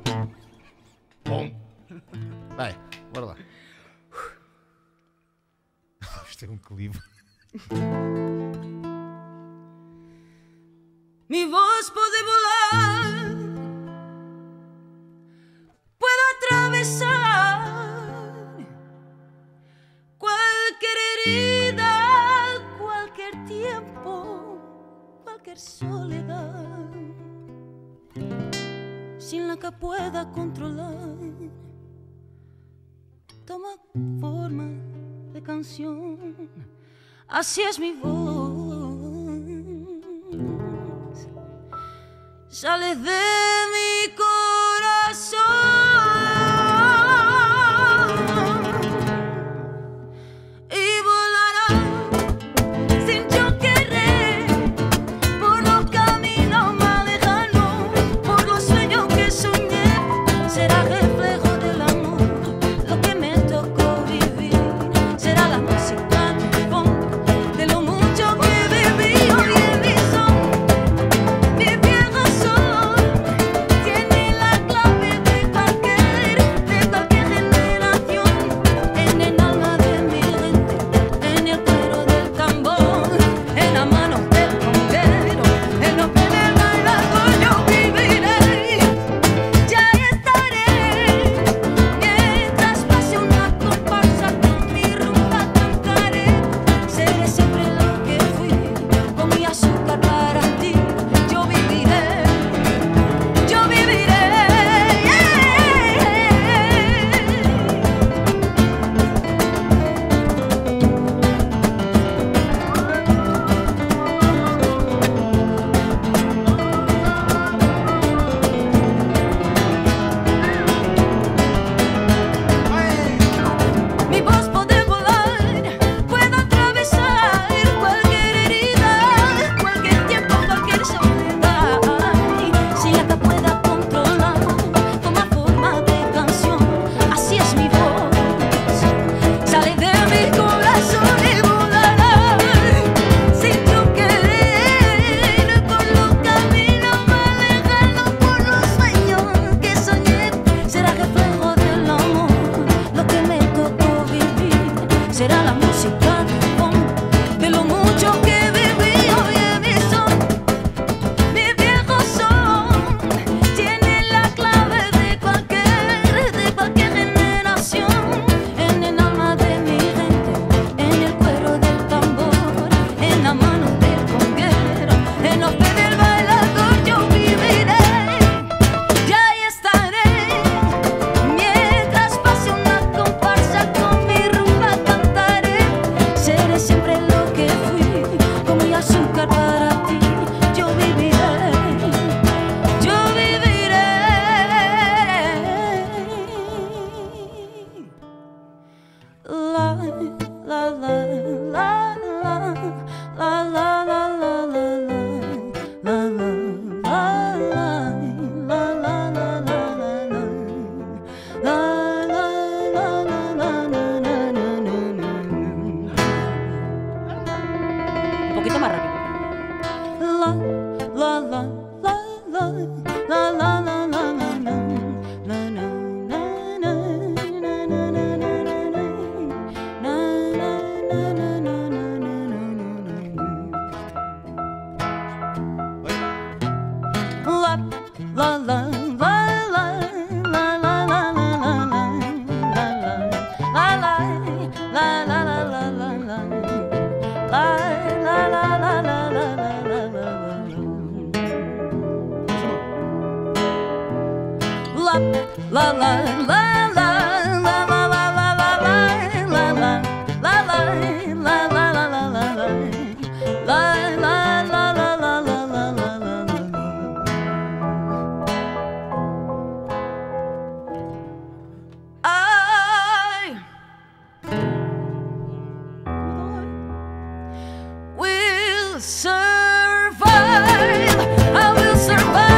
Vai, bora lá. Vamos ter um clipe. Mi voz puede volar, puedo atravesar cualquier herida, cualquier tiempo, cualquier soledad, sin la que pueda controlar. Toma forma de canción, así es mi voz. Sale de mi corazón y volará sin yo querer por los caminos más lejanos, por los sueños que soñé. Será reflejo del amor lo que me tocó vivir. Será la música de fondo de lo mucho que viví hoy en mi son. Mi vieja sol la la la la la la la la la la na na na na na na na na na na na na la la la La la la la la la la la la la la la la la la la la la la I will survive. I will survive.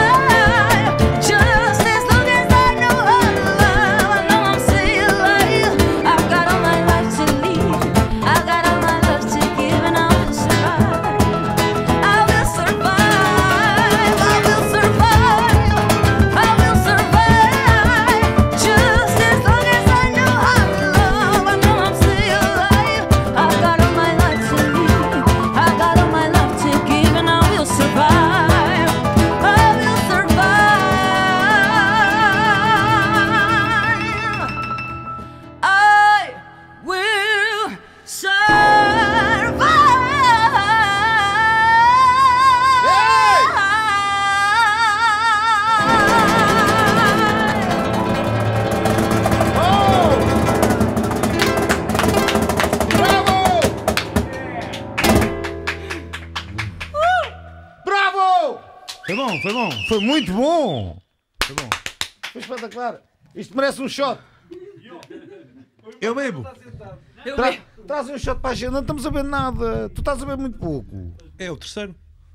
Foi bom, foi bom. Foi muito bom. Foi bom. Foi espetacular. Isto merece um shot. Eu bebo. Tra Trazem um shot para a gente. Não estamos a ver nada. Tu estás a ver muito pouco. É o terceiro.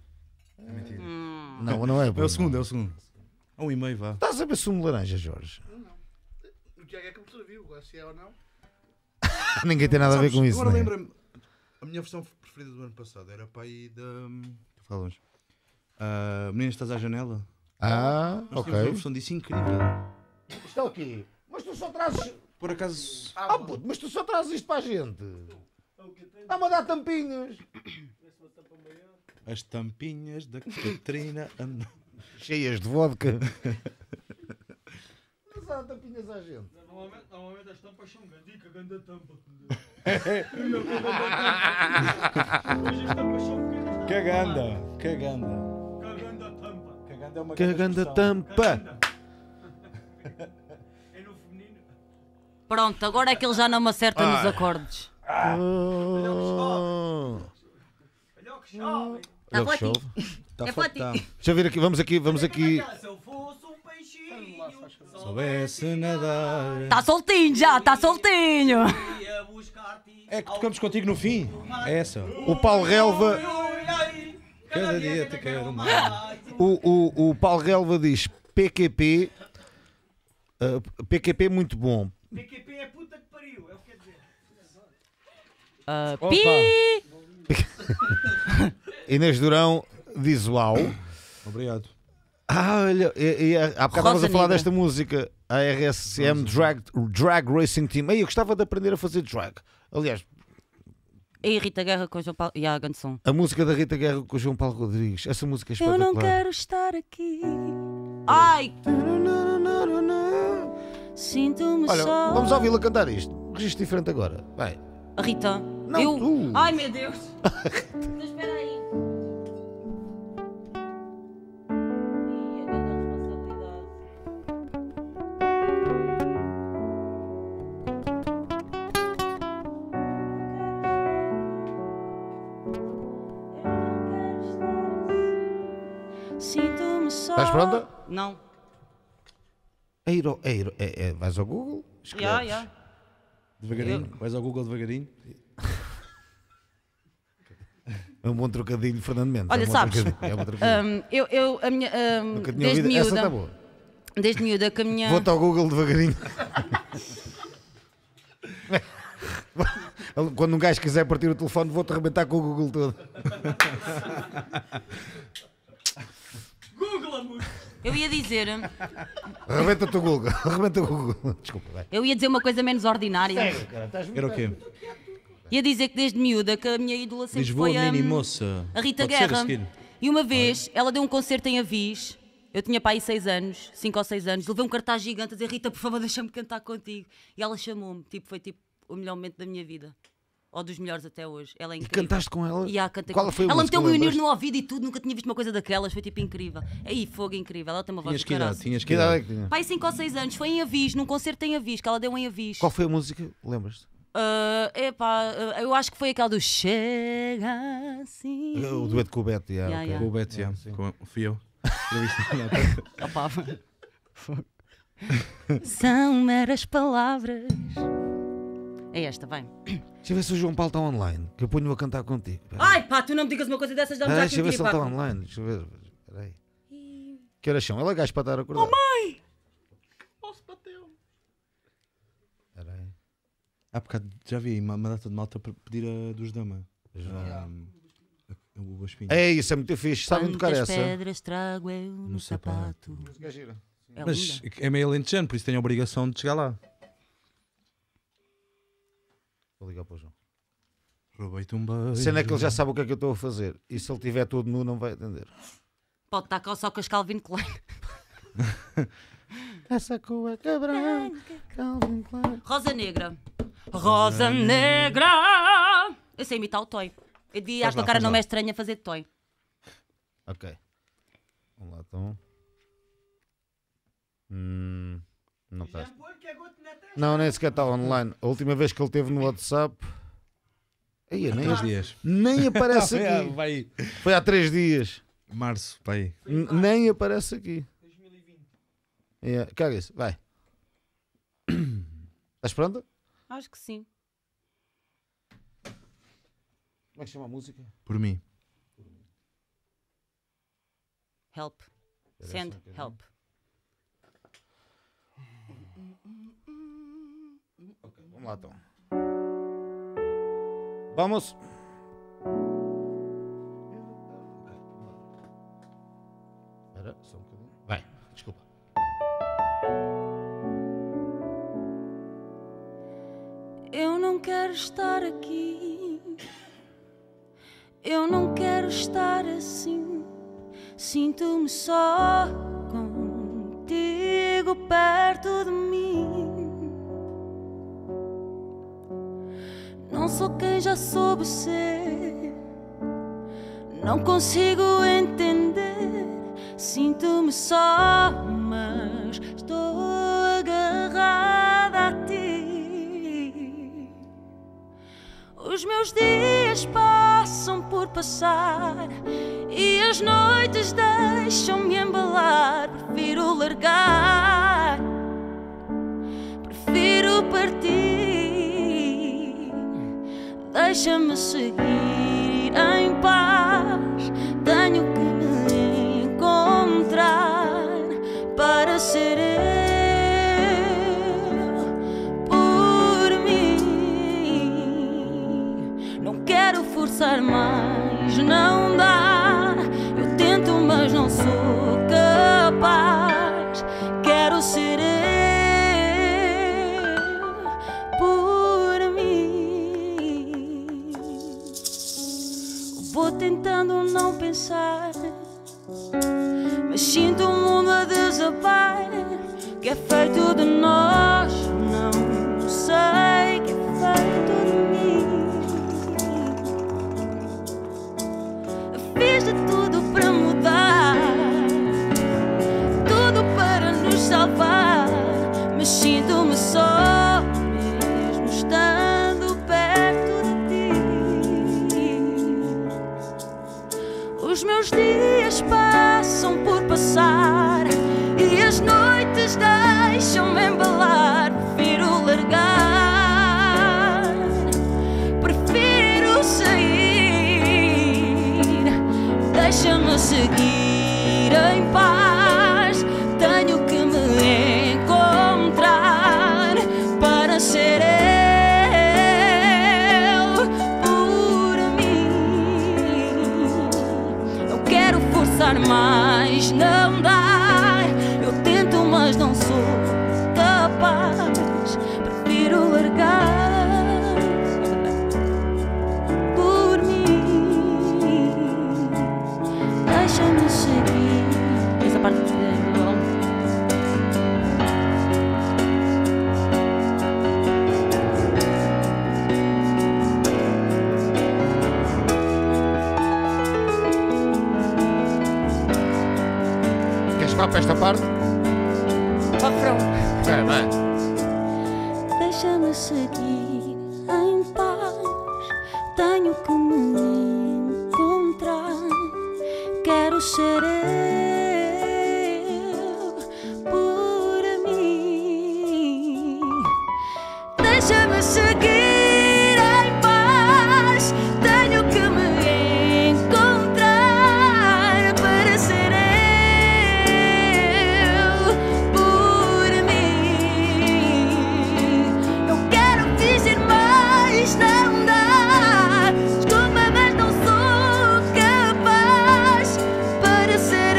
Não, não é. É o segundo, é o segundo. Um e meio, vá. Estás a ver sumo de laranja, Jorge? O Tiago é que me serviu, se é ou não. Ninguém tem nada a ver com isso. Agora né? lembra-me. A minha versão preferida do ano passado era para aí da. Tu falas. Uh, Meninas, estás à janela? Ah, Nós ok. tínhamos uma versão disso incrível. Isto é o quê? Mas tu só trazes. Por acaso. Ah, puto, mas tu só trazes isto para a gente. Dá-me a dar tampinhas. As tampinhas da Catarina andam. Cheias de vodka. Mas dá tampinhas à gente. Normalmente, normalmente as tampas são gandica, ganda tampa. Hoje as tampas são pequenas. Caganda, caganda. Caganda tampa. Caganda é uma Caganda expressão. tampa. É no feminino. Pronto, agora é que ele já não me acerta nos acordes. Ah. Olha o que chove. Tá Olha o que forte. chove. Tá É forte, para ti. tá. Deixa eu ver aqui, vamos aqui, vamos aqui. Se eu fosse um peixinho, Soubesse nadar. Tá soltinho já, tá soltinho. ia buscar-te. É que tocamos contigo no fim. É essa. O Paulo Relva, Cada dia te quero mais. o, o, o Paulo Relva diz P Q P. uh, P Q P muito bom. P Q P é puta que pariu, é o que quer dizer. Ah, Opa. pi. Inês Durão diz uau. Obrigado. Ah, olha, e, e, há bocado estavas Rosa a falar Negra. desta música, a R S M Drag, Drag Racing Team. Ei, eu gostava de aprender a fazer drag. Aliás, E Rita Guerra com o João Paulo. E a Ganson. a música da Rita Guerra com o João Paulo Rodrigues. Essa música é Eu espetacular. não quero estar aqui. Ai, sinto-me Olha, só. vamos ouvi-la cantar isto. Registro diferente agora. Vai. A Rita. Não, eu. tu. Ai, meu Deus. Então espera aí. Ih, a grande responsabilidade. Sinto-me só. Estás pronta? Não. Eiro, eiro, é, é, vais ao Google? escreves. Já, já. Devagarinho. Vais ao Google devagarinho. É um bom trocadilho, Fernando Mendes. Olha, é um bom sabes, trocadilho, é um bom trocadilho. Hum, eu, eu, a minha, hum, Nunca tinha desde ouvido. Essa miúda, está boa. desde miúda que a minha... Vou-te ao Google devagarinho. Quando um gajo quiser partir o telefone, vou-te arrebentar com o Google todo. Eu ia dizer. Arrebenta-te o Google. Arrebenta o Google. Desculpa, vai. Eu ia dizer uma coisa menos ordinária. Era o quê? Ia dizer que desde miúda que a minha ídola sempre Lisboa, foi a, menina e moça. a Rita Pode ser a Guerra. seguir. E uma vez ela deu um concerto em Avis. Eu tinha para aí seis anos, cinco ou seis anos. Levei um cartaz gigante a dizer: Rita, por favor, deixa-me cantar contigo. E ela chamou-me. Tipo, foi tipo o melhor momento da minha vida. Ou dos melhores até hoje. Ela é E incrível. cantaste com ela? E ah, cantei Qual com... foi a Ela música, meteu-me o unir lembras? no ouvido e tudo. Nunca tinha visto uma coisa daquelas. Foi tipo incrível. Aí, fogo incrível. Ela tem uma voz Tinhas de que idade? caraças. Tinhas que Que idade é idade? que tinha? Pai, cinco ou seis anos. Foi em Avis, num concerto em Avis, que ela deu em Avis. Qual foi a música? Lembras-te? Uh, epá, uh, eu acho que foi aquela do Chega assim. O dueto com o Beto, yeah, Yeah, ok. yeah. Com o Beto, Yeah, yeah. sim. Com- Fui eu. Opa. São meras palavras. É esta, vai. Deixa eu ver se o João Paulo está online, que eu ponho-o a cantar contigo. Espera aí. Ai pá, tu não me digas uma coisa dessas, dá-me Ah, já deixa eu ver aqui se um ele está tiro, pá. online. Deixa eu ver. Espera aí. Que horas são? Ele é gajo para estar acordado. Oh, mãe! Posso bater? Espera aí. Há bocado já vi uma, uma data de malta para pedir a dos Dama. Ah, a- o Aspinho. É isso, é muito fixe. Sabem tocar Quantas essa? pedras trago eu no, No sapato. sapato. É Mas linda. é meio alentejano, por isso tenho a obrigação de chegar lá. Vou ligar para o João. Roubei-te um beijo. A cena é que ele já sabe o que é que eu estou a fazer. E se ele estiver todo nu, não vai atender. Pode estar cá só com as Calvin Klein. Essa cueca branca, Calvin Klein. Rosa Negra. Rosa Negra. Eu sei imitar o Toy. Eu devia, Faz a tua lá, cara faz não lá. é estranha fazer de Toy. Ok. Vamos lá, então. Hum, não está. Não, nem sequer está online. A última vez que ele esteve no WhatsApp. Aí, nem, Três dias. nem aparece Ah, aqui. vai. Foi há três dias. Março, pai. N- nem aparece aqui. Yeah. Caga isso, vai. Estás pronta? Acho que sim. Como é que chama a música? Por mim. Help. Send help. Ok, vamos lá então. Vamos. Espera, só um bocadinho. Vai, desculpa. Eu não quero estar aqui. Eu não quero estar assim. Sinto-me só contigo perto de mim. Não sou quem já soube ser. Não consigo entender. Sinto-me só, mas estou agarrada a ti. Os meus dias passam por passar e as noites deixam-me embalar. Prefiro largar, prefiro partir. Deixa-me seguir em paz. Tenho que me encontrar para ser eu por mim. Não quero forçar mais, não dá. Eu tento, mas não sou capaz. Quero ser eu por mim. Vou tentando não pensar, mas sinto o mundo a desabar. Que é feito de nós, não sei que é feito de mim. Fiz de tudo para mudar, tudo para nos salvar, mas sinto-me só, mesmo estando perto de ti. Os meus dias passam por passar e as noites deixam-me embalar. Prefiro largar, prefiro sair. Deixa-me seguir em paz. Tenho que me encontrar para ser eu por mim. Não quero forçar mais, não dá. Vá para esta parte. Ó, refrão. É, vai. Deixa-me seguir em paz. Tenho que me encontrar. Quero ser eu por mim. Deixa-me seguir em paz. Tenho que me encontrar para ser eu por mim. Eu quero fingir, mas não dá. Desculpa, mas não sou capaz para ser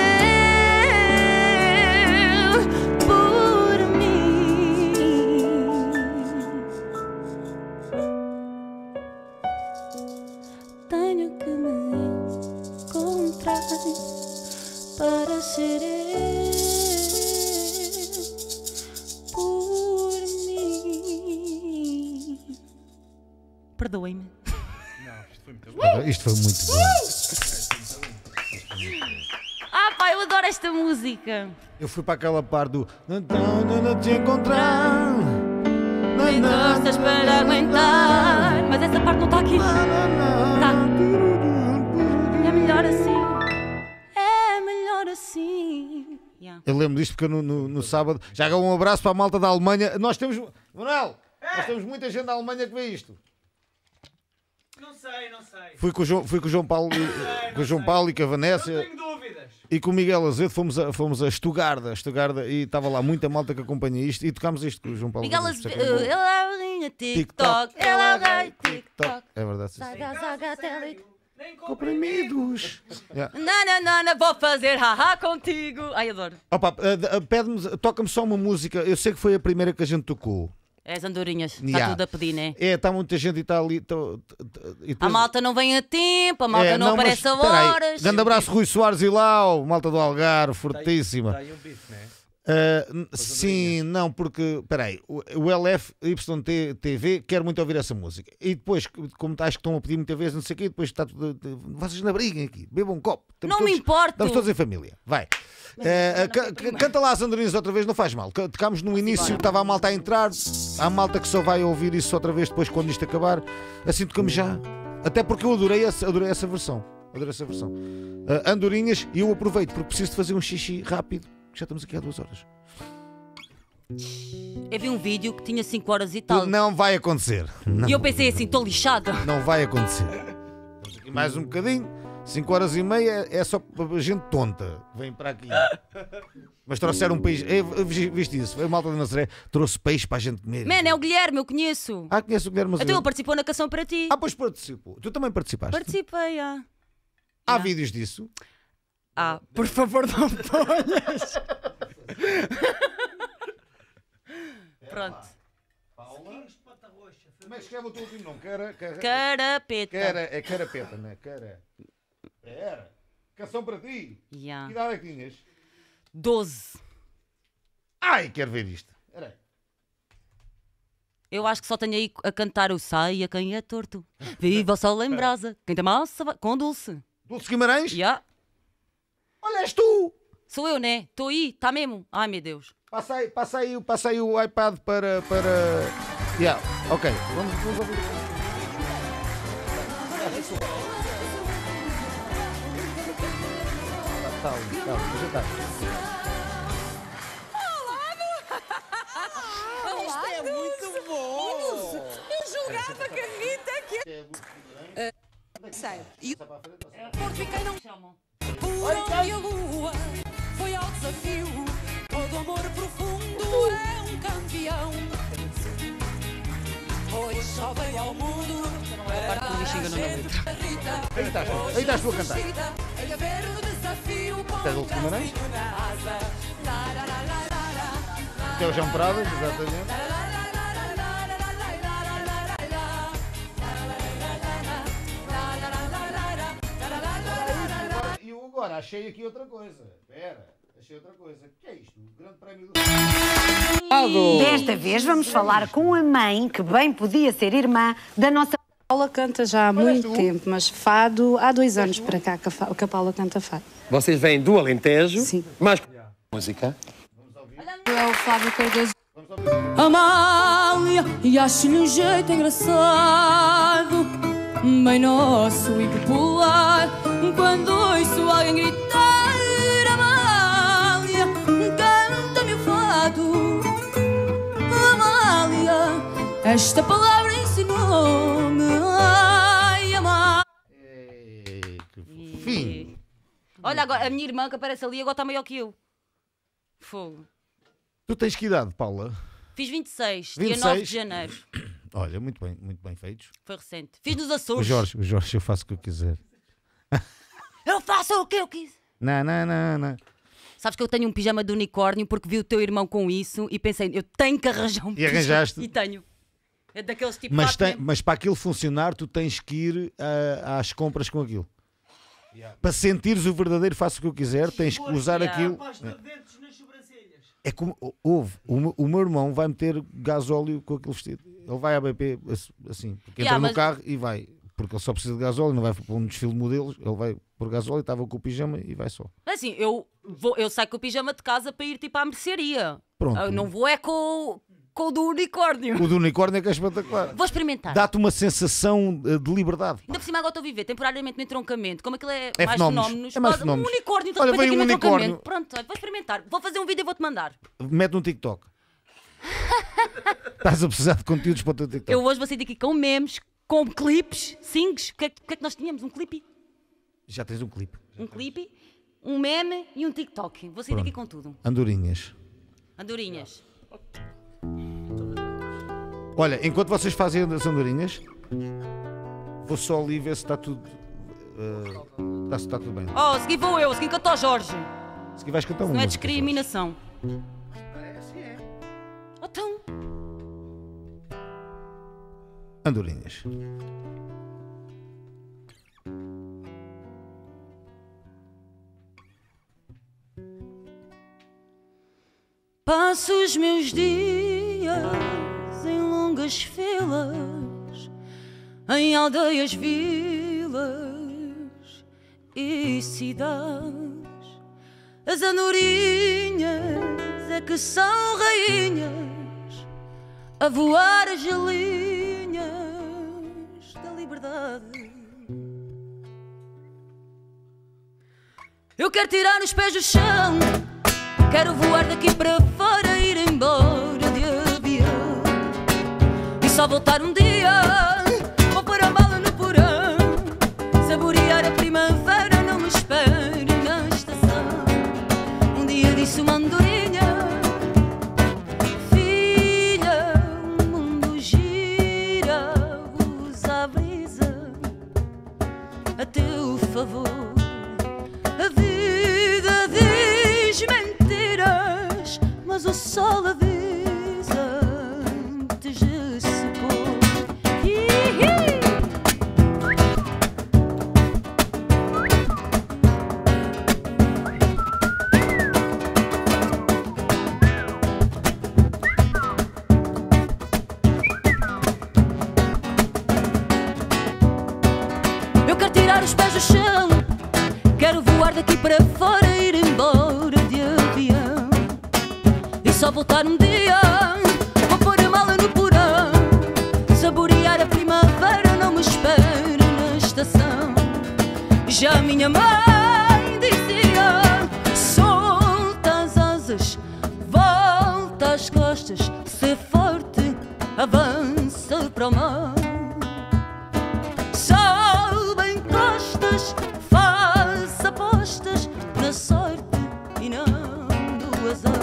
eu por mim. Tenho que me encontrar para ser eu por mim. Perdoem-me. Isto foi muito bom. Ah, pá, eu adoro esta música. Eu fui para aquela parte do não, não, não, não te encontrar. Me gostas para aguentar. Mas essa parte não está aqui. Tá. É melhor assim. É melhor assim. Yeah. Eu lembro disto porque eu no, no, no sábado já dá um abraço para a malta da Alemanha. Nós temos, Manuel, nós temos muita gente da Alemanha que vê isto. Não sei, não sei. Fui com o João, fui com o João Paulo, sei, com o João sei. Paulo e com a Vanessa Não tenho dúvidas. e com o Miguel Azevedo fomos a, fomos a Estugarda, Estugarda e estava lá muita malta que acompanha isto e tocámos isto com o João Paulo. Miguel Azevedo, Azevedo, isto é que é bom. ela é a rainha TikTok, ela é o rei TikTok. É verdade. sim. Zaga, zaga, tele- Nem Comprimidos. Yeah. Não, não, não, não, vou fazer haha contigo. Ai, adoro. Opa, eh, eh, pede-me, toca-me só uma música. Eu sei que foi a primeira que a gente tocou. É as andorinhas, está Yeah. tudo a pedir, né? É, está muita gente e está ali. tá- tá- tá- e A depois- malta não vem a tempo, a malta É, não, mas aparece a espera aí. horas. Grande abraço, Rui Soares e Lau, malta do Algarve, fortíssima. Está aí um bife, não é? Ah, n- sim, não, porque, espera aí, o, o L F Y T T V quer muito ouvir essa música. E depois, como acho que estão a pedir muitas vezes, não sei o quê, depois está tudo. Vocês não briguem aqui, bebam um copo. Estamos Não me todos- importo. Estamos todos em família. Vai. Ah, ca- ca- canta lá as andorinhas outra vez, não faz mal. Ca- Tocámos no início, estava a malta a entrar. Há malta que só vai ouvir isso outra vez depois quando isto acabar. Assim tocamos já. Até porque eu adorei essa, adorei essa versão. Adorei essa versão. Ah, andorinhas, e eu aproveito porque preciso de fazer um xixi rápido. que Já estamos aqui há duas horas. Eu vi um vídeo que tinha cinco horas e tal. Não vai acontecer. Não, E eu pensei assim, estou lixada. não vai acontecer. Estamos aqui mais um bocadinho. cinco horas e meia é só para gente tonta. Vem para aqui. Mas trouxeram um peixe. É, viste isso? Foi a malta de Nazaré. Trouxe peixe para a gente comer. Man, é o Guilherme, eu conheço. Ah, conheço o Guilherme Então Azevedo. ele participou na canção para ti. Ah, pois participou. Tu também participaste. Participei, ah. Há Ah. vídeos disso. Ah, por favor, não ponhas. Pronto. Como é que escreve o teu último nome? Cara, cara, Carapeta. cara, é carapeta, não é? Cara. Era. Canção para ti. Yeah. Que idade é que tinhas? doze. Ai, quero ver isto. Era aí. Eu acho que só tenho aí a cantar o Sai a quem é torto. Viva o sol em brasa. Quem tem massa vai- com dulce. Dulce Guimarães? Yeah. Olha, és tu! Sou eu, né? Estou aí, está mesmo. Ai, meu Deus. Passa aí, passa aí, passa aí o iPad para. para... Yeah, ok. Vamos, vamos ouvir. Tá, tá, tá, já está. Isto é muito bom! Eu julgava que a Rita que... Sei. E o Porto fiquei não chamam. Por onde a lua foi ao desafio. Todo amor profundo é um campeão. Pois só veio ao mundo para parte do lixinho a eu não gente lembro. a Rita. Aí estás, aí estás tu a cantar. A ver o desafio com Estás o Dulce Guimarães? calcinho na asa. La, la, la, la, la, la. Isto é o João Pradas, exatamente. E eu agora achei aqui outra coisa. Espera, achei outra coisa. O que é isto? O Grande Prémio do. Desta vez vamos falar com a mãe, que bem podia ser irmã da nossa... Paula canta já há muito tempo, mas fado há dois anos para cá que a Fa- que a Paula canta fado. Vocês vêm do Alentejo, Sim. mas música? É o Fábio Cardoso. Amália, e acho-lhe um jeito engraçado, bem nosso e popular. Quando ouço alguém gritar Amália, canta-me o fado. Amália, esta palavra ensinou-me. Ai, Amália. Fim. Olha, agora, a minha irmã que aparece ali agora está maior que eu. Fogo. Tu tens que idade, Paula? Fiz vinte e seis, vinte e seis. dia nove de janeiro. Olha, muito bem, muito bem feitos. Foi recente. Fiz nos O Açores. Jorge, o Jorge, eu faço o que eu quiser. Eu faço o que eu quis. Não, não, não, não. Sabes que eu tenho um pijama de unicórnio porque vi o teu irmão com isso e pensei, eu tenho que arranjar um E pijama. arranjaste? E tenho. É daqueles tipo Mas, lá tem, mesmo. mas para aquilo funcionar, tu tens que ir ah, às compras com aquilo. Para sentires o verdadeiro faço o que eu quiser, tens que usar Yeah. aquilo. Pasta de dentes nas sobrancelhas. É como, houve, o, meu- o meu irmão vai meter gasóleo com aquele vestido. Ele vai à B P assim, porque Yeah, entra no mas- carro e vai. Porque ele só precisa de gasóleo, não vai para um desfile de modelos, ele vai por gasóleo, estava com o pijama e vai só. Assim, eu, vou, eu saio com o pijama de casa para ir tipo à mercearia. Pronto. Eu não vou é com, o- com o do unicórnio. O do unicórnio é que é espetacular. Vou experimentar. Dá-te uma sensação eh, de liberdade. Ainda por cima agora estou a viver temporariamente no entroncamento. Como aquilo é, É mais fenómenos. fenómenos. É mais Um fenómenos. unicórnio, de Olha, repente veio aqui um no entroncamento. unicórnio. Pronto, olha, vou experimentar. Vou fazer um vídeo e vou-te mandar. Mete no TikTok. Estás a precisar de conteúdos para o teu TikTok. Eu hoje vou sair daqui com memes, com clipes, sings. O que, é, que o que é que nós tínhamos? Um clipe? Já tens um clipe. Um clipe, um meme e um TikTok. Vou sair daqui com tudo. Andorinhas. Andorinhas. Olha, enquanto vocês fazem as andorinhas, vou só ali ver se está tudo. eh, tá- se está tudo bem. Oh, a seguir vou eu, a seguir canto o Jorge. Se aqui vais cantar uma Não é música, discriminação. Então, Andorinhas. passo os meus dias em longas filas, em aldeias, vilas e cidades. As andorinhas é que são rainhas a voar as linhas da liberdade. Eu quero tirar os pés do chão, quero voar daqui para fora, ir embora de avião e só voltar um dia. Vou pôr a mala no porão, saborear a primavera, não me espere na estação. Um dia disse uma andorinha: filha, o mundo gira, usa a brisa a teu favor. A vida diz mentiras, mas o sol avisa-te já se pôr. Eu quero tirar os pés do chão, quero voar daqui para fora, ir embora de avião e só voltar um dia. Vou pôr a mala no porão, saborear a primavera, não me espere na estação. Já a minha mãe dizia: solta as asas, volta as costas, ser forte, avança para o mar. Sobe em costas, faz apostas na sorte e não no azar.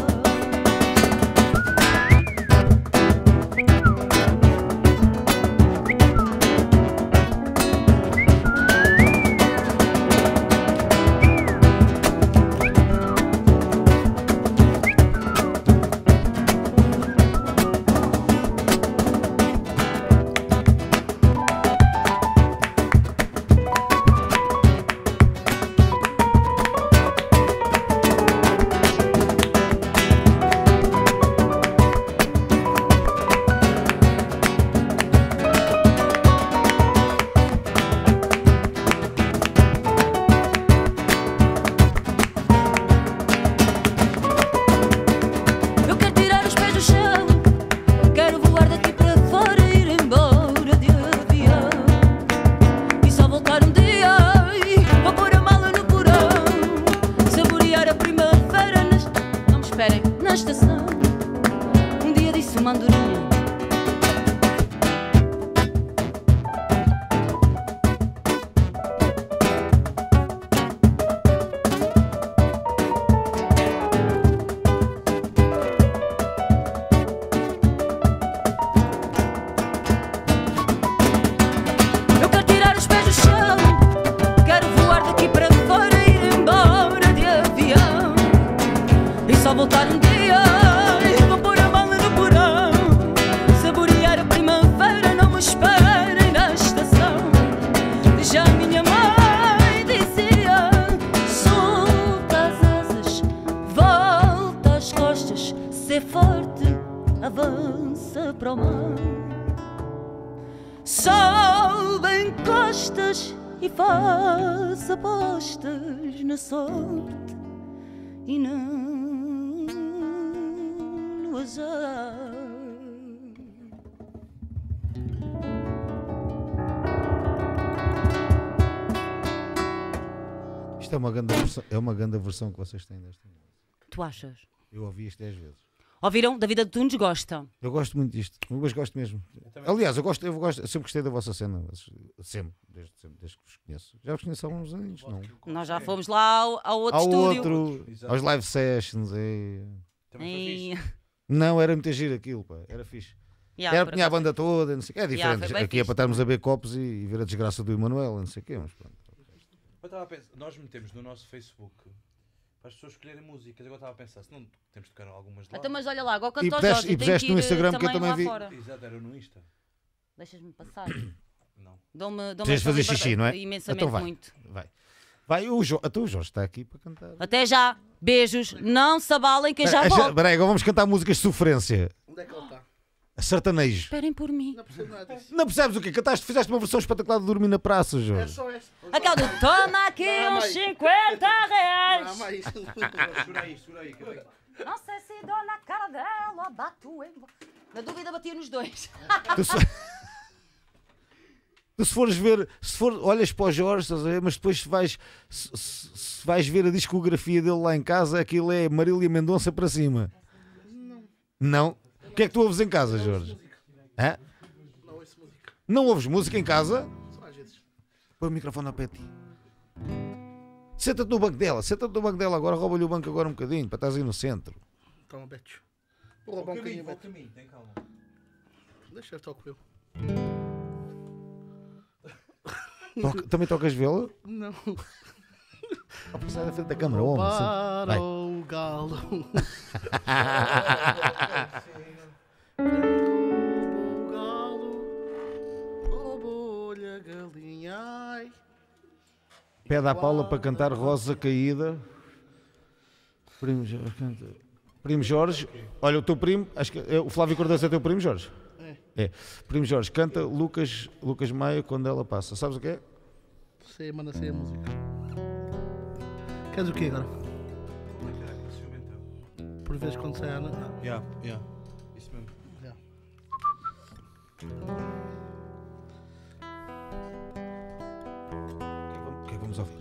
e faz apostas na sorte e não no azar. Isto é uma grande versão, é uma grande versão que vocês têm desta música. Tu achas? Eu ouvi isto dez vezes. Ouviram? Da Vida de Tunes gostam. Eu gosto muito disto, mas gosto mesmo. Eu Aliás, eu, gosto, eu, gosto, eu sempre gostei da vossa cena, sempre, desde, sempre, desde que vos conheço. Já vos conheço há uns anos, não? Nós já fomos lá ao, ao outro ao estúdio. outro, aos live sessions. E... E... Não, era muito giro aquilo, pá. Era fixe. Yeah, era, tinha a banda toda, não sei o quê. É diferente. Yeah, aqui é para estarmos a ver copos e, e ver a desgraça do Emanuel, não sei o quê. Mas pronto. Eu estava a pensar, nós metemos no nosso Facebook para as pessoas escolherem músicas. Agora estava a pensar, se não temos de tocar algumas de lá. Então, mas olha lá, agora E canto aos puseste- Jorge, e tem puseste que no ir, Instagram, eh, que eu também lá vi. fora. Exato, era no Insta. Deixas-me passar. Não. Dou-me dou Tens de fazer xixi, não é? Imensamente Então vai. muito. Vai. Vai, o Jorge, então o Jorge está aqui para cantar. Até já. Beijos. Não se abalem que eu já Espera volto. espera aí, agora vamos cantar músicas de sofrência. Onde é que ele está? Sertanejo. Esperem por mim. Não percebo nada disso. Não percebes o quê? Cantaste, fizeste uma versão espetacular de Dormir na Praça, É Jorge. só essa. Aquela do toma aqui Não, uns mãe. cinquenta reais. Não, mas isso. Segura aí, segura aí. que- Não sei se dou na cara dela, bato em... Na dúvida batia nos dois. Tu se... tu se fores ver, se for, olhas para o Jorge, estás a ver, mas depois se vais, se, se- se vais ver a discografia dele lá em casa, aquilo é Marília Mendonça para cima. Não. Não? O que é que tu ouves em casa, Jorge? Hã? Não ouço música. Não ouves música em casa? Só às vezes. Põe o microfone ao pé de ti. Senta-te no banco dela, senta-te no banco dela agora, rouba-lhe o banco agora um bocadinho, para estás aí no centro. Toma, Beto. Vou Ao roubar um caminho, bocadinho, ao Beto. caminho, tem calma. Deixa eu tocar eu. Toca- também tocas viola? Não. Ao passar da frente da câmara, homem. senta- Para Vai. o galo. O galo. Roubou-lhe a galinha. Ai. Pede à Paula para cantar Rosa Caída. Primo Jorge, canta. Primo Jorge, olha o teu primo, acho que é, o Flávio Cordeiro é teu primo Jorge? É. É. Primo Jorge, canta Lucas, Lucas Maia quando ela passa. Sabes o que é? Sei, manda sei a música. Queres o quê agora? Por vezes quando sai a. Yeah, yeah. Isso mesmo. Yeah. O que é que vamos ouvir?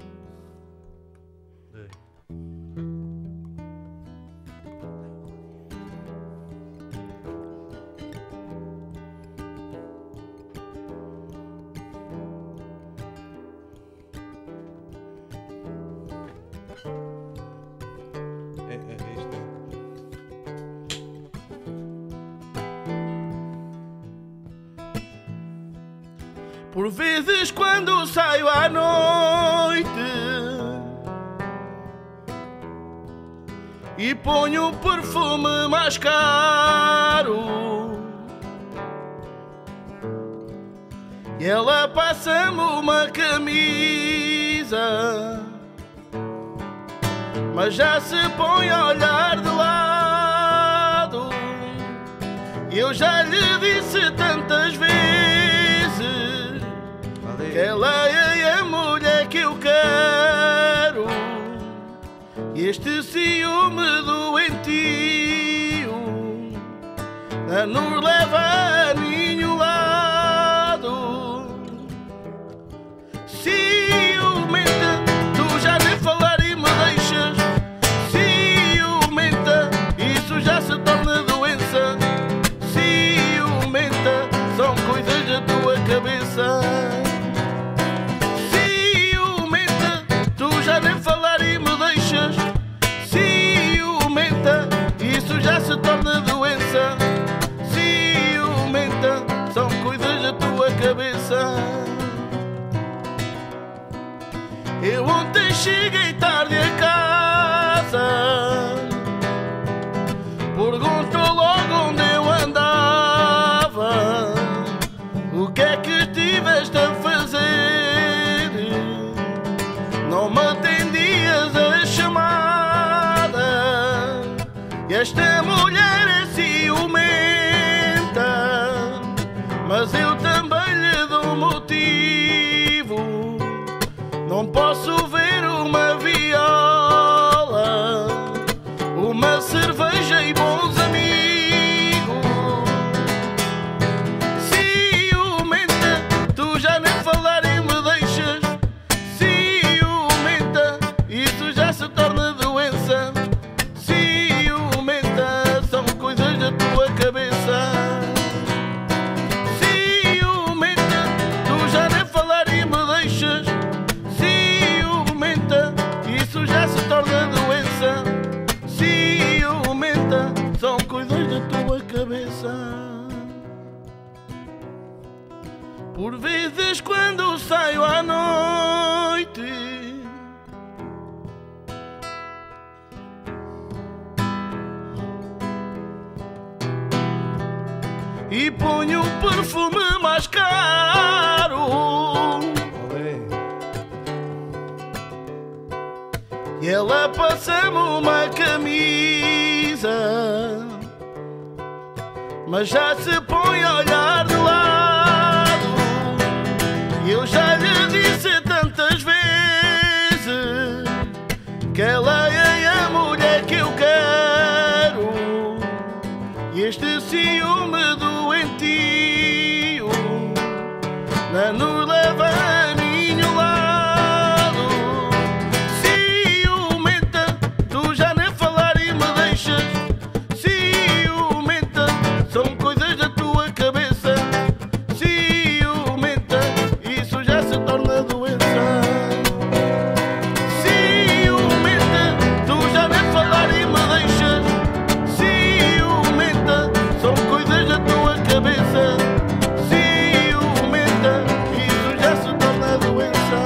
É, é, é isto. Por vezes quando saio à noite e ponho o perfume mais caro e ela passa-me uma camisa, mas já se põe a olhar de lado. E eu já lhe disse tantas vezes que ela é a mulher que eu quero. E este ciúme doentio não nos leva a nenhum lado. Ciumenta, tu já nem falar e me deixas. Ciumenta, isso já se torna doença. Ciumenta, são coisas da tua cabeça. Ciumenta, tu já nem falar e me deixas. Ciumenta, isso já se torna doença. Ciumenta, são coisas da tua cabeça. Eu ontem cheguei tarde a casa, perguntou logo onde eu andava. O que é que estiveste a fazer? Não me atendias a chamada. E esta mulher é ciumenta, mas eu também lhe dou motivo. se torna doença. Ciumenta, são coisas da tua cabeça. Ciumenta, tu já nem falar e me deixas. Ciumenta, isso já se torna doença. Ciumenta, são coisas da tua cabeça. Por vezes quando saio à noite e ponho um perfume mais caro e ela passa-me uma camisa, mas já se põe a olhar de lado. Eu já lhe disse tantas vezes que ela é a mulher que eu quero. E este ciúme doentio não nos leva a nenhum lado. Ciumenta, tu já nem falar e me deixas. Ciumenta, são coisas da tua cabeça. Ciumenta, isso já se torna doença. Ciumenta, tu já nem falar e me deixas. Ciumenta, são coisas da tua cabeça. Ciumenta, isso já se torna doença.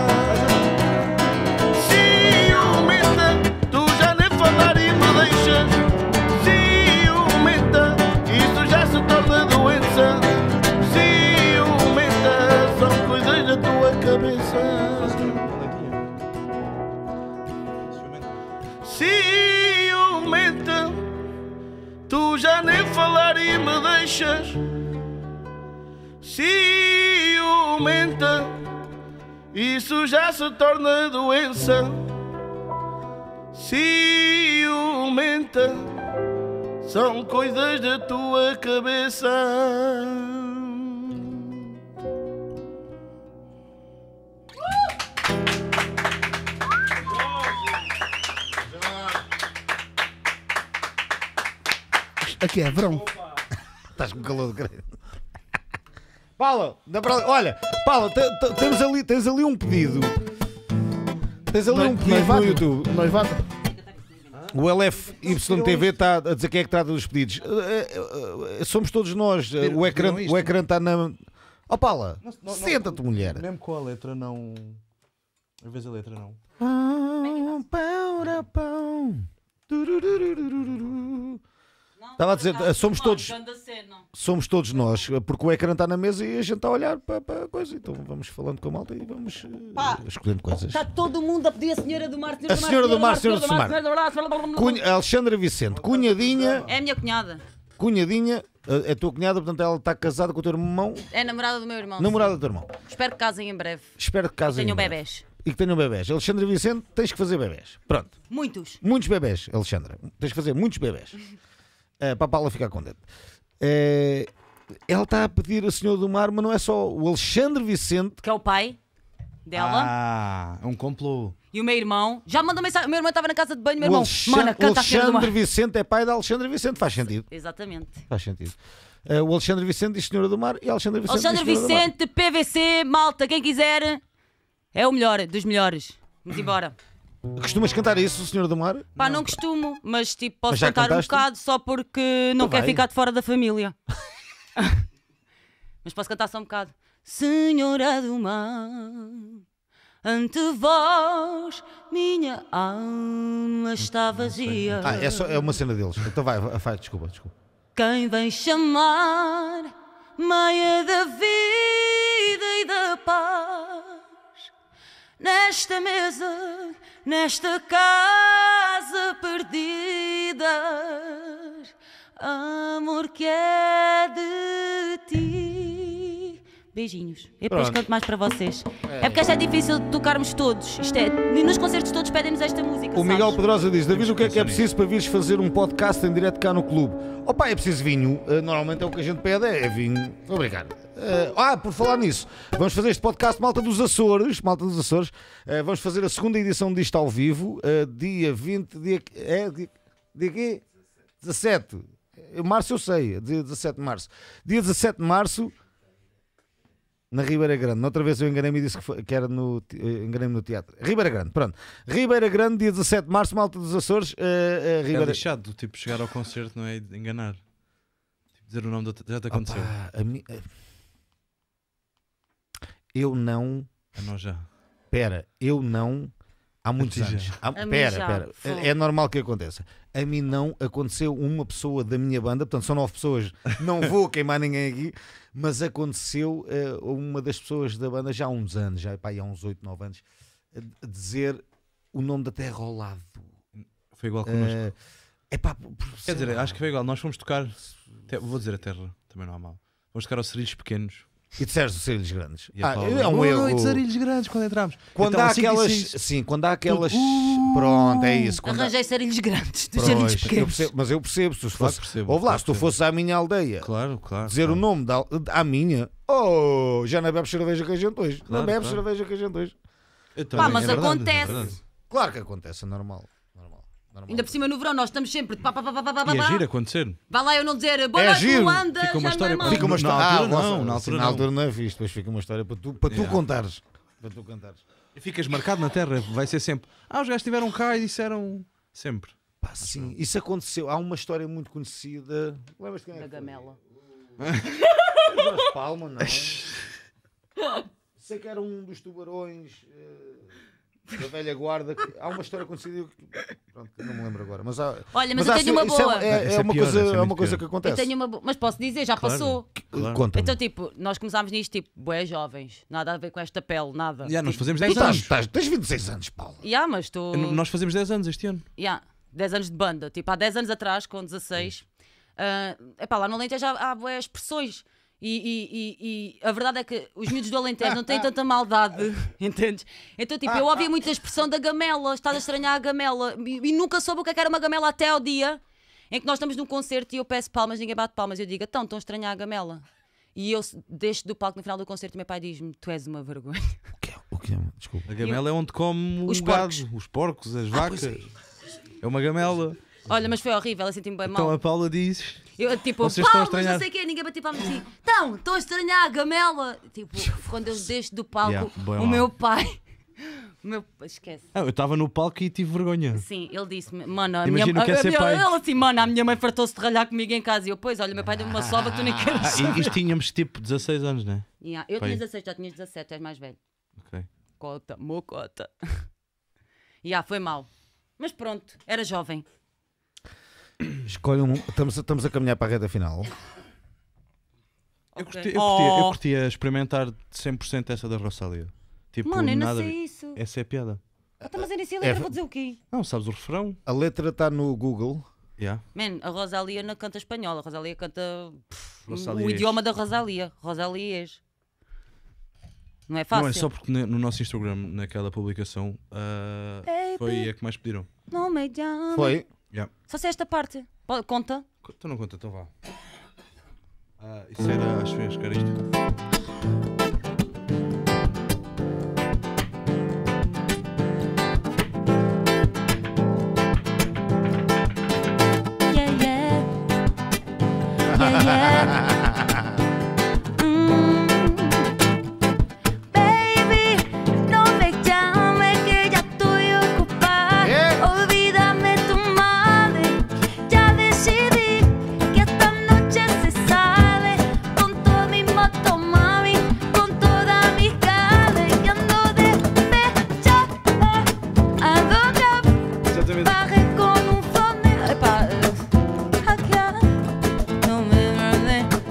Ciumenta, tu já nem falar e me deixas. Ciumenta, isso já se torna doença. Ciumenta, são coisas da tua cabeça. Ciumenta, tu já nem falar e me deixas. Ciumenta, isso já se torna doença. Ciumenta, são coisas da tua cabeça. Aqui é verão. Estás com calor de credo. Paula, dá para... olha, Paula, te- te- temos ali, tens ali um pedido. Tens ali um pedido no YouTube. Noivado. O L F Y T V está a dizer quem é que trata dos pedidos. Eh, eh, eh, Somos todos nós. Eh, O ecrã, o ecrã está na. Oh, Paula, Não, não, senta-te, mulher. Mesmo com a letra não. Às vezes a letra não. Pão, pão, pão. Turururururu. Estava a dizer, eh, somos todos, somos todos nós, eh, porque o ecrã está na mesa e a gente está a olhar para, para a coisa. Então vamos falando com a malta e vamos eh, Pá, escolhendo coisas. Está todo mundo a pedir a senhora do mar, A senhora do mar, senhora do mar. Cunha, Alexandra Vicente, cunhadinha, É a minha cunhada. cunhadinha, eh, é a tua cunhada, portanto ela está casada com o teu irmão, É a namorada do meu irmão. namorada do teu irmão. Sim. Espero que casem em breve. Espero que casem. Tenham em breve. bebés. E que tenham bebés. Alexandra Vicente, tens que fazer bebés. Pronto. Muitos. Muitos bebés, Alexandra. Tens que fazer muitos bebés. Uh, para a Paula ficar contente. Uh, ela está a pedir a senhora do mar, mas não é só o Alexandre Vicente. Que é o pai dela. Ah, é um complô. E o meu irmão. Já mandou mensagem. O meu irmão estava na casa de banho. O meu O irmão. Alexandre, Mana, canta a senhora do mar. Alexandre Vicente é pai da Alexandra Vicente. Faz sentido. Exatamente. Faz sentido. Uh, o Alexandre Vicente diz senhora do mar e a Alexandra Vicente Alexandre diz senhora Vicente, P V C, malta, quem quiser. É o melhor, dos melhores. Vamos embora. do mar. Costumas cantar isso, senhora do mar? Pá, não costumo, mas tipo, posso Mas já cantar cantaste? um bocado só porque não Então quero vai. ficar de fora da família. Mas posso cantar só um bocado. Senhora do mar, ante vós minha alma está vazia. Ah, é, só, é uma cena deles. Então vai, vai, vai, desculpa, desculpa. Quem vem chamar meia da vida e da paz nesta mesa, nesta casa perdida, amor que é de ti, Beijinhos. Eu depois Pronto. canto mais para vocês. É porque esta é difícil de tocarmos todos. Isto é, e nos concertos todos pedem-nos esta música. O Miguel sabes? Pedrosa diz: David, o que é que é pensar nisso. preciso para vires fazer um podcast em direto cá no clube? Opa, é preciso vinho. Uh, normalmente é o que a gente pede, é vinho. Vou brincar. Uh, ah, por falar nisso, vamos fazer este podcast Malta dos Açores. Malta dos Açores. Uh, vamos fazer a segunda edição disto ao vivo, uh, dia vinte, dia. É, dia, dia quê? dezassete. Março eu sei, dia dezassete de março. Dia dezassete de março. Na Ribeira Grande. Noutra vez eu enganei-me e disse que, foi, que era no, uh, enganei-me no teatro. Ribeira Grande, pronto. Ribeira Grande, dia dezassete de março, Malta dos Açores. Uh, uh, Ribeira... É lixado, tipo, chegar ao concerto não é de enganar. Tipo, dizer o nome do... Já te aconteceu. Opa, a mi... Eu não... A nós já. Pera, eu não... Há muitos A ti anos. já. Há... A mim Pera, já, pera. fogo. É normal que aconteça. A mim não aconteceu uma pessoa da minha banda, portanto são nove pessoas, não vou queimar ninguém aqui, mas aconteceu uh, uma das pessoas da banda já há uns anos, já pá, há uns oito, nove anos, a dizer o nome da terra ao lado. Foi igual connosco. Uh, epá, Quer dizer, acho que foi igual. Nós fomos tocar... te- Vou dizer a terra, também não há mal. Fomos tocar aos Cerilhos Pequenos. E disseste os Cerilhos Grandes. E a Ah, Paula, é um boa erro. noite, Cerilhos Grandes, quando entramos. Quando Então, há às cinco e aquelas. seis, Sim, quando há aquelas. Uh, Pronto, é isso. Quando há... Arranjei sarilhos grandes, dos Pois, sarilhos eu pequenos. percebo, mas eu percebo, se tu Claro fosse, que percebo, ouve lá, claro se tu que percebo. fosses à minha aldeia Claro, claro. dizer claro. o nome da, à minha, oh, já não bebes cerveja com a gente hoje. Claro, não bebes claro. cerveja com a gente hoje. Eu Pá, também, mas é verdade, acontece. é verdade. Claro que acontece, é normal. normal, normal. Ainda por cima no verão nós estamos sempre de pá, pá, pá, pá, pá, pá, E pá. é giro acontecer. Vai lá eu não dizer boa É noite, giro. Luanda, Fica uma já história não é para- mau. Fica uma Na história. altura ah, não, vossa- na altura sim, na não. altura não é fixe, depois fica uma história para tu, para tu Yeah. contares. Para tu contares. E ficas marcado na terra, vai ser sempre. Ah, os gajos estiveram cá e disseram sempre. Pá, sim, isso aconteceu. Há uma história muito conhecida. Lembras-te quem é Da que foi? gamela. Jorge Palma, não. Sei que era um dos tubarões eh, da velha guarda. que- Há uma história conhecida que pronto, que não me lembro agora. Mas há, Olha, mas há eu tenho uma isso é- boa. É, é Essa é uma pior, coisa, essa é é muito uma coisa pior. que Eu acontece. tenho uma boa. Mas posso dizer, já Claro. passou. Claro. Conta-me. Então, tipo, nós começámos nisto, tipo, bué jovens. Nada a ver com esta pele, nada. Já, nós fazemos Tu dez estás, anos. estás, tens vinte e seis anos, Paulo. Ya, mas tu... Eu- Nós fazemos dez anos este ano. Ya, dez anos de banda. Tipo, há dez anos atrás, com dezasseis, é epá, lá no Alentejo há, há bué expressões. E, e- e- e a verdade é que os miúdos do Alentejo não têm tanta maldade, entendes? Então, tipo, eu ouvia muito a expressão da gamela, estás a estranhar a gamela, e, e nunca soube o que é que era uma gamela até ao dia em que nós estamos num concerto e eu peço palmas, ninguém bate palmas, e eu digo, então, estão a estranhar a gamela. E eu deixo do palco no final do concerto e meu pai diz-me, tu és uma vergonha. O que é? O que é? Desculpa. A gamela é onde come Os o gado, porcos. os porcos, as vacas. É uma gamela. Olha, mas foi horrível, eu senti-me bem Então mal. a Paula diz. Eu, tipo, Vocês estão a palmas, não estranhar. sei o quê, ninguém bateu palmas assim. Então, estão a estranhar a gamela. Tipo, quando eu deixo do palco, Yeah, bem o mal. meu pai. O meu esquece. Ah, eu estava no palco e tive vergonha. Sim, ele disse-me, mano, a minha Imagina o que é a ser minha- pai. Ele assim, mano, a minha mãe fartou-se de ralhar comigo em casa. E eu, pois, olha, meu pai deu-me uma sova que tu nem queres. Ah, e isto tínhamos tipo dezasseis anos, não é? Yeah, eu Pai. tinha dezasseis, já tinhas dezassete, tu és mais velho. Ok. Cota, mocota. E yeah, foi mal. Mas pronto, era jovem. Escolhe um. Estamos, a- estamos a caminhar para a reta final. Eu, Ok. curti, eu, curtia, eu Oh. curtia experimentar cem por cento essa da Rosália. Tipo, Mano, eu não nada. sei isso. Essa é a piada. Então, mas eu nem sei a É, letra, vou dizer o quê? Não, sabes o refrão? A letra está no Google. Yeah. Man, a Rosalia não canta espanhol, a Rosalia canta pff, o Rosalias. idioma da Rosalia. Rosalias. Não é fácil. Não é só porque ne- no nosso Instagram, naquela publicação, ah, Baby. foi a que mais pediram. Não me llame. Foi? Yeah. Só sei esta parte. Pode- Conta. Então não conta, então vá. Ah, isso era, acho que acho que era isto. Yeah, yeah. Yeah, yeah. Mm. Baby, no me llames que ya estoy ocupada. Olvídame tu madre. Ya decidí que esta noche se sale con todo mi moto, mami, con toda mi cara. Y ando de fecha a dobrar. Exatamente. Barré con un fone. Epá, hackear. Não me mande.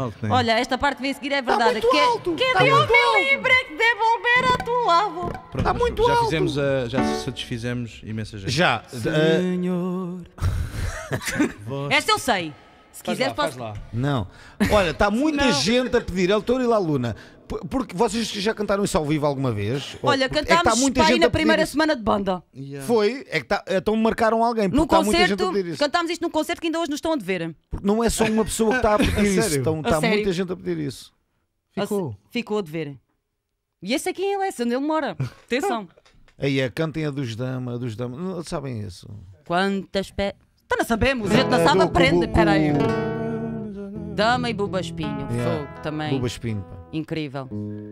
alto, né? Olha, esta parte que vem a seguir é verdade. muito que alto, que tá Deus muito me livre de devolver a tua avó. Pronto, Está mas muito já alto. fizemos a, já satisfizemos imensa gente. Já. Senhor. Esta eu sei. Se Faz quiseres, lá, faz posso. lá. Não. Olha, está muita Não. gente a pedir El Touro e La Luna. P- Porque vocês já cantaram isso ao vivo alguma vez? Ou- Olha, é que cantámos está muita pai gente na a pedir primeira isso. semana de banda. Yeah. Foi, é que tá, então marcaram alguém. Porque No está muita gente a concerto, pedir isso. cantámos isto num concerto que ainda hoje nos estão a dever. Porque não é só uma pessoa que está a pedir isso. sério? Então, A está sério? muita gente a pedir isso. Ficou. Ficou a dever. E esse aqui em Lessa, onde ele mora. Atenção. Aí é, cantem a dos Dama, a dos Dama. Não sabem isso. Quantas pé. Então não sabemos, a gente não É sabe, do- aprende. do- Espera aí. Dama e Buba Espinho. Yeah. Fogo também. Buba Espinho, pá. Incrível.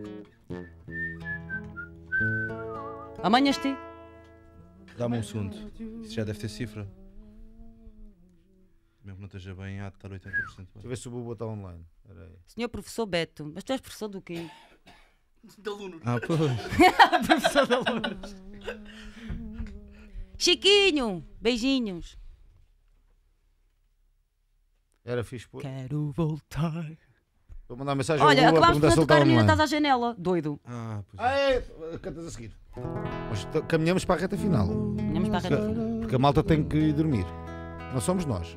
Amanhas-te? Dá-me um segundo. Isso já deve ter cifra. Mesmo que não esteja bem, há de estar oitenta por cento. Deixa eu ver se o Buba está online. Espera aí. Senhor Professor Beto. Mas tu és professor do quê? De aluno. Ah, pois. Professor de alunos. Chiquinho, beijinhos. Era fixe. Pô. Quero voltar. Vou mandar mensagem Olha, ao Buba a acabámos perguntar por se ele está tocar a menina, online. estás à janela. Doido. Ah, pois. Ah, é. Cantas a seguir. Mas t- caminhamos para a reta final. Venhamos para a reta final. Porque a malta tem que ir dormir. Não somos nós.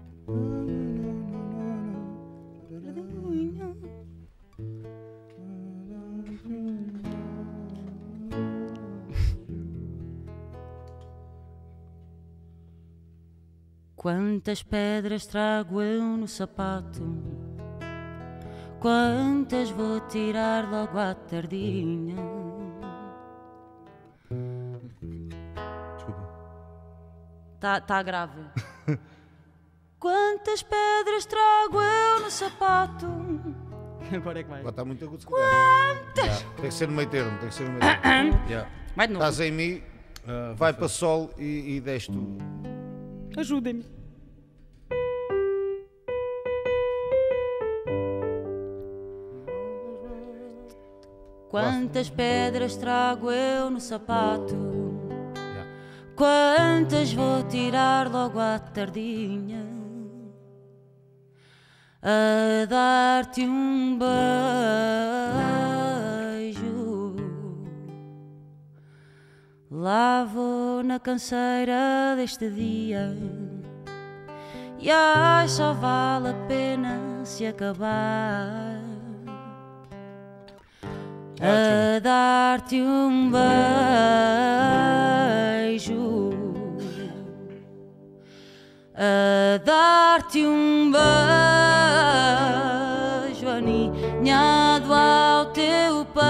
Quantas pedras trago eu no sapato? Quantas vou tirar logo à tardinha? Desculpa. Tá, tá grave. Quantas pedras trago eu no sapato? Agora é que vai. Agora está muito agudo. se calhar. Quantas? Já, tem que ser no meio termo. Tem que ser no meio termo. Yeah. Vai de novo. Estás em Mi, Ah, vai vou para Sol e, e desce tu. Ajudem-me. Quantas pedras trago eu no sapato? Já. Quantas vou tirar logo à tardinha? A dar-te um beijo. Lá vou na canseira deste dia. E ai, só vale a pena se acabar. A dar-te um beijo. A dar-te um beijo aninhado ao teu peito.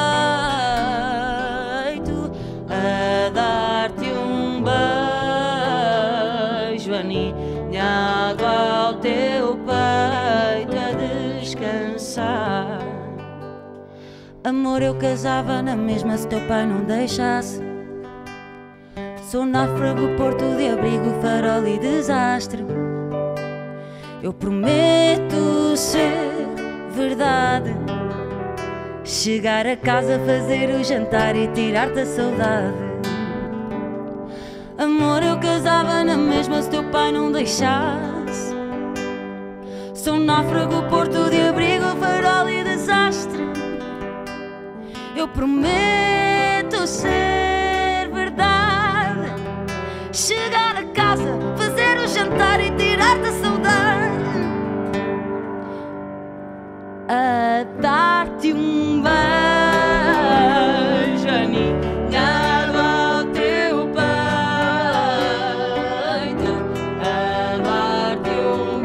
A dar-te um beijo aninhado ao teu peito a descansar. Amor, eu casava na mesma se teu pai não deixasse. Sou náufrago, porto de abrigo, farol e desastre. Eu prometo ser verdade. Chegar a casa, fazer o jantar e tirar-te a saudade. Amor, eu casava na mesma se teu pai não deixasse. Sou náufrago, porto de abrigo, farol e desastre. Eu prometo ser verdade. Chegar a casa, fazer o jantar e tirar-te a saudade. A dar-te um beijo aninhado ao teu peito. A dar-te um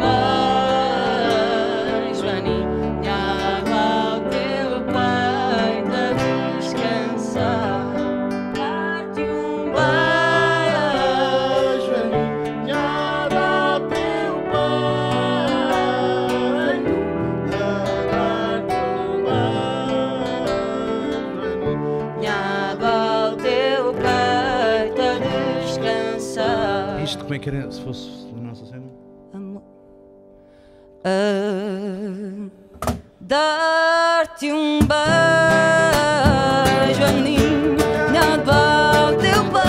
beijo aninhado ao teu peito a descansar. Dar-te um beijo aninhado ao teu peito. Aninhado ao teu peito a descansar. Isto como é que era se fosse na nossa cena? Amor. A dar-te um beijo aninhado ao teu peito.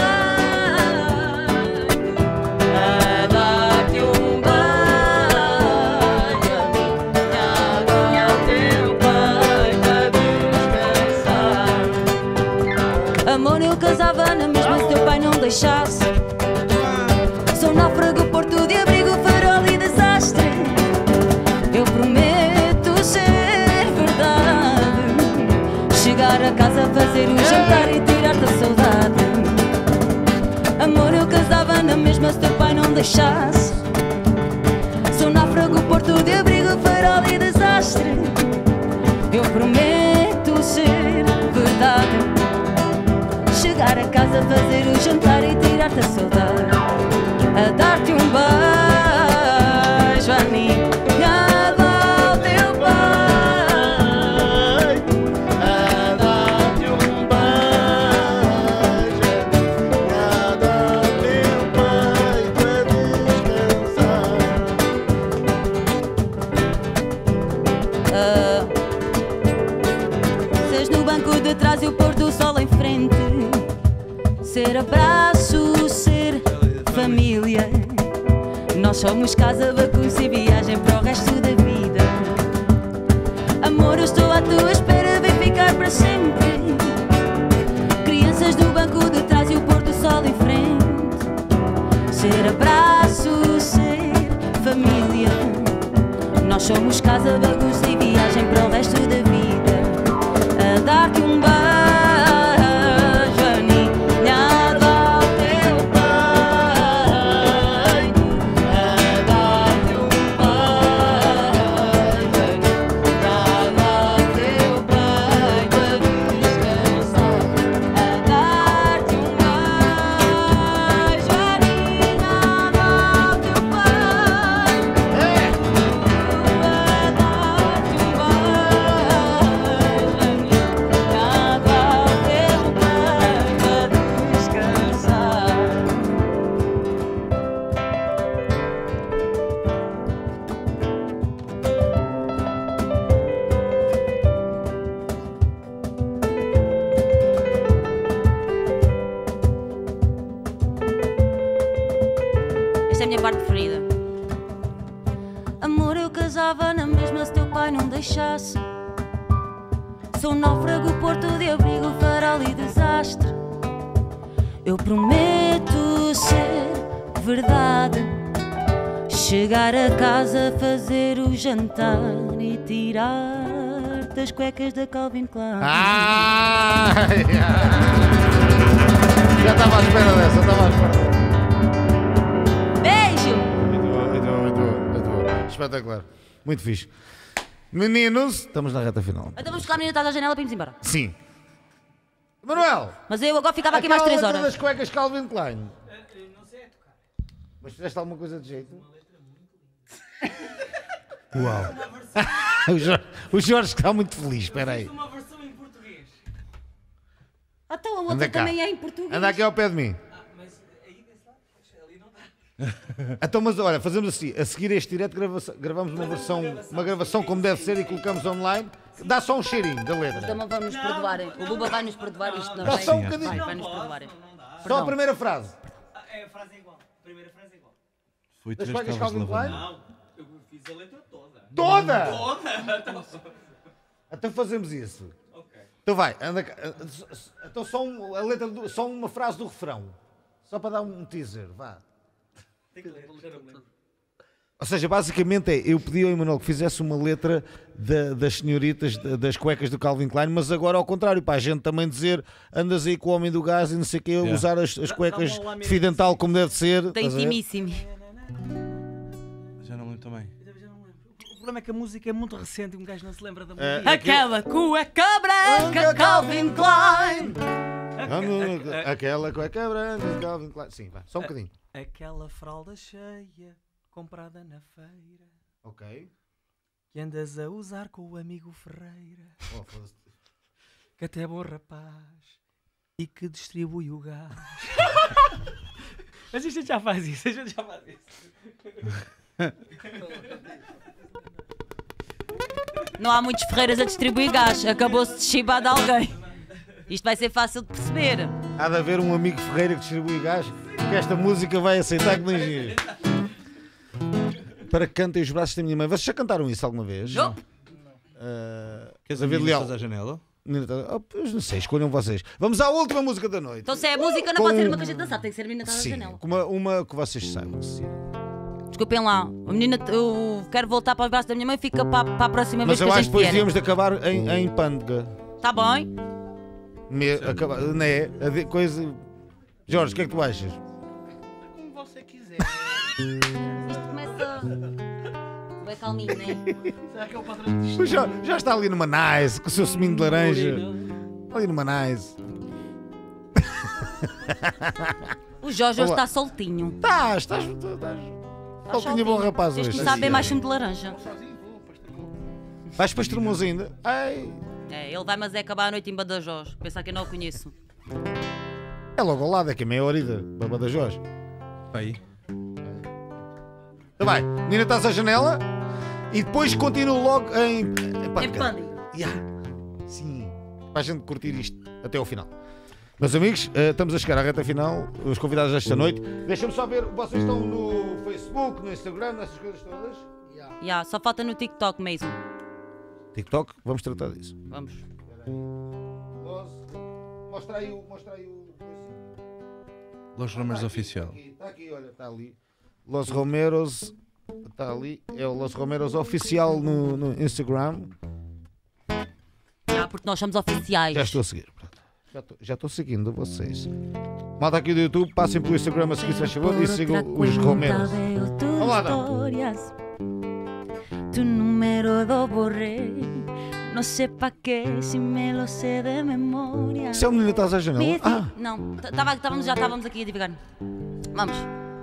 A dar-te um beijo aninhado deixasse. Sou náufrago, porto de abrigo, farol e desastre. Eu prometo ser verdade, chegar a casa, fazer um jantar e tirar-te a saudade. Amor, eu casava na mesma se teu pai não deixasse. Sou náufrago, porto de abrigo, farol e desastre. Eu prometo ser verdade, chegar a casa, fazer o jantar e tirar-te a saudade. A dar-te um beijo, aninhado ao teu pai. A dar-te um beijo, aninhado ao teu pai, para descansar. Ah, seis no banco de trás e o pôr do sol em frente. Ser abraço, ser família. Nós somos casa, bagunça e viagem para o resto da vida. Amor, eu estou à tua espera, vem ficar para sempre. Crianças no banco de trás e o pôr do sol em frente. Ser abraço, ser família. Nós somos casa, bagunça e viagem para o resto da vida. A dar-te um beijo, aninhado ao teu pai. A dar-te um beijo, aninhado ao teu pai, para descansar. A dar-te um beijo, aninhado ao teu pai. A dar-te um Esta é a minha parte preferida. Amor, eu casava na mesma se teu pai não deixasse. Sou náufrago, porto de abrigo, farol e desastre. Eu prometo ser verdade, chegar a casa, fazer o jantar e tirar das cuecas da Calvin Klein. Ai, já estava à espera dessa, estava à espera dessa. Beijo! Muito bom, muito bom, muito bom, muito bom. Espetacular. Muito fixe. Meninos, estamos na reta final. Então vamos buscar a menina atrás da janela para irmos embora. Sim. Manuel! Mas eu agora ficava aqui mais três aquela letra horas. das cuecas Calvin Klein. Não sei tocar. Mas fizeste alguma coisa de jeito? Uau. o, Jorge, o Jorge está muito feliz, espera aí. Uma versão em português. Então a Anda outra cá. também é em português. Anda aqui ao pé de mim. Mas aí desse lado, ali não dá. Então, mas olha, fazemos assim, a seguir este direto grava gravamos uma versão, uma gravação como deve ser e colocamos online. Dá só um cheirinho da letra. Então vamos nos perdoarem. O Buba vai nos perdoar isto. Não Dá vai? só um bocadinho. Vai, vai nos perdoarem. Só a primeira frase. É, a frase é igual. A primeira frase é igual. Foi Das três cuecas cavos de Calvin Klein? lavanda. Não, eu fiz a letra toda. Toda? Toda? Então fazemos isso. Ok. Então vai, anda cá. Então só, um, a letra do, só uma frase do refrão. Só para dar um teaser, vá. Tem que ler, já não me lembro. Ou seja, basicamente é, eu pedi ao Emanuel que fizesse uma letra da- das senhoritas, da- das cuecas do Calvin Klein, mas agora ao contrário, para a gente também dizer andas aí com o homem do gás e não sei o quê, Yeah. usar as, as cuecas Dá- dá uma de fio dental como deve ser. Tem estás a ver? intimíssimo. Já não lembro também. Eu já não lembro. O problema é que a música é muito recente e um gajo não se lembra da É, música. Aquela cueca branca Calvin Klein. Vamos, aquela cueca branca, Calvin Klein. Sim, vai, só um bocadinho. Aquela fralda cheia, comprada na feira, Ok. que andas a usar com o amigo Ferreira, Oh, foda-se. que até é bom rapaz e que distribui o gás. Mas a gente já faz isso, a gente já faz isso. Não há muitos Ferreiras a distribuir gás. Acabou-se de chibar de alguém. Isto vai ser fácil de perceber. Há de haver um amigo Ferreira que distribui gás que esta música vai aceitar que não existe. Para que cantem os braços da minha mãe. Vocês já cantaram isso alguma vez? Não. Uh, Queres David ouvir Leal. Estás à janela? Menina Taça... Oh, pois não sei, escolham vocês. Vamos à última música da noite. Então se é a música, não Com- pode ser uma que a gente dançar, tem que ser a menina está da Sim, janela. uma, uma que vocês saibam. Sim. Desculpem lá, a menina, eu quero voltar para os braços da minha mãe, fica para, para a próxima Mas vez eu que a acho gente que depois vier. devíamos de acabar em, em pândega. Tá bem? Me, acabar, não é? A de- coisa... Jorge, o que é que tu achas? Como você quiser. Isto começa... Vai calminho, né? Será que é o padrão de Mas Já, já está ali numa nice, com o seu seminho de laranja. Ali numa nice. O Jorge hoje Olá. está soltinho. Estás, estás. estás. Só tinha bom rapaz Tens hoje. que começar a beber mais sumo de laranja. Vais para Estremoz ainda? Ai. É, ele vai, mas é acabar a noite em Badajoz. Pensar que eu não o conheço. É logo ao lado, é que é meia hora ida. Para Badajoz. Aí. Então vai, Nina, estás à janela e depois continuo logo em. Em Em Pândega. Pândega. Yeah. Sim. Para a gente curtir isto até ao final. Meus amigos, eh, estamos a chegar à reta final. Os convidados desta noite. Deixa-me só ver, vocês estão no Facebook, no Instagram, nessas coisas todas? Yeah, só falta no TikTok mesmo. TikTok, vamos tratar disso. Vamos. Mostra aí o. Mostra aí o. Los Romeros Oficial. Está aqui, olha, está ali. Los Romeros. Está ali. É o Los Romeros Oficial no, no Instagram. Yeah, porque nós somos oficiais. Já estou a seguir. Pronto. Já estou, já estou seguindo vocês. Malta aqui do YouTube, passem pelo Instagram a seguir, se faz favor, e sigam os Romeros. Vamos lá, então. Tu número do borré. No sé pa qué si me lo sé de memoria. Se é o menino que estás à janela. Me- Ah, Não, tava, távamos, já estávamos aqui a divagar. Vamos.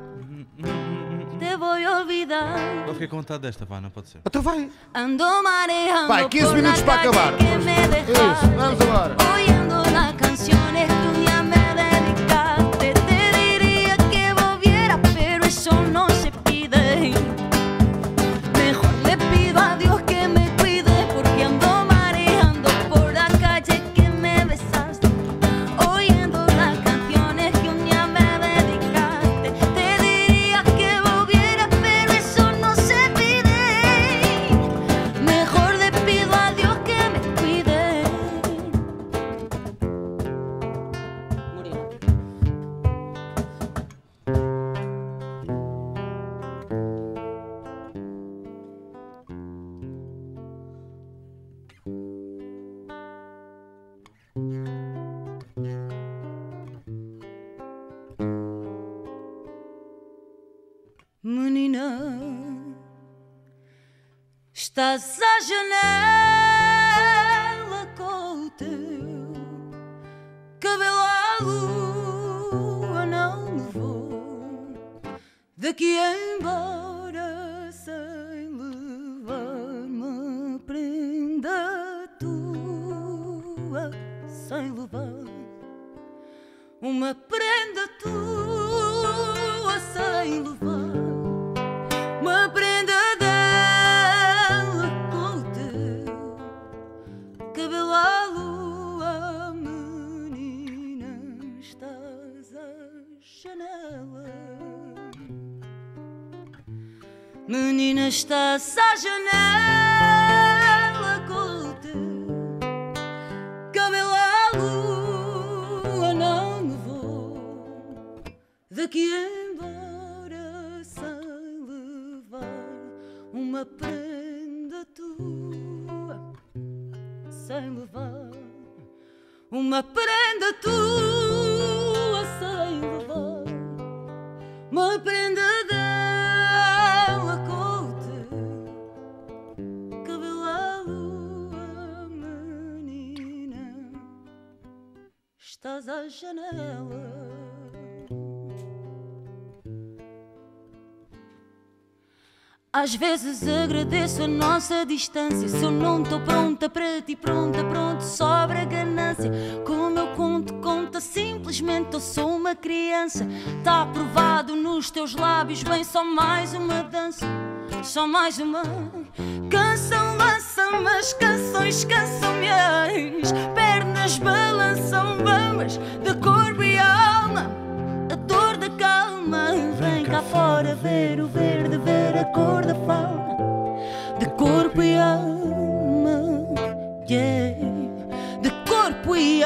Te voy a olvidar. Eu fiquei com vontade desta, pá, não pode ser. então vai. Ando manejando Vai, quinze por minutos la para calle acabar. que me dejaste, Isso, vamos agora. oyendo las canciones que un día me dedicaste. Te diría que volviera, pero eso no se pide. Mejor le pido a Dios que me cuide, porque ando manejando por la calle que me besaste, oyendo las canciones que un día me dedicaste. Te diría que volviera, pero eso no se pide. Mejor le pido a Dios que me cuide. Murió. Menina, estás à janela com o teu cabelo à lua, não levou daqui embora sem levar uma prenda tua, sem levar uma prenda tua, sem levar uma prenda dela com o teu cabelo à lua. Menina, estás à janela. Menina, estás à janela com o teu cabelo à lua. Não me vou daqui embora sem levar uma prenda tua, sem levar uma prenda tua, sem levar uma prenda dela com o teu cabelo à lua. Menina, estás à janela. Às vezes agradeço a nossa distância. Se eu não estou pronta para ti, pronta, pronto, sobra ganância. Como eu conto, conta, simplesmente eu sou uma criança. Tá aprovado nos teus lábios, bem, só mais uma dança, só mais uma canção. Lança-me as canções, cansam-me as pernas, balançam bambas de corpo e alma. A dor da calma, vem cá fora ver o verde, ver a cor da fauna. De corpo e alma, yeah. De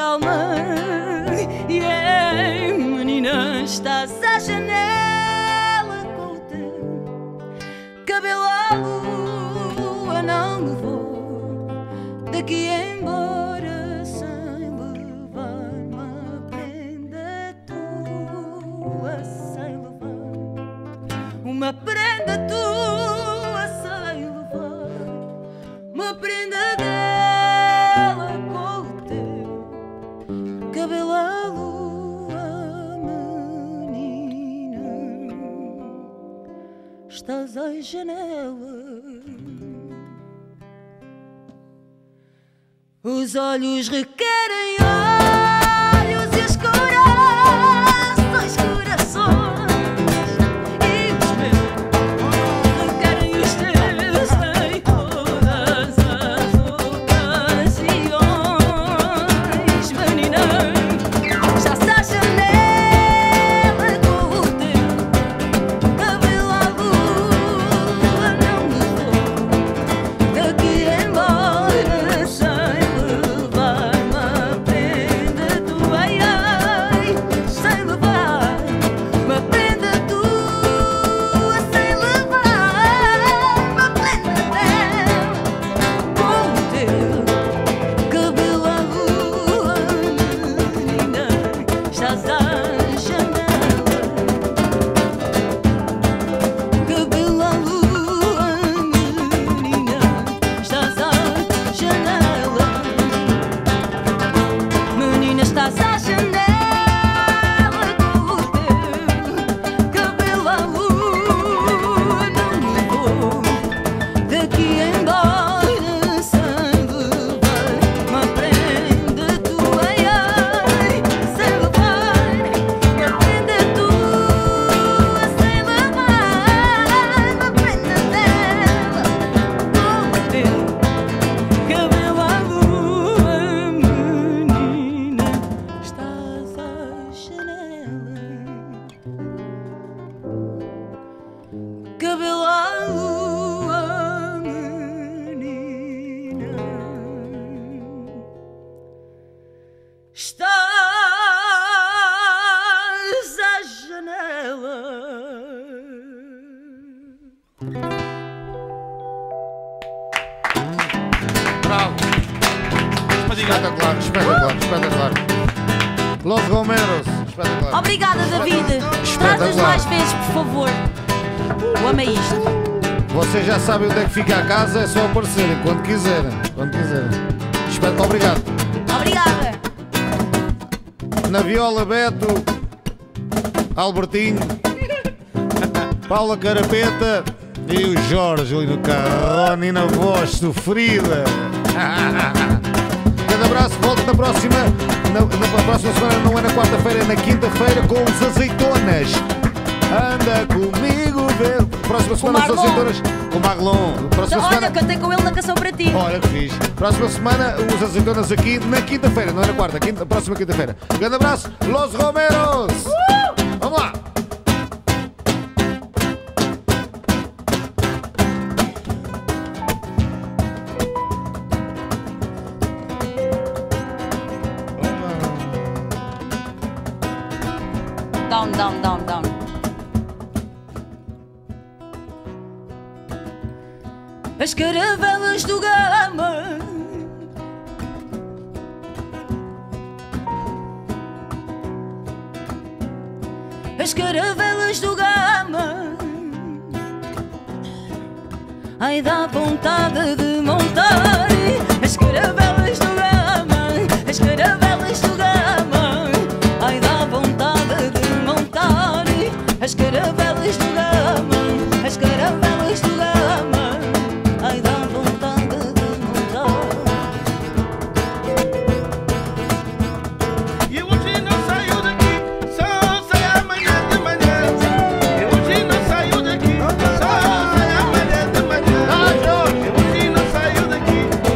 calma. E yeah, menina, estás à janela com o teu cabelo à lua. Não me vou daqui embora sem levar uma prenda tua, sem levar uma prenda tua, sem levar uma prenda dela com o teu cabelo à lua. Menina, estás à janela. Os olhos requerem olhos e os corações, corações. E os meus requerem os teus em todas as ocasiões. Menina, já estás à janela com o teu cabelo à lua. Não me vou daqui embora sem levar uma prenda tua, ai, ai, sem levar uma prenda tua, sem levar uma prenda dela com o teu cabelo à lua. Menina, estás à janela, cabelo à lua. Menina, estás à janela. Menina, estás à janela com o teu cabelo à lua. Não me vou daqui embora sem levar uma prenda tua, ai, ai, sem levar uma prenda tua, sem levar uma prenda dela com o teu cabelo à lua. Menina, estás à janela, cabelo à lua. Menina, estás à janela. Bravo! Espetacular, espetacular, espetacular. Los Romeros, espetacular. Obrigada, David. Traz-nos Espetacular. mais vezes, por favor. Eu amei isto. Vocês já sabem onde é que fica a casa, é só aparecerem quando quiserem. Quando quiserem. Espero. Obrigado. Obrigada. Na viola, Beto, Albertinho, Paula Carapeta e o Jorge ali no carrone e na voz sofrida. Grande abraço, volto na próxima. Na, na próxima semana, não é na quarta-feira, é na quinta-feira com os Azeitonas. Anda comigo ver. Próxima semana, os Marlon. Azeitonas com o Marlon. Próxima Olha, semana. cantei com ele na canção para ti. Olha que fixe. Próxima semana, os Azeitonas aqui na quinta-feira, não é na quarta, quinta, próxima quinta-feira. Grande abraço, Los Romeros! Uh! Vamos lá! Down, down, down, down. As caravelas do Gama As caravelas do Gama, ai, dá vontade de montar. As caravelas do Gama, as caravelas do Gama, ai, dá vontade de montar. As caravelas do Gama, as caravelas do Gama, ai, dá vontade de montar. E hoje não saiu daqui, só sai amanhã de manhã. E hoje não saiu daqui, só sai amanhã de manhã. E hoje não saiu daqui,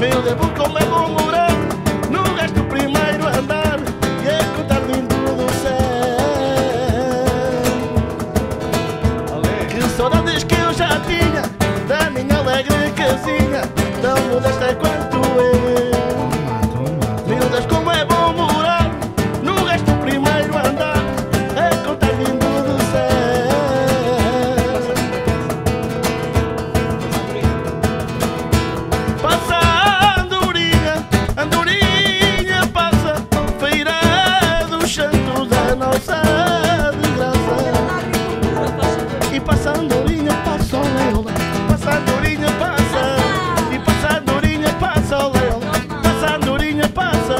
Meu Deus, como é bom morar no resto primeiro andar e é contar lindo do céu. Que saudades que eu já tinha da minha alegre casinha, tão modesta quanto eu. Meu Deus, como é bom morar no resto primeiro andar, é contar lindo do céu. Passa a andorinha, andorinha passa, feira dos santos da nossa desgraça. E passa a andorinha, passa o leão, passa a andorinha, passa. E passa a andorinha, passa o leão, passa a andorinha, passa.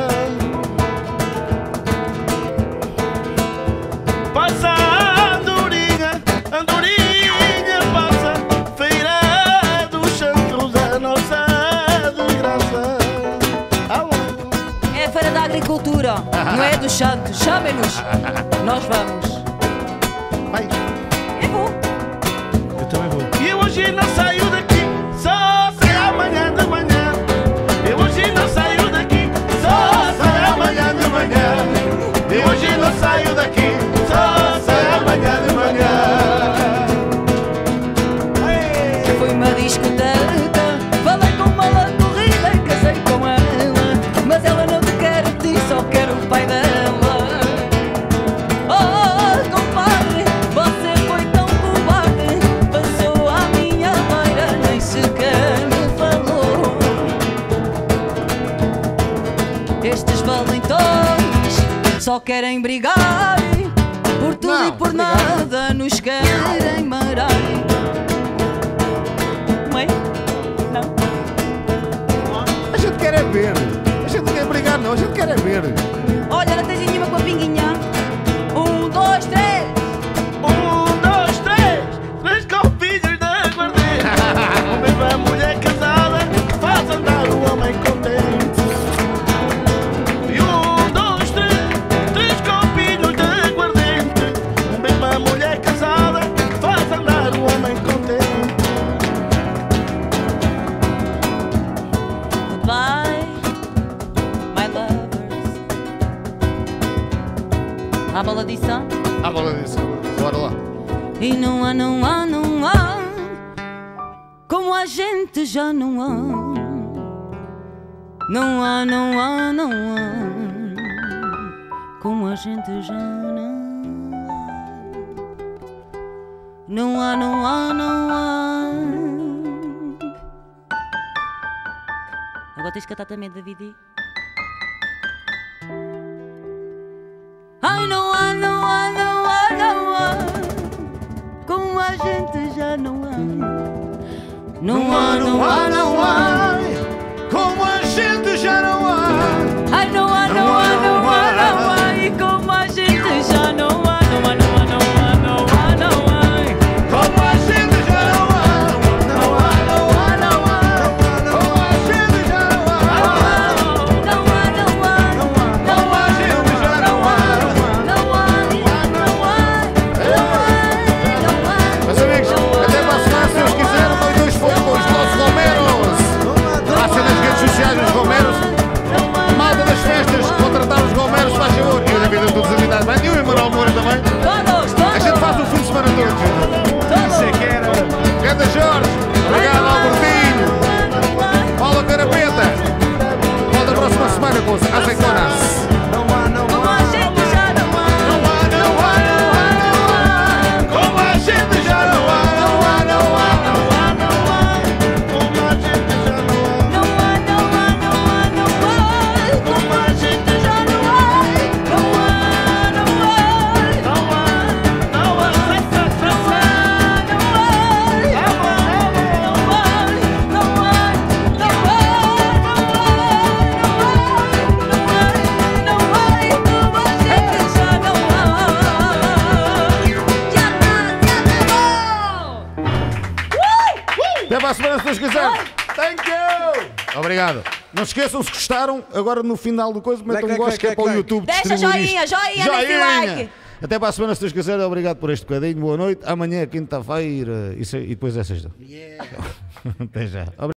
Passa a andorinha, andorinha passa, feira dos santos da nossa desgraça. É a Feira da Agricultura, não é dos Santos. Chamem-nos. Nós vamos. Vai. Eu vou. Eu também vou. E eu hoje não saio daqui, só sai amanhã de manhã. Eu hoje não saio daqui, só sai amanhã de manhã. Eu hoje não saio daqui, só sai amanhã de manhã. Foi uma discoteca, falei com uma lá corrida e casei com ela. Mas ela não te quer a ti, só quer o pai dela. Oh, compadre, você foi tão cobarde, passou à minha beira, nem sequer me falou. Estes valentões só querem brigar, por tudo Não, e por obrigado. nada nos querem marar. Mãe? Não. A gente quer é ver. A gente não quer brigar, não. A gente quer é ver. Olha, não tens nenhuma com a pinguinha. Um, dois, três. Um, dois, três, três copinhos de aguardente. Uma mesma mulher casada faz andar o homem contente. E um, dois, três, três copinhos de aguardente. Uma mesma mulher casada faz andar o homem contente. Goodbye, my lovers. A baladiça. À bola disso. Bora lá. E não há, não há, não há, como a gente já não há. Não há, não há, não há, como a gente já não há. Não há, não há, não há. Agora tens que cantar também, David. Ai, não há, não há, não há, não há, como a gente já não há. Não há, não há, não há, como a gente já não há. ai, não há, não há, não há, não há, e como a gente já não há. Não há, não há, não há, não há, não há, Como a gente já não há. Não há, não há, não há. Como a gente já não há. não há, não há, Como a gente já não há. não há, não há, não há. Meus amigos, até para a semana, se Deus quiser, nós dois fomos com os nossos Romeros. Passem nas redes sociais dos Romeros. Malta das festas, contratar os Romeros, faz favor. E o David de todos os invitados. Bem, e o Emanuel Moura também. Todos, todos. A gente faz o fim de semana todo. Isso é que era. Ganda Jorge. Obrigado, Albertinho. Paula Carapeta. Volta a próxima semana com as azeitonas. Como a gente já não há. Não há, não há, não há, não há. Como a gente já não há. Não há, não há, não há, não há. Como a gente já não há. Não há, não há, não há, não há, como a gente já não há. Não há, não há, Não há, não há, não há, não há, não há, não há, não há, não há, não há, e como a gente já não há. Já tá, já acabou! Até para a semana, se Deus quiser. Thank you. Obrigado. Não se esqueçam, se gostaram, agora no final do coisa, metam um Like, gosto like, que é para o like, YouTube Deixa distribuir joinha, isto. joinha nesse like. Até para a semana, se Deus quiser. Obrigado por este bocadinho. Boa noite. Amanhã, quinta-feira, e se- e depois é sexta. Até já.